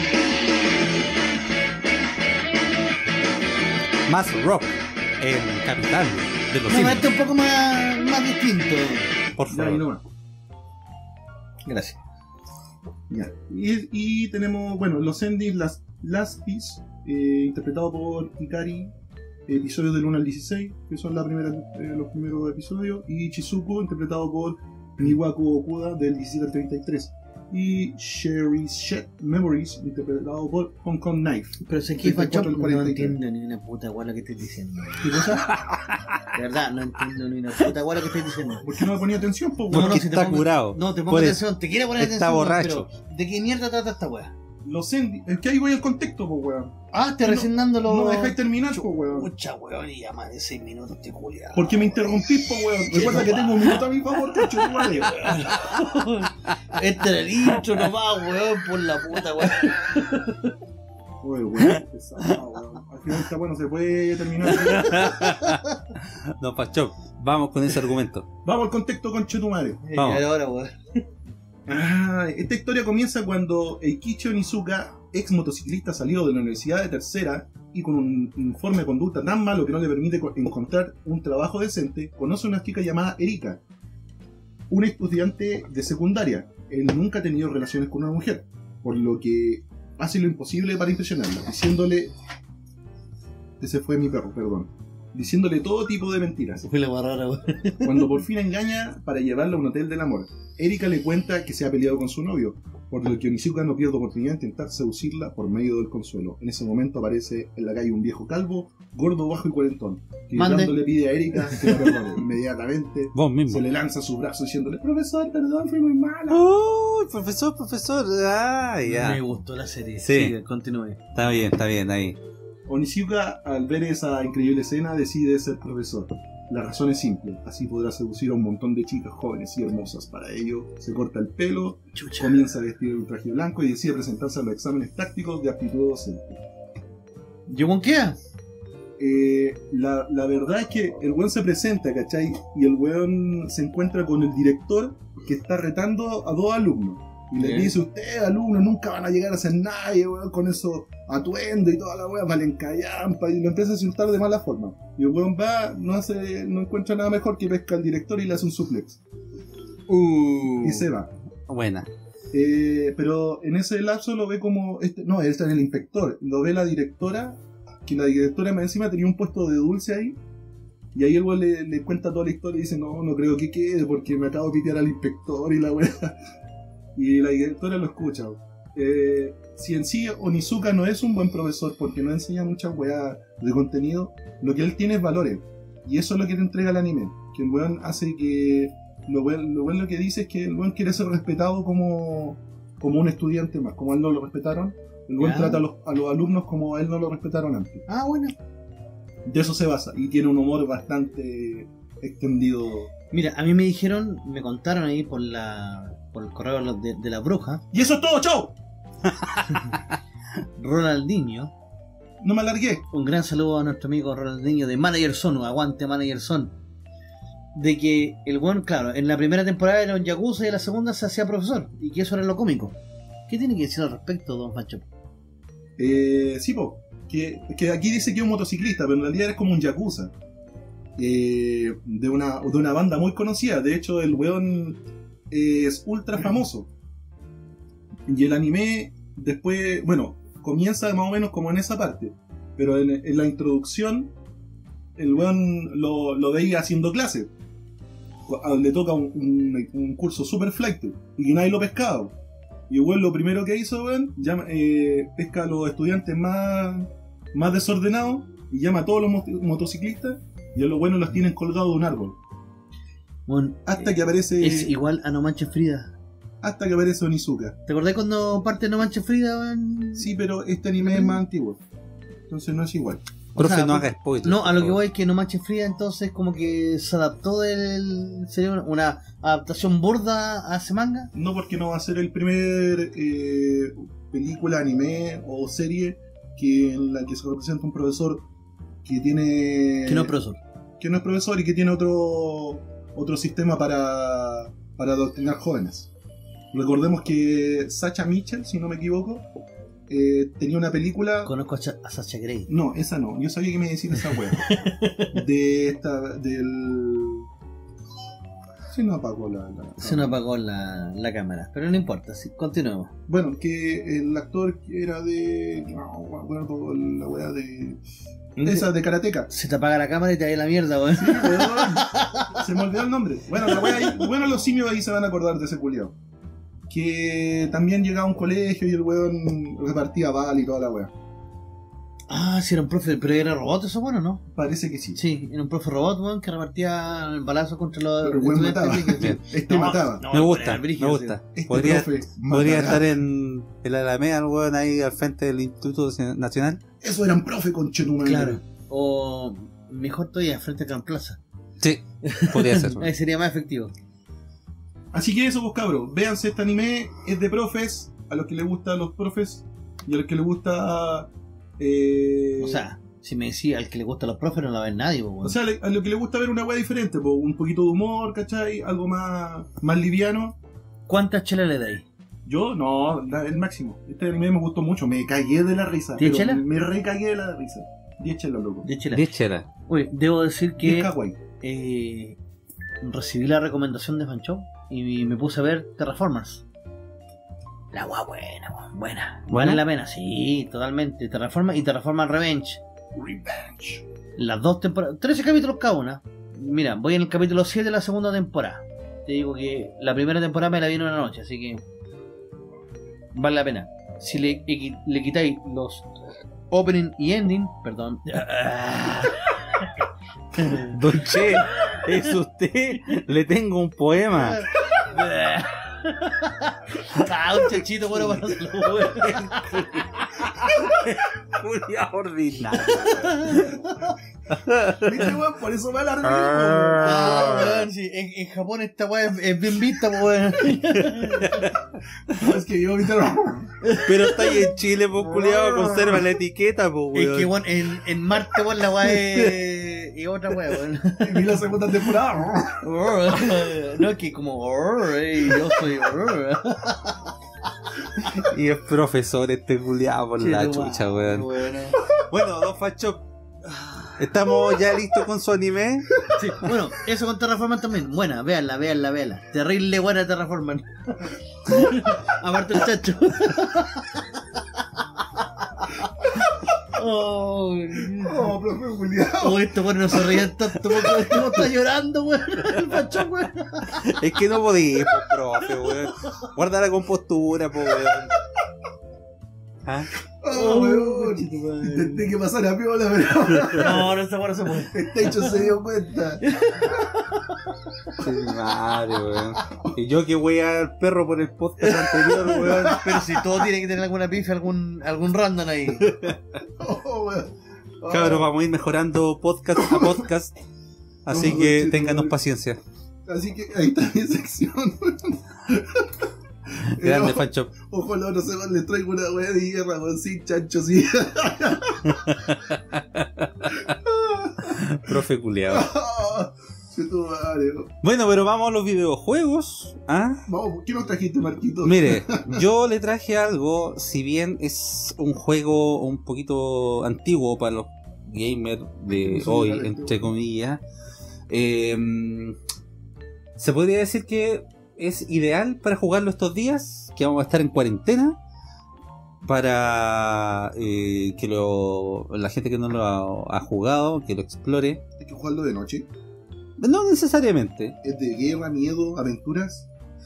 Más rock en Capital de los No, Simios. este es un poco más distinto. Por Ya, ahí favor. nomás. Gracias. Ya. Y tenemos, bueno, los endings, las Last Piece, interpretado por Hikari, episodios del 1 al 16, que son los primeros episodios, y Chizuko, interpretado por Niwaku Okuda, del 17 al 33, y Sherry Shed Memories, interpretado por Hong Kong Knife. Pero sé que 34 Fanchop al no 43. entiendo ni una puta weá lo que estoy diciendo. ¿Qué cosa? De verdad, no entiendo ni una puta weá lo que estoy diciendo. ¿Por qué no me ponía atención, po, No, weón? Porque si te está pongo- curado. No, te pongo Por atención, te quiero poner está atención. borracho. Pero ¿de qué mierda trata esta weá? Los endings, es que ahí voy al contexto, po, weón. Ah, te recién dando los. No me dejáis terminar, po, weón. Pucha weón, y ya más de 6 minutos te culiado. ¿Por qué me interrumpís, po, weón? Recuerda que tengo un minuto a mi favor, coche, weón. Este era el intro nomás, weón, por la puta weón. Oye, weón, pesado, weón. Al final está bueno, se puede terminar. No, Fanchop, vamos con ese argumento. Vamos al contexto con Chetumare. Vamos. Y ahora, weón. Esta historia comienza cuando Eikichi Onizuka, ex motociclista salido de la Universidad de Tercera y con un informe de conducta tan malo que no le permite encontrar un trabajo decente, conoce a una chica llamada Erika, una estudiante de secundaria. Él nunca ha tenido relaciones con una mujer, por lo que hace lo imposible para impresionarla, diciéndole... Ese fue mi perro, perdón. diciéndole todo tipo de mentiras. Fue la barrara, weón. Cuando por fin engaña para llevarla a un hotel del amor, Erika le cuenta que se ha peleado con su novio, por lo que Onizuka no pierde oportunidad de intentar seducirla por medio del consuelo. En ese momento aparece en la calle un viejo calvo, gordo, bajo y cuarentón, que Mande. gritando le pide a Erika que lo perdone. Inmediatamente Vos mismo. se le lanza a sus brazos diciéndole: profesor, perdón, fui muy mala. ¡Oh, profesor! Ah, ya. Me gustó la serie. Sí. Sigue, continúe. Está bien ahí. Onizuka, al ver esa increíble escena, decide ser profesor. La razón es simple: así podrá seducir a un montón de chicas jóvenes y hermosas. Para ello, se corta el pelo, Chucha. comienza a vestir un traje blanco y decide presentarse a los exámenes tácticos de aptitud docente. ¿Yo qué? La verdad es que el weón se presenta, ¿cachai? Y el weón se encuentra con el director que está retando a dos alumnos. Y le Bien. dice: ustedes, alumnos, nunca van a llegar a ser nadie, weón, con eso atuendo y toda la weá, valen callampa. Y lo empieza a insultar de mala forma. Y el weón va, no encuentra nada mejor que pesca al director y le hace un suplex. Y se va. Buena. Pero en ese lapso lo ve como... no, él está en el inspector. Lo ve la directora, que la directora más encima tenía un puesto de dulce ahí. Y ahí el weón le cuenta toda la historia y dice: no creo que quede porque me acabo de pitear al inspector y la weá. Y la directora lo escucha. Si en sí Onizuka no es un buen profesor porque no enseña muchas weas de contenido, lo que él tiene es valores. Y eso es lo que te entrega el anime. Que el weón hace que... Lo weón lo que dice es que el weón quiere ser respetado como un estudiante más. Como a él no lo respetaron, el weón Ya. trata a los alumnos como a él no lo respetaron antes. Ah, bueno. De eso se basa. Y tiene un humor bastante extendido. Mira, a mí me dijeron, me contaron ahí por el correo de la bruja, ¡Y eso es todo! ¡Chao! Ronaldinho. No me alargué. Un gran saludo a nuestro amigo Ronaldinho de Manager Son, aguante Manager Son. De que el buen, claro, en la primera temporada era un yakuza y en la segunda se hacía profesor. Y que eso era lo cómico. ¿Qué tiene que decir al respecto, don Pancho? Sí, po. Que aquí dice que es un motociclista, pero en realidad es como un yakuza. De una banda muy conocida. De hecho, el weón es ultra famoso. Y el anime después, bueno, comienza más o menos como en esa parte. Pero en la introducción, el weón lo veía haciendo clases. Le toca un curso super flight y que nadie lo pescaba. Y el weón lo primero que hizo, weón, pesca a los estudiantes más desordenados y llama a todos los motociclistas y a los buenos los tienen colgados de un árbol. Bueno, Hasta que aparece... es igual a No Manches Frida. Hasta que aparece Onizuka. ¿Te acordás cuando parte No Manches Frida, weón? Sí, pero este anime es más antiguo. Entonces no es igual. Profe, sea, no haga spoilers. No, a lo por que favor. voy es que No Manches Frida entonces como que se adaptó sería una adaptación burda a ese manga. No, porque no va a ser el primer película, anime o serie en la que se representa un profesor que tiene... Que no, profesor. que no es profesor y que tiene otro sistema para adoctrinar jóvenes. Recordemos que Sacha Mitchell, si no me equivoco, tenía una película... Conozco a Sasha Grey. No, esa no. Yo sabía que me iba a decir esa wea. Del... Sí, no apagó Se nos apagó la cámara, pero no importa, sí, continuemos. Bueno, que el actor era de... No me acuerdo la wea de... Esa de Karateka. Se te apaga la cámara y te da la mierda, weón. Sí, weón. Se me olvidó el nombre. Bueno, la wea ahí, bueno, los simios ahí se van a acordar de ese culiao. Que también llegaba a un colegio y el weón repartía bala y toda la wea. Ah, sí, era un profe, pero era robot eso, bueno, ¿no? Parece que sí. Sí, era un profe robot, weón, que repartía el balazo contra los Pero el weón mataba. Bien. Este mataba. Me gusta, me gusta. Este Podría profe matará. estar en la Alameda, el weón ahí al frente del Instituto Nacional. Eso eran profe, conchetumare. Claro. O mejor todavía, frente a Gran Plaza. Sí, podría ser. Ahí sería más efectivo. Así que eso, pues cabros, véanse este anime, es de profes, a los que les gustan los profes y a los que les gusta... O sea, si me decía al que le gustan los profes no la ve nadie, weón. O sea, a lo que le gusta ver una wea diferente, pues, un poquito de humor, ¿cachai? Algo más liviano. ¿Cuántas chelas le dais? Yo, no, el máximo. Este anime me gustó mucho, me cagué de la risa. 10 pero chelas? Me recagué de la risa. 10 chelas, loco. 10 chelas. 10 chelas. Oye, debo decir 10 que kawaii. recibí la recomendación de Fancho y me puse a ver Terraformers. La guay buena, weón, buena. ¿Buena? Vale la pena, sí, totalmente. Terraformers y Terraformers Revenge. Las 2 temporadas, 13 capítulos cada una. Mira, voy en el capítulo 7 de la segunda temporada. Te digo que la primera temporada me la vi en una noche, así que vale la pena. Si le quitáis los opening y ending, perdón. Don Che, es usted. Le tengo un poema. Un chachito bueno para hacerlo, Julia ordinaria. ¿Viste, weón? Por eso me alargué. weón, sí, en Japón esta weá es bien vista, weón. Es que yo, viste, Pero está ahí en Chile, pues culiado, conserva la etiqueta, pues Es weón. que weón, en Marte, weón, la weá es otra weá, weón. vi la segunda temporada. No, es que como yo soy. Y es profesor este culiado por la chucha, weón. Bueno, Don Facho, ¿estamos ya listos con su anime? Sí, bueno, eso con Terraforman también. Buena, véanla. Terrible buena Terraforman. Aparte el chacho. Oh, profe Julián. esto bueno no se rían tanto porque este está llorando, weón. El macho, weón. Es que no podía, pues, profe, weón. Guarda la compostura, pues, weón. ¿Ah? Weón. Intenté que pasara piola, pero No, esa weón no se puede. este hecho se dio cuenta. Sí, madre, weón. Y yo que voy al perro por el podcast anterior, weón. Pero si todo tiene que tener alguna pifia, algún random ahí. Weón. Cabros, vamos a ir mejorando podcast a podcast. Así que ténganos paciencia. Así que ahí está mi sección, weón. Grande, Fancho. Ojalá no se les traigo una weá de guerra, weón, sin chancho, sí. Profe culiao. Se tu madre, weón. Bueno, pero vamos a los videojuegos. ¿Ah? Vamos, ¿qué nos trajiste, Marquito? Mire, yo le traje algo, si bien es un juego un poquito antiguo para los gamers de Sí, hoy, dale, entre comillas, se podría decir que es ideal para jugarlo estos días, que vamos a estar en cuarentena, para que la gente que no lo ha jugado, que lo explore. Hay que jugarlo de noche. No necesariamente. Es de guerra, miedo, aventuras.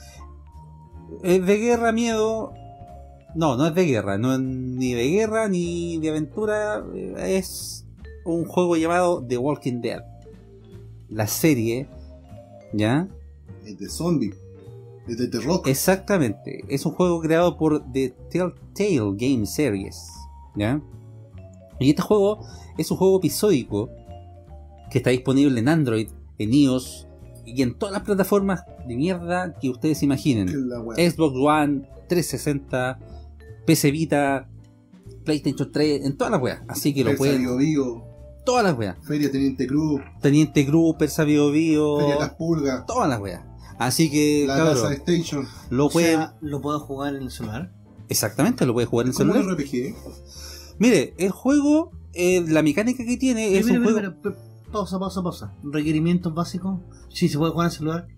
Es de guerra, miedo. No es de guerra. No es ni de guerra ni de aventura. Es un juego llamado The Walking Dead. La serie. ¿Ya? Es de zombie. Es de terror. Exactamente. Es un juego creado por The Telltale Game Series. ¿Ya? Y este juego es un juego episódico que está disponible en Android, en iOS y en todas las plataformas de mierda que ustedes imaginen. Que es la weá. Xbox One, 360, PC Vita, PlayStation 3, en todas las weas. Así que lo Persa pueden. Bio Bio, Todas las weas. Feria Teniente Cruz, Teniente Cruz, Persa Bio Bio, Feria Las Pulgas, todas las weas. Así que, la cabrón, Casa Station. lo O pueden. sea, ¿lo puedo jugar en el celular? Exactamente, lo puede jugar en el Como un celular. RPG. Mire, el juego, la mecánica que tiene es un juego. Pausa. ¿Requerimientos básicos? Sí, se puede jugar en el celular.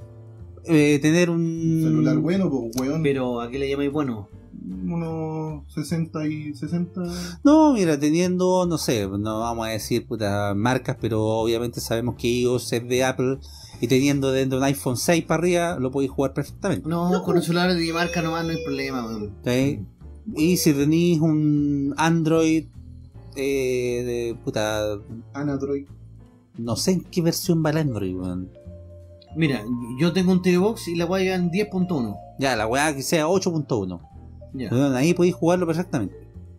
Tener un Celular bueno, pues weón. Pero ¿a qué le llamáis bueno? Unos 60 y 60. No, mira, teniendo, no sé, no vamos a decir puta marcas, pero obviamente sabemos que iOS es de Apple y teniendo dentro un iPhone 6 para arriba lo podéis jugar perfectamente. No, con un celular de marca nomás no hay problema, weón. ¿Sí? Y si tenéis un Android de puta, Anadroid. no sé en qué versión va el Android, weón. Mira, yo tengo un TV Box y la voy a en 10.1. Ya, la weá que sea 8.1. Ya. Weón, ahí podéis jugarlo perfectamente.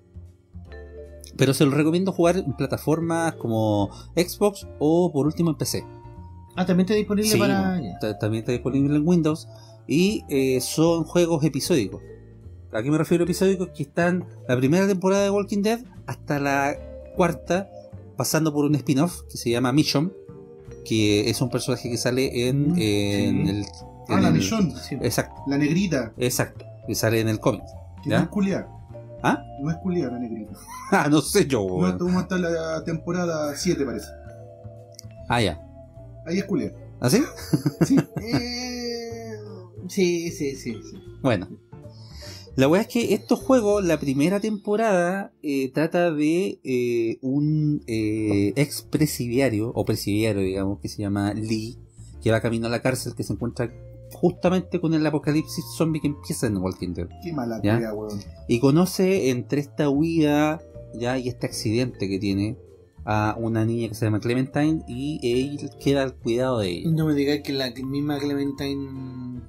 Pero se lo recomiendo jugar en plataformas como Xbox o por último en PC. Ah, también está disponible Sí, para. bueno, también está disponible en Windows. Y son juegos episódicos. ¿A qué me refiero a episódicos? Que están la primera temporada de Walking Dead hasta la cuarta, pasando por un spin-off que se llama Mission, que es un personaje que sale en el... en La el- Mission. Sí. Exacto, La negrita. exacto, que sale en el cómic. Que ¿Ya? no es culiar. ¿Ah? No es culiar la negrita. Ah, no sé yo, No, weón. estamos hasta la temporada 7, parece. Ah, ya. Ahí es culiar. ¿Así? Sí. Sí. Bueno. La weá es que estos juegos, la primera temporada, trata de un ex presidiario, o presidiario, digamos, que se llama Lee, que va camino a la cárcel, que se encuentra justamente con el apocalipsis zombie que empieza en Walking Dead. Qué mala ¿Ya? cueva, weón. Y conoce entre esta huida, ya, y este accidente que tiene a una niña que se llama Clementine, y él queda al cuidado de ella. No me digáis que la misma Clementine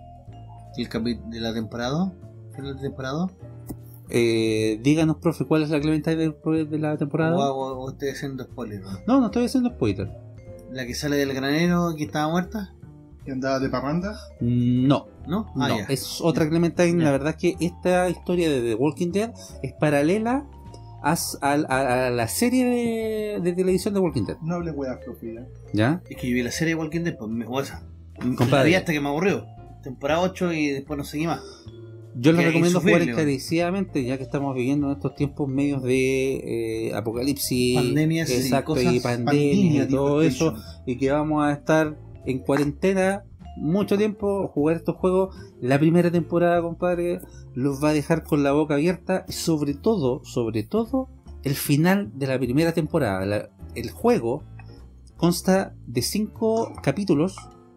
de la temporada, final de temporada, Díganos, profe, ¿cuál es la Clementine de la temporada? o estoy haciendo spoiler, ¿no? No estoy haciendo spoiler. La que sale del granero que estaba muerta, ¿Que andaba de parranda? No. ¿no? No, Ya. es otra Clementine. Ya. La verdad es que esta historia de The Walking Dead es paralela a la serie de televisión de Walking Dead. No hable weas, profe, ya. ¿Ya? Es que yo vi la serie de Walking Dead, pues me jugó esa. La Compadre, vi hasta que me aburrió. Temporada 8 y después no seguí más. yo les que recomiendo jugar insufrible, encarecidamente, ya que estamos viviendo en estos tiempos medios de apocalipsis, Pandemias y exacto, cosas. y pandemia y todo eso, PlayStation. y que vamos a estar en cuarentena mucho tiempo, jugar estos juegos. La primera temporada, compadre, los va a dejar con la boca abierta, sobre todo el final de la primera temporada. El juego consta de 5 capítulos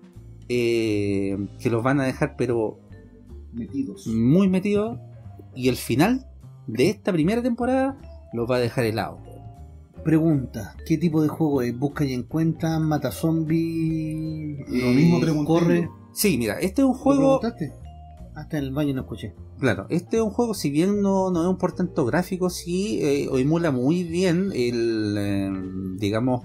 que los van a dejar pero Metidos. muy metidos, y el final de esta primera temporada los va a dejar helado. Pregunta, ¿qué tipo de juego es? ¿Busca y encuentra? ¿Mata zombies? Lo mismo pregunté ¿Corre? yo. Sí, mira, este es un ¿Lo juego. preguntaste? Hasta en el baño no escuché. Claro, este es un juego, si bien no es un portento gráfico, sí emula muy bien digamos,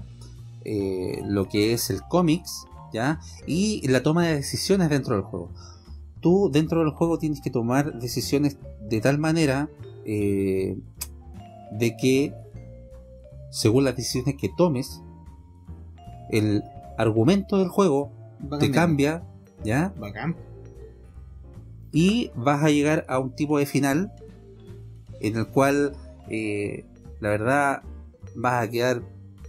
lo que es el cómics, ¿ya? Y la toma de decisiones dentro del juego. Tú dentro del juego tienes que tomar decisiones de tal manera de que, según las decisiones que tomes, el argumento del juego Va te cambiando. cambia, ¿ya? Bacán. Y vas a llegar a un tipo de final en el cual la verdad vas a quedar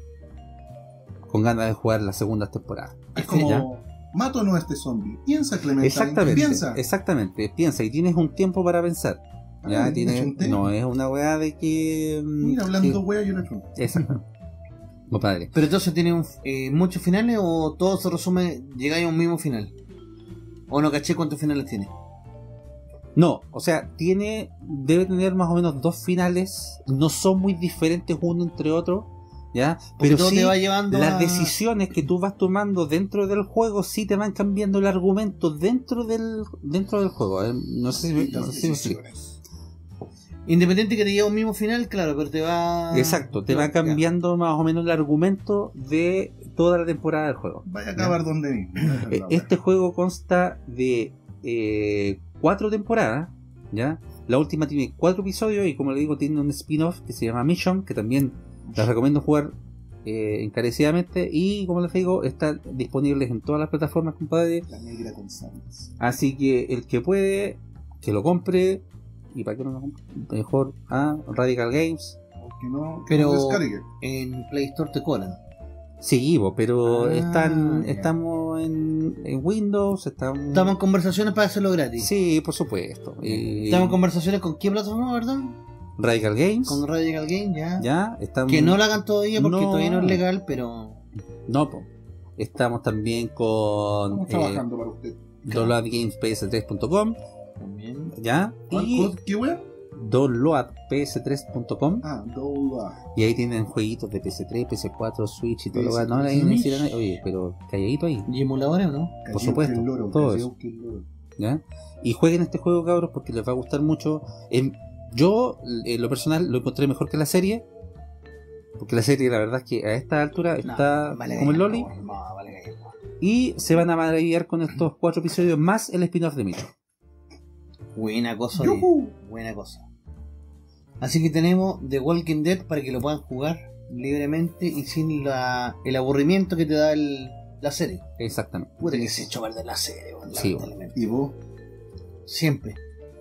con ganas de jugar las segundas temporadas. Es como, ¿Ya? mato o no a este zombie. Piensa, Clementine. Exactamente, piensa, y tienes un tiempo para pensar. Ya Ah, tienes, ¿me chunté? no es una weá de que Mira, hablando wea, yo lo chunto. exacto. Compadre. Pero entonces tiene muchos finales o todo se resume, llegáis a un mismo final. O no caché cuántos finales tiene. No, o sea, debe tener más o menos 2 finales, no son muy diferentes uno entre otro, ¿ya? Porque Pero todo sí, te va llevando las a... decisiones que tú vas tomando dentro del juego sí te van cambiando el argumento dentro del juego. No sé si me explico. Independiente que te lleve a un mismo final, claro, pero te va... Exacto, te va Ya. cambiando más o menos el argumento de toda la temporada del juego. Vaya a acabar donde mismo. Este juego consta de 4 temporadas, ¿ya? La última tiene 4 episodios y, como le digo, tiene un spin-off que se llama Mission, que también les recomiendo jugar encarecidamente, y, como les digo, están disponibles en todas las plataformas, compadre. La negra con sables. Así que el que puede, que lo compre, y para que no lo compre, mejor a Radical Games. O que no, Pero- que lo descargue. En Play Store te colan. Sí, pero Ah, ya. estamos en Windows, Estamos en conversaciones para hacerlo gratis. Sí, por supuesto. Estamos en conversaciones con qué plataforma, ¿verdad? Radical Games. Con Radical Game, ya. Ya, estamos. Que no lo hagan todavía porque No. todavía no es legal, pero... No, po. Estamos también con Estamos trabajando para usted. downloadgamesps3.com, También. ya, ¿Cuál y code? ¿Qué wea? downloadps3.com, Ah, download. y ahí tienen jueguitos de PS3, PS4, Switch y todo lo PS3. demás. No, ahí no decir a nadie, oye, pero calladito ahí, ¿Y emuladores o no? Por supuesto, El loro, todo callao eso. que el loro. ¿ya? Y jueguen este juego, cabros, porque les va a gustar mucho. Yo, en lo personal, lo encontré mejor que la serie, porque la serie, la verdad es que a esta altura está No, vale como el gallo, Loli, no, vale gallo. y se van a maravillar con estos 4 episodios más el spin-off de Mitch. Buena cosa, oye. ¡Yujú! Buena cosa. Así que tenemos The Walking Dead para que lo puedan jugar libremente y sin el aburrimiento que te da la serie. Exactamente. Puta que se echó a perder la serie, weón, Sí, lamentablemente. ¿Y vos? Siempre.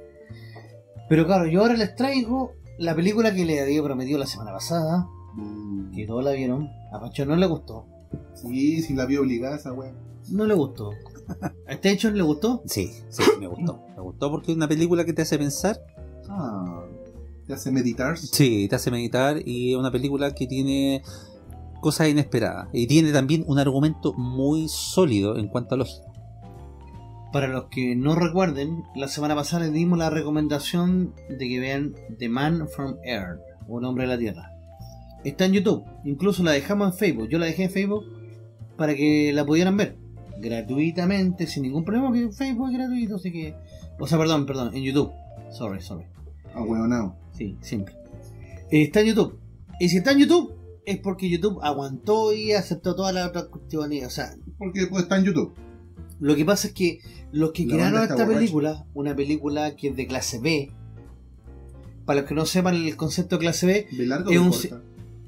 Pero claro, yo ahora les traigo la película que le había prometido la semana pasada, que todos la vieron. A Pacho no le gustó. Sí, si la vi obligada esa wea. No le gustó. ¿A este hecho le gustó? Sí, me gustó. Me gustó porque es una película que te hace pensar. Ah, te hace meditar. Sí, te hace meditar y es una película que tiene cosas inesperadas. Y tiene también un argumento muy sólido en cuanto a lógica. Para los que no recuerden, la semana pasada les dimos la recomendación de que vean The Man from Earth, Un Hombre de la Tierra. Está en YouTube, incluso la dejamos en Facebook. Yo la dejé en Facebook para que la pudieran ver gratuitamente, sin ningún problema, porque Facebook es gratuito, así que... O sea, perdón, en YouTube. Sorry. Ah, huevonao. Sí, siempre. Está en YouTube. Y si está en YouTube, es porque YouTube aguantó y aceptó todas las otras cuestiones. O sea, Porque pues está en YouTube. lo que pasa es que los que La crearon banda está esta borracha. película, una película que es de clase B, para los que no sepan el concepto de clase B, ¿De largo Es o de un corta?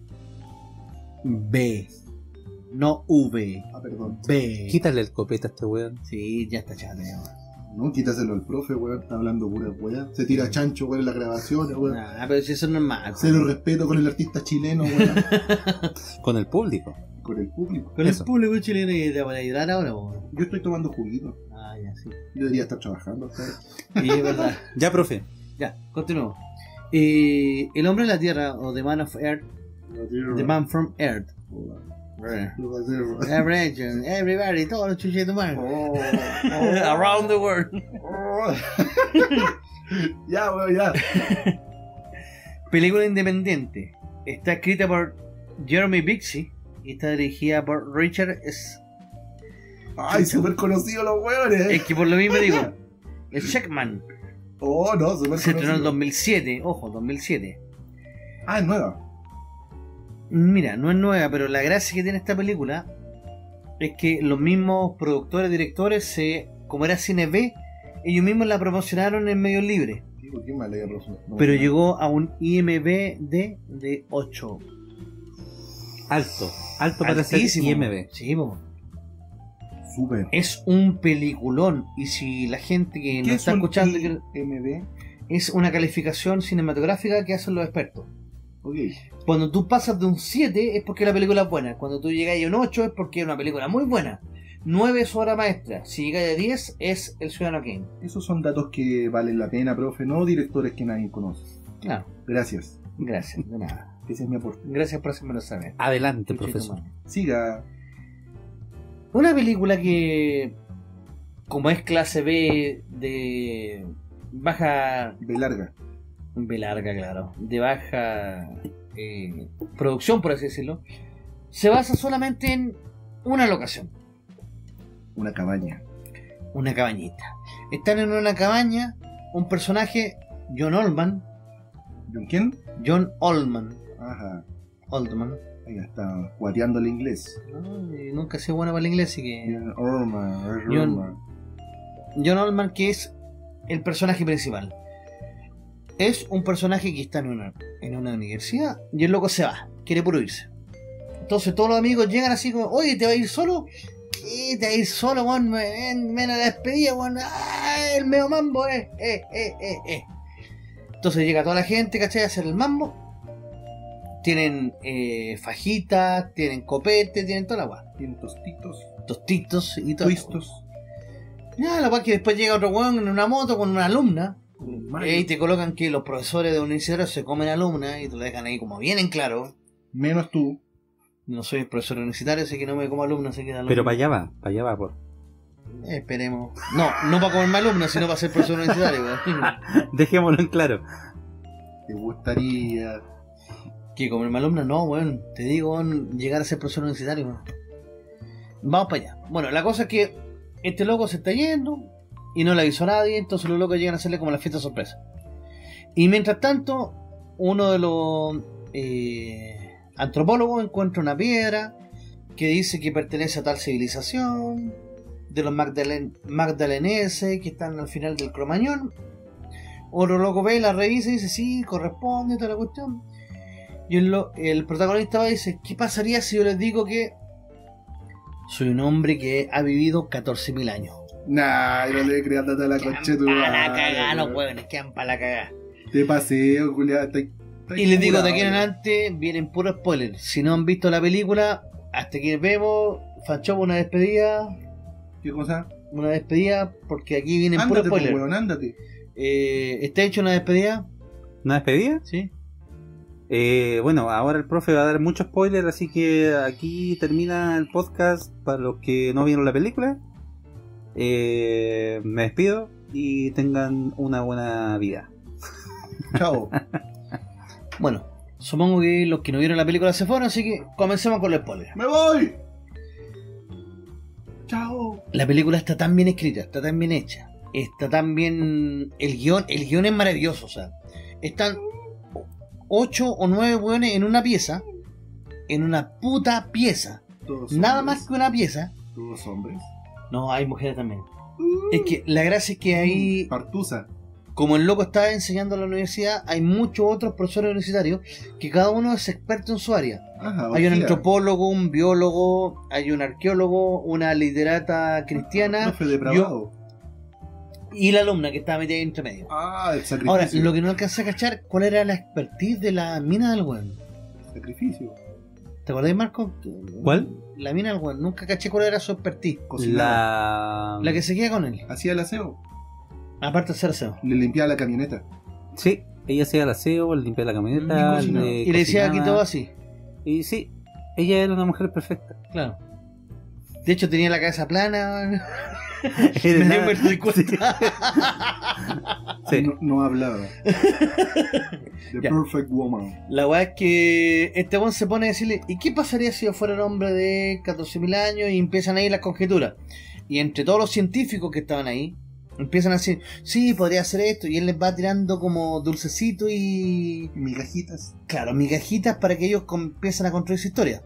B, no V, Ah, perdón. B. Quítale el copete a este weón. Sí, ya está chato. No, quítaselo al profe, weón. Está hablando pura weá. Se tira chancho, weón, en las grabaciones, weón. Nah, pero si eso no es normal. Cero respeto con el artista chileno, weón. Con el público. Con el público. Con Eso. el público chileno y te van a ayudar ahora, po. Yo estoy tomando juguito. Ah, ya, sí. Yo debería estar trabajando. ¿sabes? Sí, es verdad. Ya, profe. Ya, continuamos. El hombre de la tierra, o The Man of Earth, The Man from Earth. Everybody, todos los chuches de tu mano. Around the world. Ya, weón, ya. Película independiente. Está escrita por Jeremy Bixby y está dirigida por Richard S. Ay, súper conocidos los weones. Es que por lo mismo digo, el Checkman Oh, no, súper se estrenó en conocido. 2007. Ojo, 2007. Ah, es nueva. Mira, no es nueva, pero la gracia que tiene esta película es que los mismos productores, directores, como era cine B, ellos mismos la promocionaron en medios libres. Digo, ¿quién más le había pasado? No, Pero no. llegó a un IMB de 8. Alto para ser Altísimo. IMB. Sí, po. Súper. Es un peliculón. Y si la gente que nos está escuchando MB? es una calificación cinematográfica que hacen los expertos. Ok. Cuando tú pasas de un 7 es porque la película es buena. Cuando tú llegas a un 8 es porque es una película muy buena. 9 es obra maestra. Si llegas a 10 es El Ciudadano Kane. Esos son datos que valen la pena, profe, no directores que nadie conoce. Claro, Gracias. gracias, de nada. Ese es mi aporte. Gracias por hacérmelo saber. Adelante, Chuchito profesor. mano. Siga. Una película que, como es clase B, de baja... B larga. B larga, claro. De baja producción, por así decirlo. Se basa solamente en una locación. Una cabaña. Una cabañita. Están en una cabaña un personaje, John Oldman. ¿John quién? John Oldman. Ajá. Oldman. Ahí está guateando el inglés. ¿No? Y nunca sé bueno para el inglés, así que... John Orman. John- John Oldman, que es el personaje principal. Es un personaje que está en una universidad y el loco se va, quiere puro irse. Entonces todos los amigos llegan así como, oye, ¿te vas a ir solo? ¿Qué? ¿Te vas a ir solo, weón? Ven a la despedida, weón. ¡Ah, el medio mambo, Entonces llega toda la gente, ¿cachai? A hacer el mambo. Tienen fajitas, tienen copete, tienen toda la weá. Tiene tostitos. Tostitos y todo. Twistos. Ya, la weá que después llega otro weón en una moto con una alumna. Mario. Y te colocan que los profesores de universidad se comen alumnas y te lo dejan ahí como bien en claro. Menos tú. No soy profesor universitario, así que no me como alumnas, así que alumna. Pero para allá va, por. Esperemos. No para comerme alumnas, sino para ser profesor universitario. weón. Dejémoslo en claro. Te gustaría. ¿Qué comerme alumnas? No, weón. Te digo, weón, llegar a ser profesor universitario. Weón. Vamos para allá. Bueno, la cosa es que este loco se está yendo y no le avisó a nadie, entonces los locos llegan a hacerle como la fiesta sorpresa. Y mientras tanto, uno de los antropólogos encuentra una piedra que dice que pertenece a tal civilización, de los magdaleneses que están al final del Cromañón. Otro loco ve, la revisa y dice, sí, corresponde, toda la cuestión. Y el protagonista va y dice, ¿qué pasaría si yo les digo que soy un hombre que ha vivido 14.000 años? Nah, no le creas data a la concha tu Para la madre, cagada, los weón. huevones, quedan para la cagada. Te paseo, culiado. Y les digo, de aquí en adelante vienen puros spoilers. Si no han visto la película, hasta aquí vemos. Fanchamos una despedida. ¿Qué cosa? una despedida, porque aquí vienen puro Ándate, pues, spoiler. weón, ándate. ¿Está hecho una despedida? ¿Una despedida? Sí. Bueno, ahora el profe va a dar mucho spoiler, así que aquí termina el podcast para los que no vieron la película. Me despido y tengan una buena vida. Chao. Bueno, supongo que los que no vieron la película se fueron, así que comencemos con los spoilers. ¡Me voy! Chao. La película está tan bien escrita, está tan bien hecha, está tan bien... El guión es maravilloso, o sea, están 8 o 9 hueones en una pieza, en una puta pieza, Todos nada hombres. más que una pieza. Todos hombres. No, hay mujeres también. Es que la gracia es que ahí, Partusa. como el loco estaba enseñando en la universidad, hay muchos otros profesores universitarios que cada uno es experto en su área. Ajá, Hay un orgía. antropólogo, un biólogo, hay un arqueólogo, una literata cristiana Profe depravado. y la alumna que estaba metida ahí entre medio. Ah, el sacrificio. Ahora, lo que no alcancé a cachar, ¿cuál era la expertise de la mina del weón? Sacrificio. ¿Te acordás, Marco? ¿Cuál? La mina del weón. Nunca caché cuál era su expertise. Cocinaba. La que se queda con él. Hacía el aseo. Aparte de ser aseo. Le limpiaba la camioneta. Sí, ella hacía el aseo, limpiaba la camioneta, Y cocinaba. Y le decía aquí cocinaba. todo así. Y sí, ella era una mujer perfecta. Claro. De hecho tenía la cabeza plana. Era Me nada- di cuenta. Sí. No hablaba. The Ya. Perfect Woman. La weá es que este weón se pone a decirle, ¿y qué pasaría si yo fuera un hombre de 14.000 años? Y empiezan ahí las conjeturas. Y entre todos los científicos que estaban ahí, empiezan a decir, sí, podría hacer esto. Y él les va tirando como dulcecito y... Migajitas. Claro, migajitas para que ellos empiecen a construir su historia.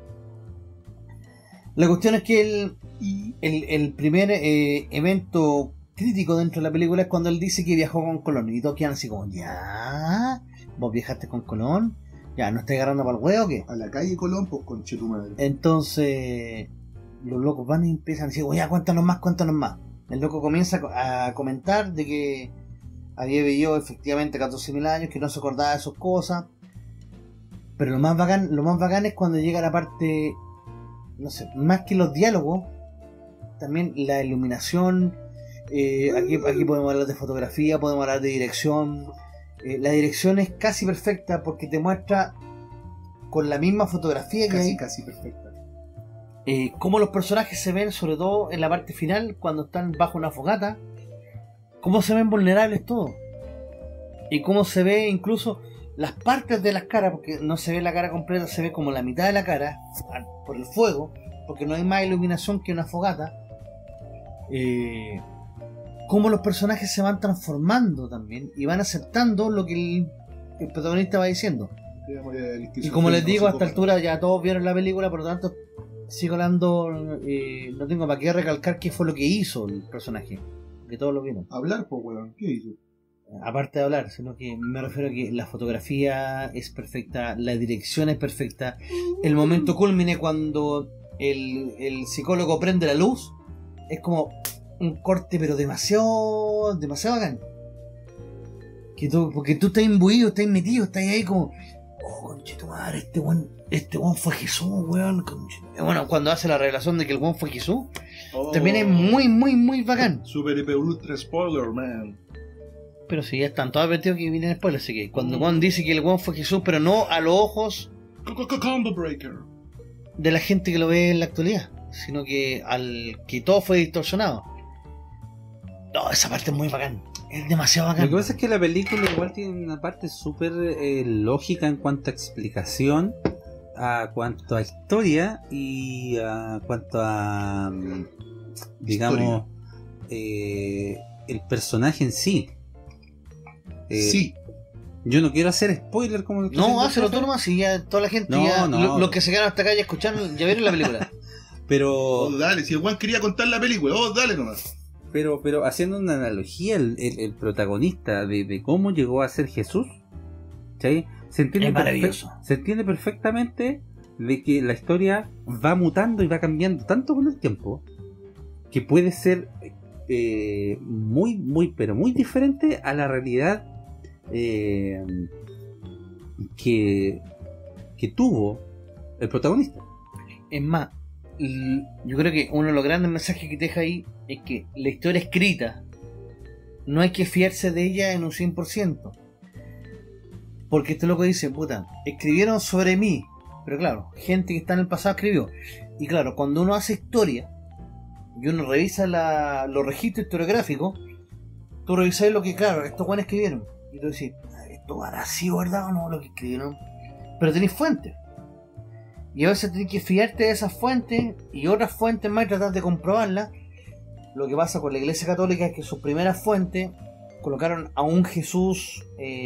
La cuestión es que el primer evento crítico dentro de la película es cuando él dice que viajó con Colón. Y todos quedan así como, ¿ya? ¿Vos viajaste con Colón? ¿Ya? ¿No estás agarrando para el huevo o qué? A la calle Colón, pues conche tu madre. Entonces, los locos van y empiezan a decir, oye, cuéntanos más, cuéntanos más. El loco comienza a comentar de que había vivido efectivamente 14.000 años, que no se acordaba de sus cosas. Pero lo más bacán es cuando llega la parte, no sé, más que los diálogos, también la iluminación. Aquí podemos hablar de fotografía, podemos hablar de dirección. La dirección es casi perfecta porque te muestra con la misma fotografía que hay Casi perfecta. cómo los personajes se ven, sobre todo en la parte final, cuando están bajo una fogata, cómo se ven vulnerables todos. Y cómo se ve incluso las partes de las caras, porque no se ve la cara completa, se ve como la mitad de la cara por el fuego, porque no hay más iluminación que una fogata. Cómo los personajes se van transformando también y van aceptando lo que el protagonista va diciendo. Y como les digo, a esta altura ya todos vieron la película, por lo tanto sigo hablando, no tengo para qué recalcar qué fue lo que hizo el personaje, que todos lo vieron. Hablar, pues, weón. ¿Qué hizo? Aparte de hablar, sino que me refiero a que la fotografía es perfecta, la dirección es perfecta, el momento culmine cuando el psicólogo prende la luz, es como un corte pero demasiado bacán. Porque tú estás imbuido, estás metido, estás ahí como, oh, conchetumadre, este weón fue Jesús, weón. Bueno, cuando hace la revelación de que el weón fue Jesús, también es muy bacán. Super hiper ultra spoiler, man. Pero si ya están todos advertidos que vienen spoilers, así que cuando Juan dice que el weón fue Jesús, pero no a los ojos Combo breaker. de la gente que lo ve en la actualidad, sino que al que todo fue distorsionado. No, esa parte es muy bacán, es demasiado Lo bacán. que pasa es que la película igual tiene una parte súper lógica en cuanto a explicación, a cuanto a historia y a cuanto a, digamos, el personaje en sí. Sí. Yo no quiero hacer spoiler como lo que No, hácelo tú nomás, y ya toda la gente, No, ya, no. los que se quedaron hasta acá ya escucharon, ya vieron la película. Pero Oh, dale, si el Juan quería contar la película, dale nomás. Pero haciendo una analogía, el protagonista de cómo llegó a ser Jesús, ¿sí? Se entiende Es maravilloso. se entiende perfectamente de que la historia va mutando y va cambiando tanto con el tiempo que puede ser pero muy diferente a la realidad que tuvo el protagonista. Es más, yo creo que uno de los grandes mensajes que te deja ahí es que la historia escrita no hay que fiarse de ella en un 100%. Porque este loco dice, puta, escribieron sobre mí. Pero claro, gente que está en el pasado escribió. Y claro, cuando uno hace historia y uno revisa los registros historiográficos, tú revisas lo que, claro, estos buenos escribieron. Y tú decís, ¿esto hará sido verdad o no lo que escribieron? Pero tenéis fuentes. Y a veces tenés que fiarte de esas fuentes y otras fuentes más y tratar de comprobarlas. Lo que pasa con la Iglesia Católica es que sus primeras fuentes colocaron a un Jesús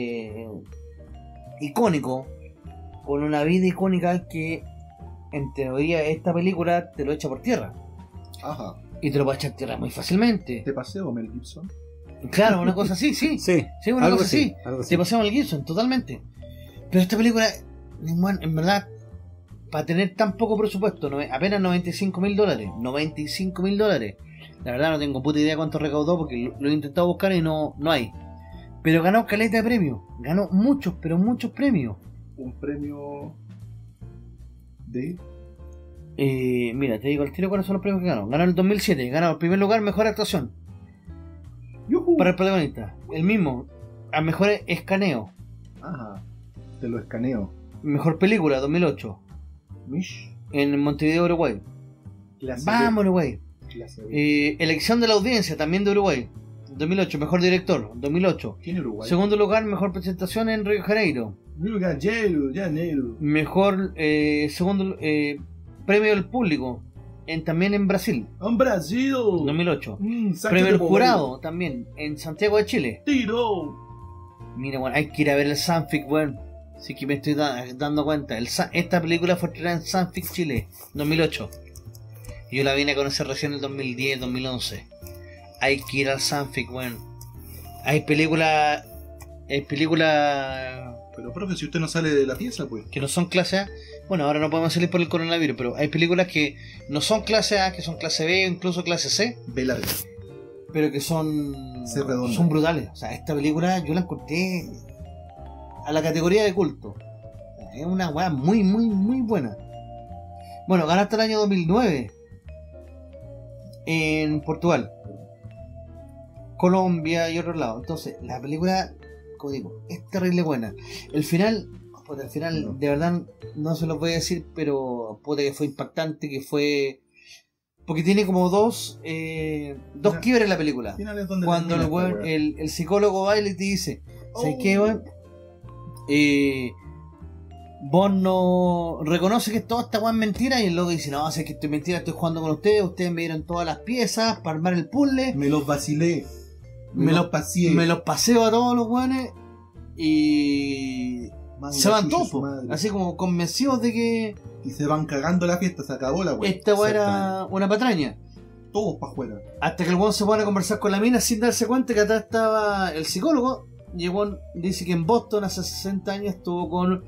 icónico, con una vida icónica que en teoría esta película te lo echa por tierra. Ajá. Y te lo va a echar tierra muy fácilmente. ¿Te paseo, Mel Gibson? Claro, una cosa así, sí. Sí, Una algo cosa así. algo así. Te pasamos el Gibson, totalmente. Pero esta película, bueno, en verdad, para tener tan poco presupuesto, apenas $95.000. $95.000. La verdad no tengo puta idea cuánto recaudó porque lo he intentado buscar y no hay. Pero ganó caleta de premios. Ganó muchos, pero muchos premios. Un premio de... Mira, te digo al tiro cuáles son los premios que ganó. Ganó en el 2007, ganó en primer lugar mejor actuación ¡Yujú! para el protagonista. El mismo, a mejor escaneo. Ajá. Te lo escaneo. Mejor película, 2008. Mish. En Montevideo, Uruguay. Clase Vamos, B. Uruguay. Clase B. Elección de la audiencia, también de Uruguay. 2008, mejor director, 2008. ¿Quién es Uruguay? Segundo lugar, mejor presentación en Río de Janeiro. Río de Janeiro. Mejor, segundo, premio del público, también en Brasil, ¡En Brasil! 2008. Sácate Premio del por jurado, también, en Santiago de Chile. ¡Tiro! Mira, bueno, hay que ir a ver el Sanfic, bueno. Así que me estoy dando cuenta. Esta película fue estrenada en Sanfic, Chile, 2008. Y yo la vine a conocer recién en el 2010, 2011. Hay que ir al Sanfic, bueno. Hay películas Pero, profe, si usted no sale de la pieza, pues. que no son clase A. Bueno, ahora no podemos salir por el coronavirus, pero hay películas que no son clase A, que son clase B o incluso clase C, Ve larga. pero que son redonda. son brutales. O sea, esta película yo la encontré a la categoría de culto. Es una weá muy, muy, muy buena. Bueno, ganó hasta el año 2009 en Portugal, Colombia y otros lados. Entonces, la película, como digo, es terrible buena. El final, puta, el final, No. de verdad, no se los voy a decir, pero puta que fue impactante, que fue... Porque tiene como dos Mira, quiebres en la película. Finales donde Cuando el, termina esta weón- weá. el psicólogo va y te dice, ¿sabes qué, weón? Vos no reconoce que toda esta weá es mentira, y el loco dice, no, sé que estoy mentira, estoy jugando con ustedes me dieron todas las piezas para armar el puzzle, Me los vacilé. Me Me lo- los paseé. me los paseo a todos los weones y Manga se van chucha todos, su po, madre. así como convencidos de que Y se van cagando la fiesta, se acabó la weá. esta weá era una patraña. Todos para afuera. Hasta que el weón se pone a conversar con la mina sin darse cuenta que atrás estaba el psicólogo. Y el weón dice que en Boston hace 60 años estuvo con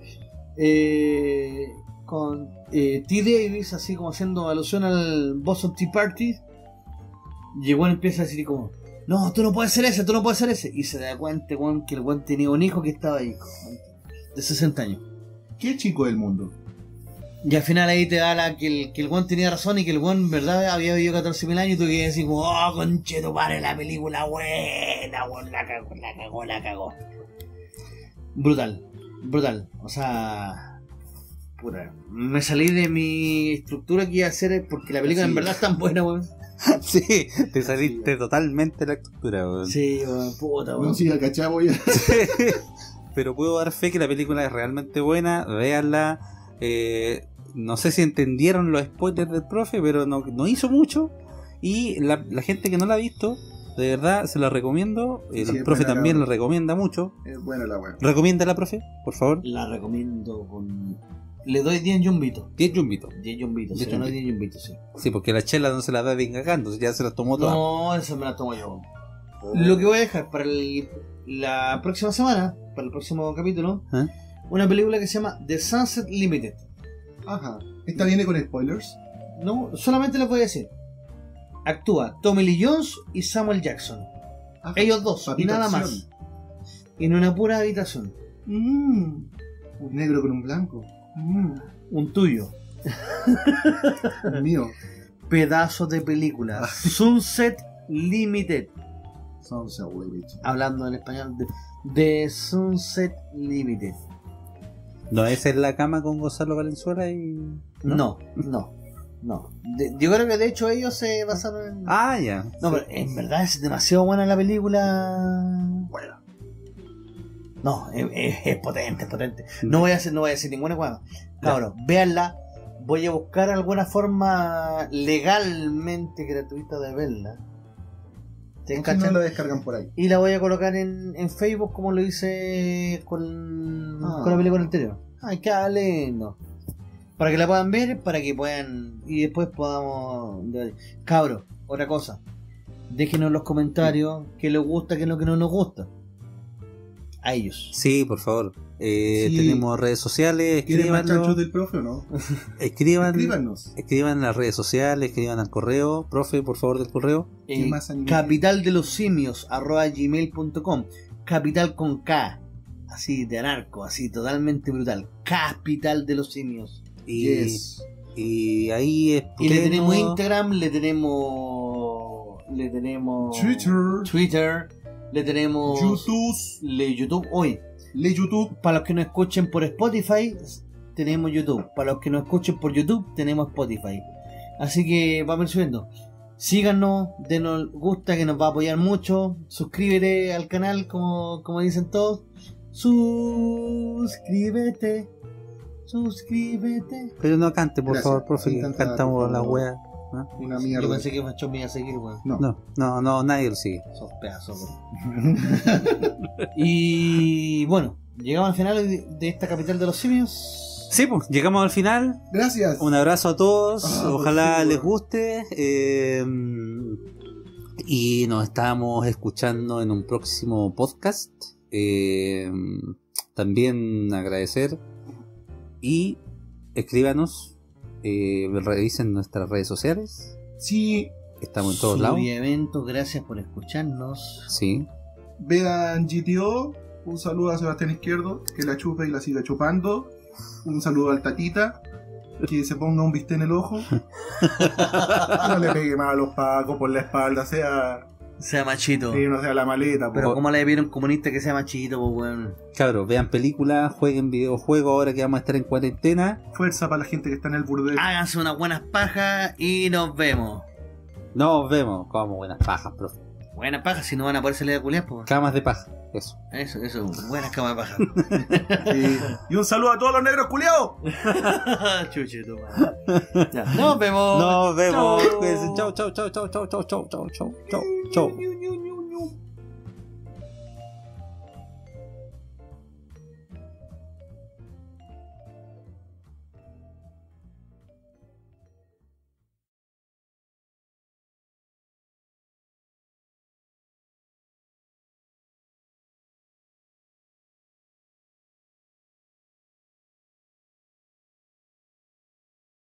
T. Davis, así como haciendo alusión al Boston Tea Party. Y el weón empieza a decir como, no, tú no puedes ser ese, tú no puedes ser ese. Y se da cuenta, weón, que el weón tenía un hijo que estaba ahí, de 60 años. ¿Qué chico del mundo? Y al final ahí te da que el weón tenía razón y que el weón en verdad había vivido 14.000 años y tú quedas así como, oh, concheto, pare la película buena, weón, la cagó. Brutal. O sea, puta, me salí de mi estructura que iba a hacer porque la película Sí. en verdad es tan buena, weón. Sí, te saliste totalmente de la estructura, weón. Sí, weón, puta, No weón. siga cachavo ya. Pero puedo dar fe que la película es realmente buena, véanla. No sé si entendieron los spoilers del profe, pero no hizo mucho. Y la gente que no la ha visto, de verdad se la recomiendo. Sí, El es profe buena, también cabrón. la recomienda mucho. Es buena la weá. Recomiéndala, profe, por favor. La recomiendo con... Le doy 10 yumbitos. 10 yumbitos. 10 yumbitos, 10 se ganó yumbitos. 10 yumbitos, sí. Sí, porque la chela no se la da bien cagando, ya se la tomó toda. No, esa me la tomo yo. Lo que voy a dejar para la próxima semana, para el próximo capítulo, ¿Eh? una película que se llama The Sunset Limited. Ajá. ¿Esta viene con spoilers? No, solamente les voy a decir. Actúa Tommy Lee Jones y Samuel Jackson. Ajá. Ellos dos, y Papita nada acción. más. En una pura habitación. Un negro con un blanco. Un tuyo. Mío. Pedazos de película. Sunset Limited. Sunset Limited. Hablando en español de Sunset Limited. ¿No es en la cama con Gonzalo Valenzuela y...? No. Yo creo que de hecho ellos se basaron en... Ah, ya. No, pero en verdad es demasiado buena la película. Bueno. No, es potente, es potente. No voy a decir ninguna cosa. Cabrón, véanla. Voy a buscar alguna forma legalmente gratuita de verla. ¿Te Si cachai? no lo descargan por ahí. Y la voy a colocar en Facebook como lo hice con la película anterior. Ay, qué lindo. Para que la puedan ver, para que puedan... Y después podamos... Cabros, otra cosa. Déjenos en los comentarios qué les gusta, qué es lo que no nos gusta. A ellos. Sí, por favor. Sí. Tenemos redes sociales, ¿Quieren más chanchos escríbanlo. del profe o no? Escríbanos. Escríbanos. Escriban en las redes sociales, escriban al correo. Profe, por favor, del correo. ¿Qué más anime? Capitaldelosimios@gmail.com. Capital con K. Así de anarco, así totalmente brutal. Capital de los simios. Y, Yes. y ahí es. Y le tenemos Instagram, le tenemos Twitter, le tenemos YouTube. Hoy, YouTube. para los que nos escuchen por Spotify, tenemos YouTube. Para los que nos escuchen por YouTube, tenemos Spotify. Así que vamos subiendo. Síganos, denos gusta, que nos va a apoyar mucho. Suscríbete al canal, como dicen todos. Suscríbete. Pero no cante, por Gracias. favor, profe, que Encantado, cantamos por la favor. wea. Una Yo mierda. pensé que Machón me iba a seguir, weón. No. No, nadie lo sigue. Sos pedazos, weón. Y bueno, llegamos al final de esta capital de los simios. Sí, pues, llegamos al final. Gracias. Un abrazo a todos. Ah, Ojalá por fin, les weón. guste. Y nos estamos escuchando en un próximo podcast. También agradecer. Y escríbanos. Revisen nuestras redes sociales. Sí, Estamos en todos lados. Eventos, gracias por escucharnos. Sí. vean GTO. Un saludo a Sebastián Izquierdo, que la chupe y la siga chupando. Un saludo al Tatita, que se ponga un bistec en el ojo. No le pegue más a los pacos por la espalda, sea Machito. que no sea la maleta. Pero po. ¿cómo le vieron comunista que sea machito, pues weón? Cabros, vean películas, jueguen videojuegos ahora que vamos a estar en cuarentena. Fuerza para la gente que está en el burdel. Háganse unas buenas pajas y nos vemos. Nos vemos. Como buenas pajas, profe. Buenas pajas, si no van a poder salir a culiar, pues. Camas de paja. Eso. Eso, buenas camas de paja. Sí. Y un saludo a todos los negros culiados. Chuchito, ya, nos vemos. Nos vemos. Chau. Cuídense. Chau.